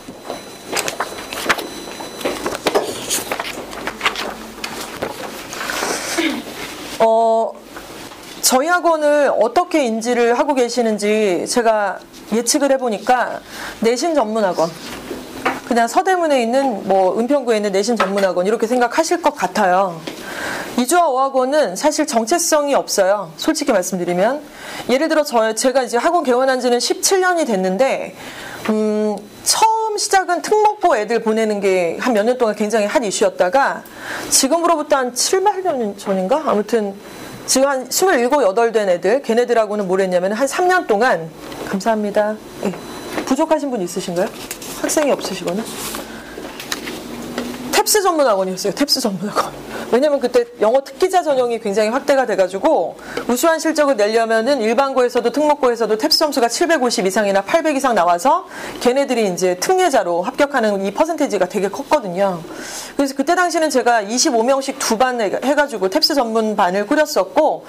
Speaker 2: 저희 학원을 어떻게 인지를 하고 계시는지 제가 예측을 해보니까 내신 전문학원, 그냥 서대문에 있는 뭐 은평구에 있는 내신 전문학원 이렇게 생각하실 것 같아요. 이주와 어학원은 사실 정체성이 없어요. 솔직히 말씀드리면 예를 들어 제가 이제 학원 개원한 지는 17년이 됐는데 처음 시작은 특목고 애들 보내는 게 한 몇 년 동안 굉장히 핫 이슈였다가 지금으로부터 한 7, 8년 전인가? 아무튼 지금 한 27, 8 된 애들, 걔네들하고는 뭘 했냐면 한 3년 동안, 감사합니다. 예. 부족하신 분 있으신가요? 학생이 없으시거나? 탭스 전문학원이었어요. 탭스 전문학원. 왜냐면 그때 영어 특기자 전형이 굉장히 확대가 돼가지고 우수한 실적을 내려면은 일반고에서도 특목고에서도 탭스 점수가 750 이상이나 800 이상 나와서 걔네들이 이제 특례자로 합격하는 이 퍼센테이지가 되게 컸거든요. 그래서 그때 당시는 제가 25명씩 2반 해가지고 탭스 전문반을 꾸렸었고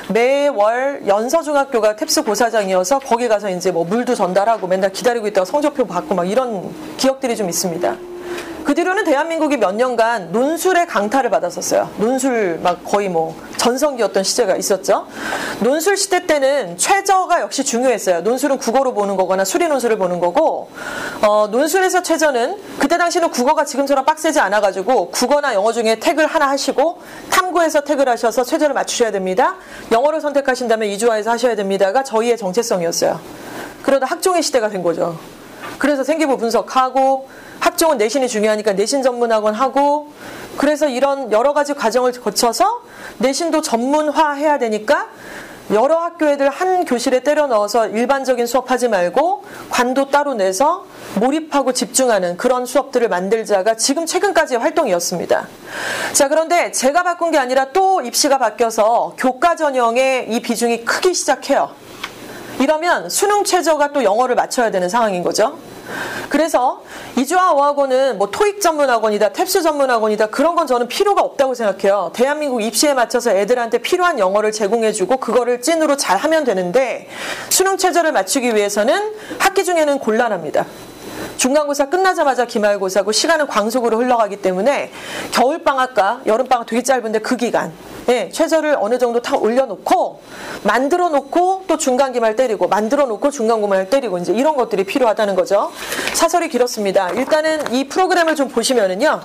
Speaker 2: 매월 연서중학교가 탭스 고사장이어서 거기 가서 이제 뭐 물도 전달하고 맨날 기다리고 있다가 성적표 받고 막 이런 기억들이 좀 있습니다. 그 뒤로는 대한민국이 몇 년간 논술의 강타를 받았었어요. 논술 막 거의 뭐 전성기였던 시대가 있었죠. 논술 시대 때는 최저가 역시 중요했어요. 논술은 국어로 보는 거거나 수리 논술을 보는 거고 논술에서 최저는 그때 당시는 국어가 지금처럼 빡세지 않아가지고 국어나 영어 중에 택을 하나 하시고 탐구에서 택을 하셔서 최저를 맞추셔야 됩니다. 영어를 선택하신다면 이주화해서 하셔야 됩니다가 저희의 정체성이었어요. 그러다 학종의 시대가 된 거죠. 그래서 생기부 분석하고 학종은 내신이 중요하니까 내신 전문학원 하고 그래서 이런 여러 가지 과정을 거쳐서 내신도 전문화해야 되니까 여러 학교 애들 한 교실에 때려 넣어서 일반적인 수업하지 말고 관도 따로 내서 몰입하고 집중하는 그런 수업들을 만들자가 지금 최근까지의 활동이었습니다. 자, 그런데 제가 바꾼 게 아니라 또 입시가 바뀌어서 교과 전형의 이 비중이 크기 시작해요. 이러면 수능 최저가 또 영어를 맞춰야 되는 상황인 거죠. 그래서 이주화 어학원은 뭐 토익 전문학원이다, 탭스 전문학원이다 그런 건 저는 필요가 없다고 생각해요. 대한민국 입시에 맞춰서 애들한테 필요한 영어를 제공해주고 그거를 찐으로 잘 하면 되는데 수능 최저를 맞추기 위해서는 학기 중에는 곤란합니다. 중간고사 끝나자마자 기말고사고 시간은 광속으로 흘러가기 때문에 겨울방학과 여름방학 되게 짧은데 그 기간 최저를 어느 정도 다 올려놓고 만들어 놓고 또 중간기말 때리고 만들어 놓고 중간고말 때리고 이제 이런 것들이 필요하다는 거죠. 사설이 길었습니다. 일단은 이 프로그램을 좀 보시면은요.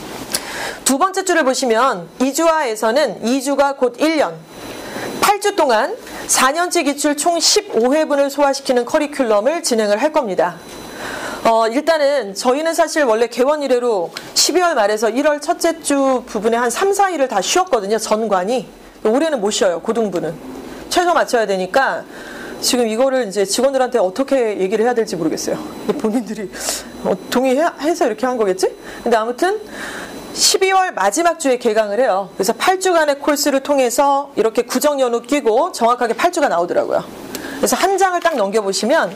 Speaker 2: 두 번째 줄을 보시면 이주화에서는 2주가 곧 1년 8주 동안 4년제 기출 총 15회분을 소화시키는 커리큘럼을 진행을 할 겁니다. 일단은 저희는 사실 원래 개원 이래로 12월 말에서 1월 첫째 주 부분에 한 3, 4일을 다 쉬었거든요. 전관이. 올해는 못 쉬어요. 고등부는. 최저 맞춰야 되니까 지금 이거를 이제 직원들한테 어떻게 얘기를 해야 될지 모르겠어요. 본인들이 동의해서 이렇게 한 거겠지? 근데 아무튼 12월 마지막 주에 개강을 해요. 그래서 8주간의 코र्스를 통해서 이렇게 구정연휴 끼고 정확하게 8주가 나오더라고요. 그래서 한 장을 딱 넘겨보시면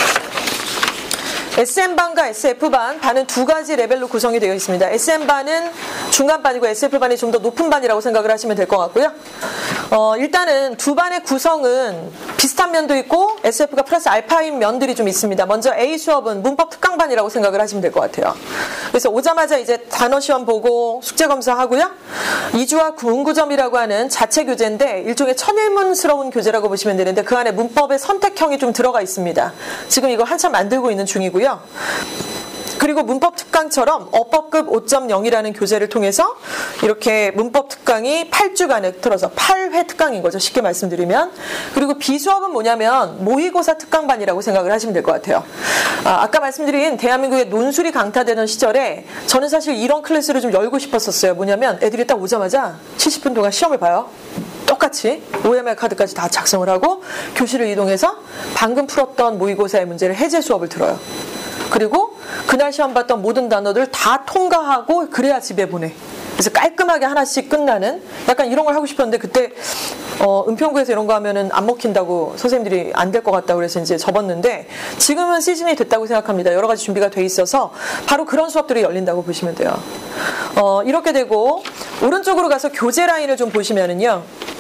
Speaker 2: SM반과 SF반, 반은 두 가지 레벨로 구성이 되어 있습니다. SM반은 중간반이고 SF반이 좀 더 높은 반이라고 생각을 하시면 될 것 같고요. 일단은 두 반의 구성은 비슷한 면도 있고 SF가 플러스 알파인 면들이 좀 있습니다. 먼저 A 수업은 문법 특강반이라고 생각을 하시면 될 것 같아요. 그래서 오자마자 이제 단어 시험 보고 숙제 검사하고요. 이주화 문구점이라고 하는 자체 교재인데 일종의 천일문스러운 교재라고 보시면 되는데 그 안에 문법의 선택형이 좀 들어가 있습니다. 지금 이거 한참 만들고 있는 중이고요. 그리고 문법 특강처럼 어법급 5.0이라는 교재를 통해서 이렇게 문법 특강이 8주간에 틀어서 8회 특강인 거죠. 쉽게 말씀드리면. 그리고 B수업은 뭐냐면 모의고사 특강반이라고 생각을 하시면 될 것 같아요. 아까 말씀드린 대한민국의 논술이 강타되는 시절에 저는 사실 이런 클래스를 좀 열고 싶었었어요. 뭐냐면 애들이 딱 오자마자 70분 동안 시험을 봐요. 똑같이 OMR 카드까지 다 작성을 하고 교실을 이동해서 방금 풀었던 모의고사의 문제를 해제 수업을 들어요. 그리고 그날 시험 봤던 모든 단어들 다 통과하고 그래야 집에 보내. 그래서 깔끔하게 하나씩 끝나는 약간 이런 걸 하고 싶었는데 그때 은평구에서 이런 거 하면은 안 먹힌다고 선생님들이 안 될 것 같다고 그래서 이제 접었는데 지금은 시즌이 됐다고 생각합니다. 여러 가지 준비가 돼 있어서 바로 그런 수업들이 열린다고 보시면 돼요. 이렇게 되고 오른쪽으로 가서 교재 라인을 좀 보시면은요.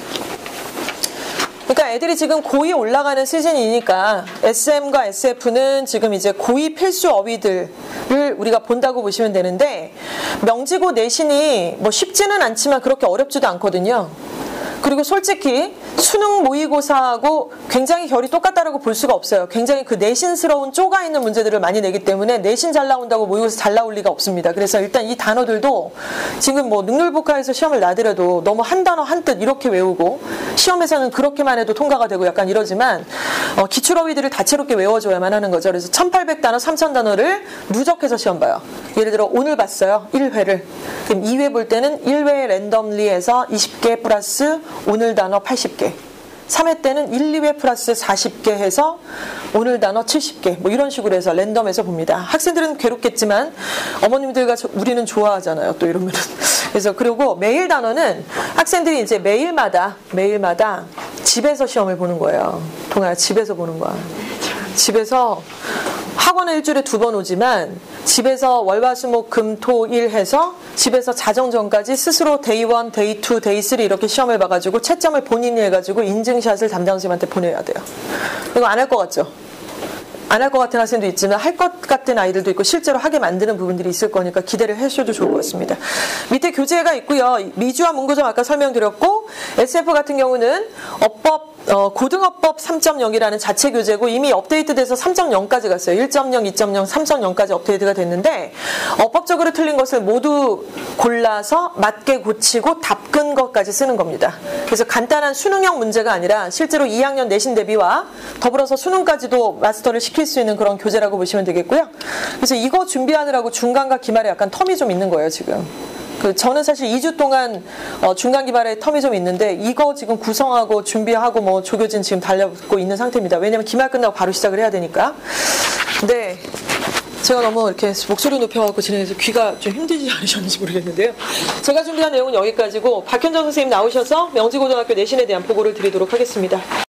Speaker 2: 그러니까 애들이 지금 고2 올라가는 시즌이니까 SM과 SF는 지금 이제 고2 필수 어휘들을 우리가 본다고 보시면 되는데 명지고 내신이 뭐 쉽지는 않지만 그렇게 어렵지도 않거든요. 그리고 솔직히 수능 모의고사하고 굉장히 결이 똑같다라고 볼 수가 없어요. 굉장히 그 내신스러운 쪼가 있는 문제들을 많이 내기 때문에 내신 잘 나온다고 모의고사 잘 나올 리가 없습니다. 그래서 일단 이 단어들도 지금 뭐 능률북하에서 시험을 나더라도 너무 한 단어 한 뜻 이렇게 외우고 시험에서는 그렇게만 해도 통과가 되고 약간 이러지만 기출어휘들을 다채롭게 외워줘야만 하는 거죠. 그래서 1800단어, 3000단어를 누적해서 시험 봐요. 예를 들어 오늘 봤어요. 1회를. 그럼 2회 볼 때는 1회 랜덤리에서 20개 플러스 오늘 단어 80개. 3회 때는 1, 2회 플러스 40개 해서 오늘 단어 70개 뭐 이런 식으로 해서 랜덤해서 봅니다. 학생들은 괴롭겠지만 어머님들과 우리는 좋아하잖아요. 또 이러면은. 그래서 그리고 매일 단어는 학생들이 이제 매일마다 집에서 시험을 보는 거예요. 동아야 집에서 보는 거야. 집에서 학원은 일주일에 2번 오지만 집에서 월화수목금토일 해서 집에서 자정 전까지 스스로 데이 1, 데이 2, 데이 3 이렇게 시험을 봐가지고 채점을 본인이 해가지고 인증샷을 담당 선생님한테 보내야 돼요. 이거 안 할 것 같죠? 안 할 것 같은 학생도 있지만 할 것 같은 아이들도 있고 실제로 하게 만드는 부분들이 있을 거니까 기대를 해주셔도 좋을 것 같습니다. 밑에 교재가 있고요. 미주와 문구점 아까 설명드렸고 SF 같은 경우는 고등어법 3.0이라는 자체 교재고 이미 업데이트돼서 3.0까지 갔어요. 1.0, 2.0, 3.0까지 업데이트가 됐는데 어법적으로 틀린 것을 모두 골라서 맞게 고치고 답근 것까지 쓰는 겁니다. 그래서 간단한 수능형 문제가 아니라 실제로 2학년 내신 대비와 더불어서 수능까지도 마스터를 시킬 수 있는 그런 교재라고 보시면 되겠고요. 그래서 이거 준비하느라고 중간과 기말에 약간 텀이 좀 있는 거예요, 지금. 저는 사실 2주 동안 중간 기말에 텀이 좀 있는데 이거 지금 구성하고 준비하고 뭐 조교진 지금 달려고 있는 상태입니다. 왜냐면 기말 끝나고 바로 시작을 해야 되니까. 근데 제가 너무 이렇게 목소리 높여갖고 진행해서 귀가 좀 힘들지 않으셨는지 모르겠는데요. 제가 준비한 내용은 여기까지고 박현정 선생님 나오셔서 명지고등학교 내신에 대한 보고를 드리도록 하겠습니다.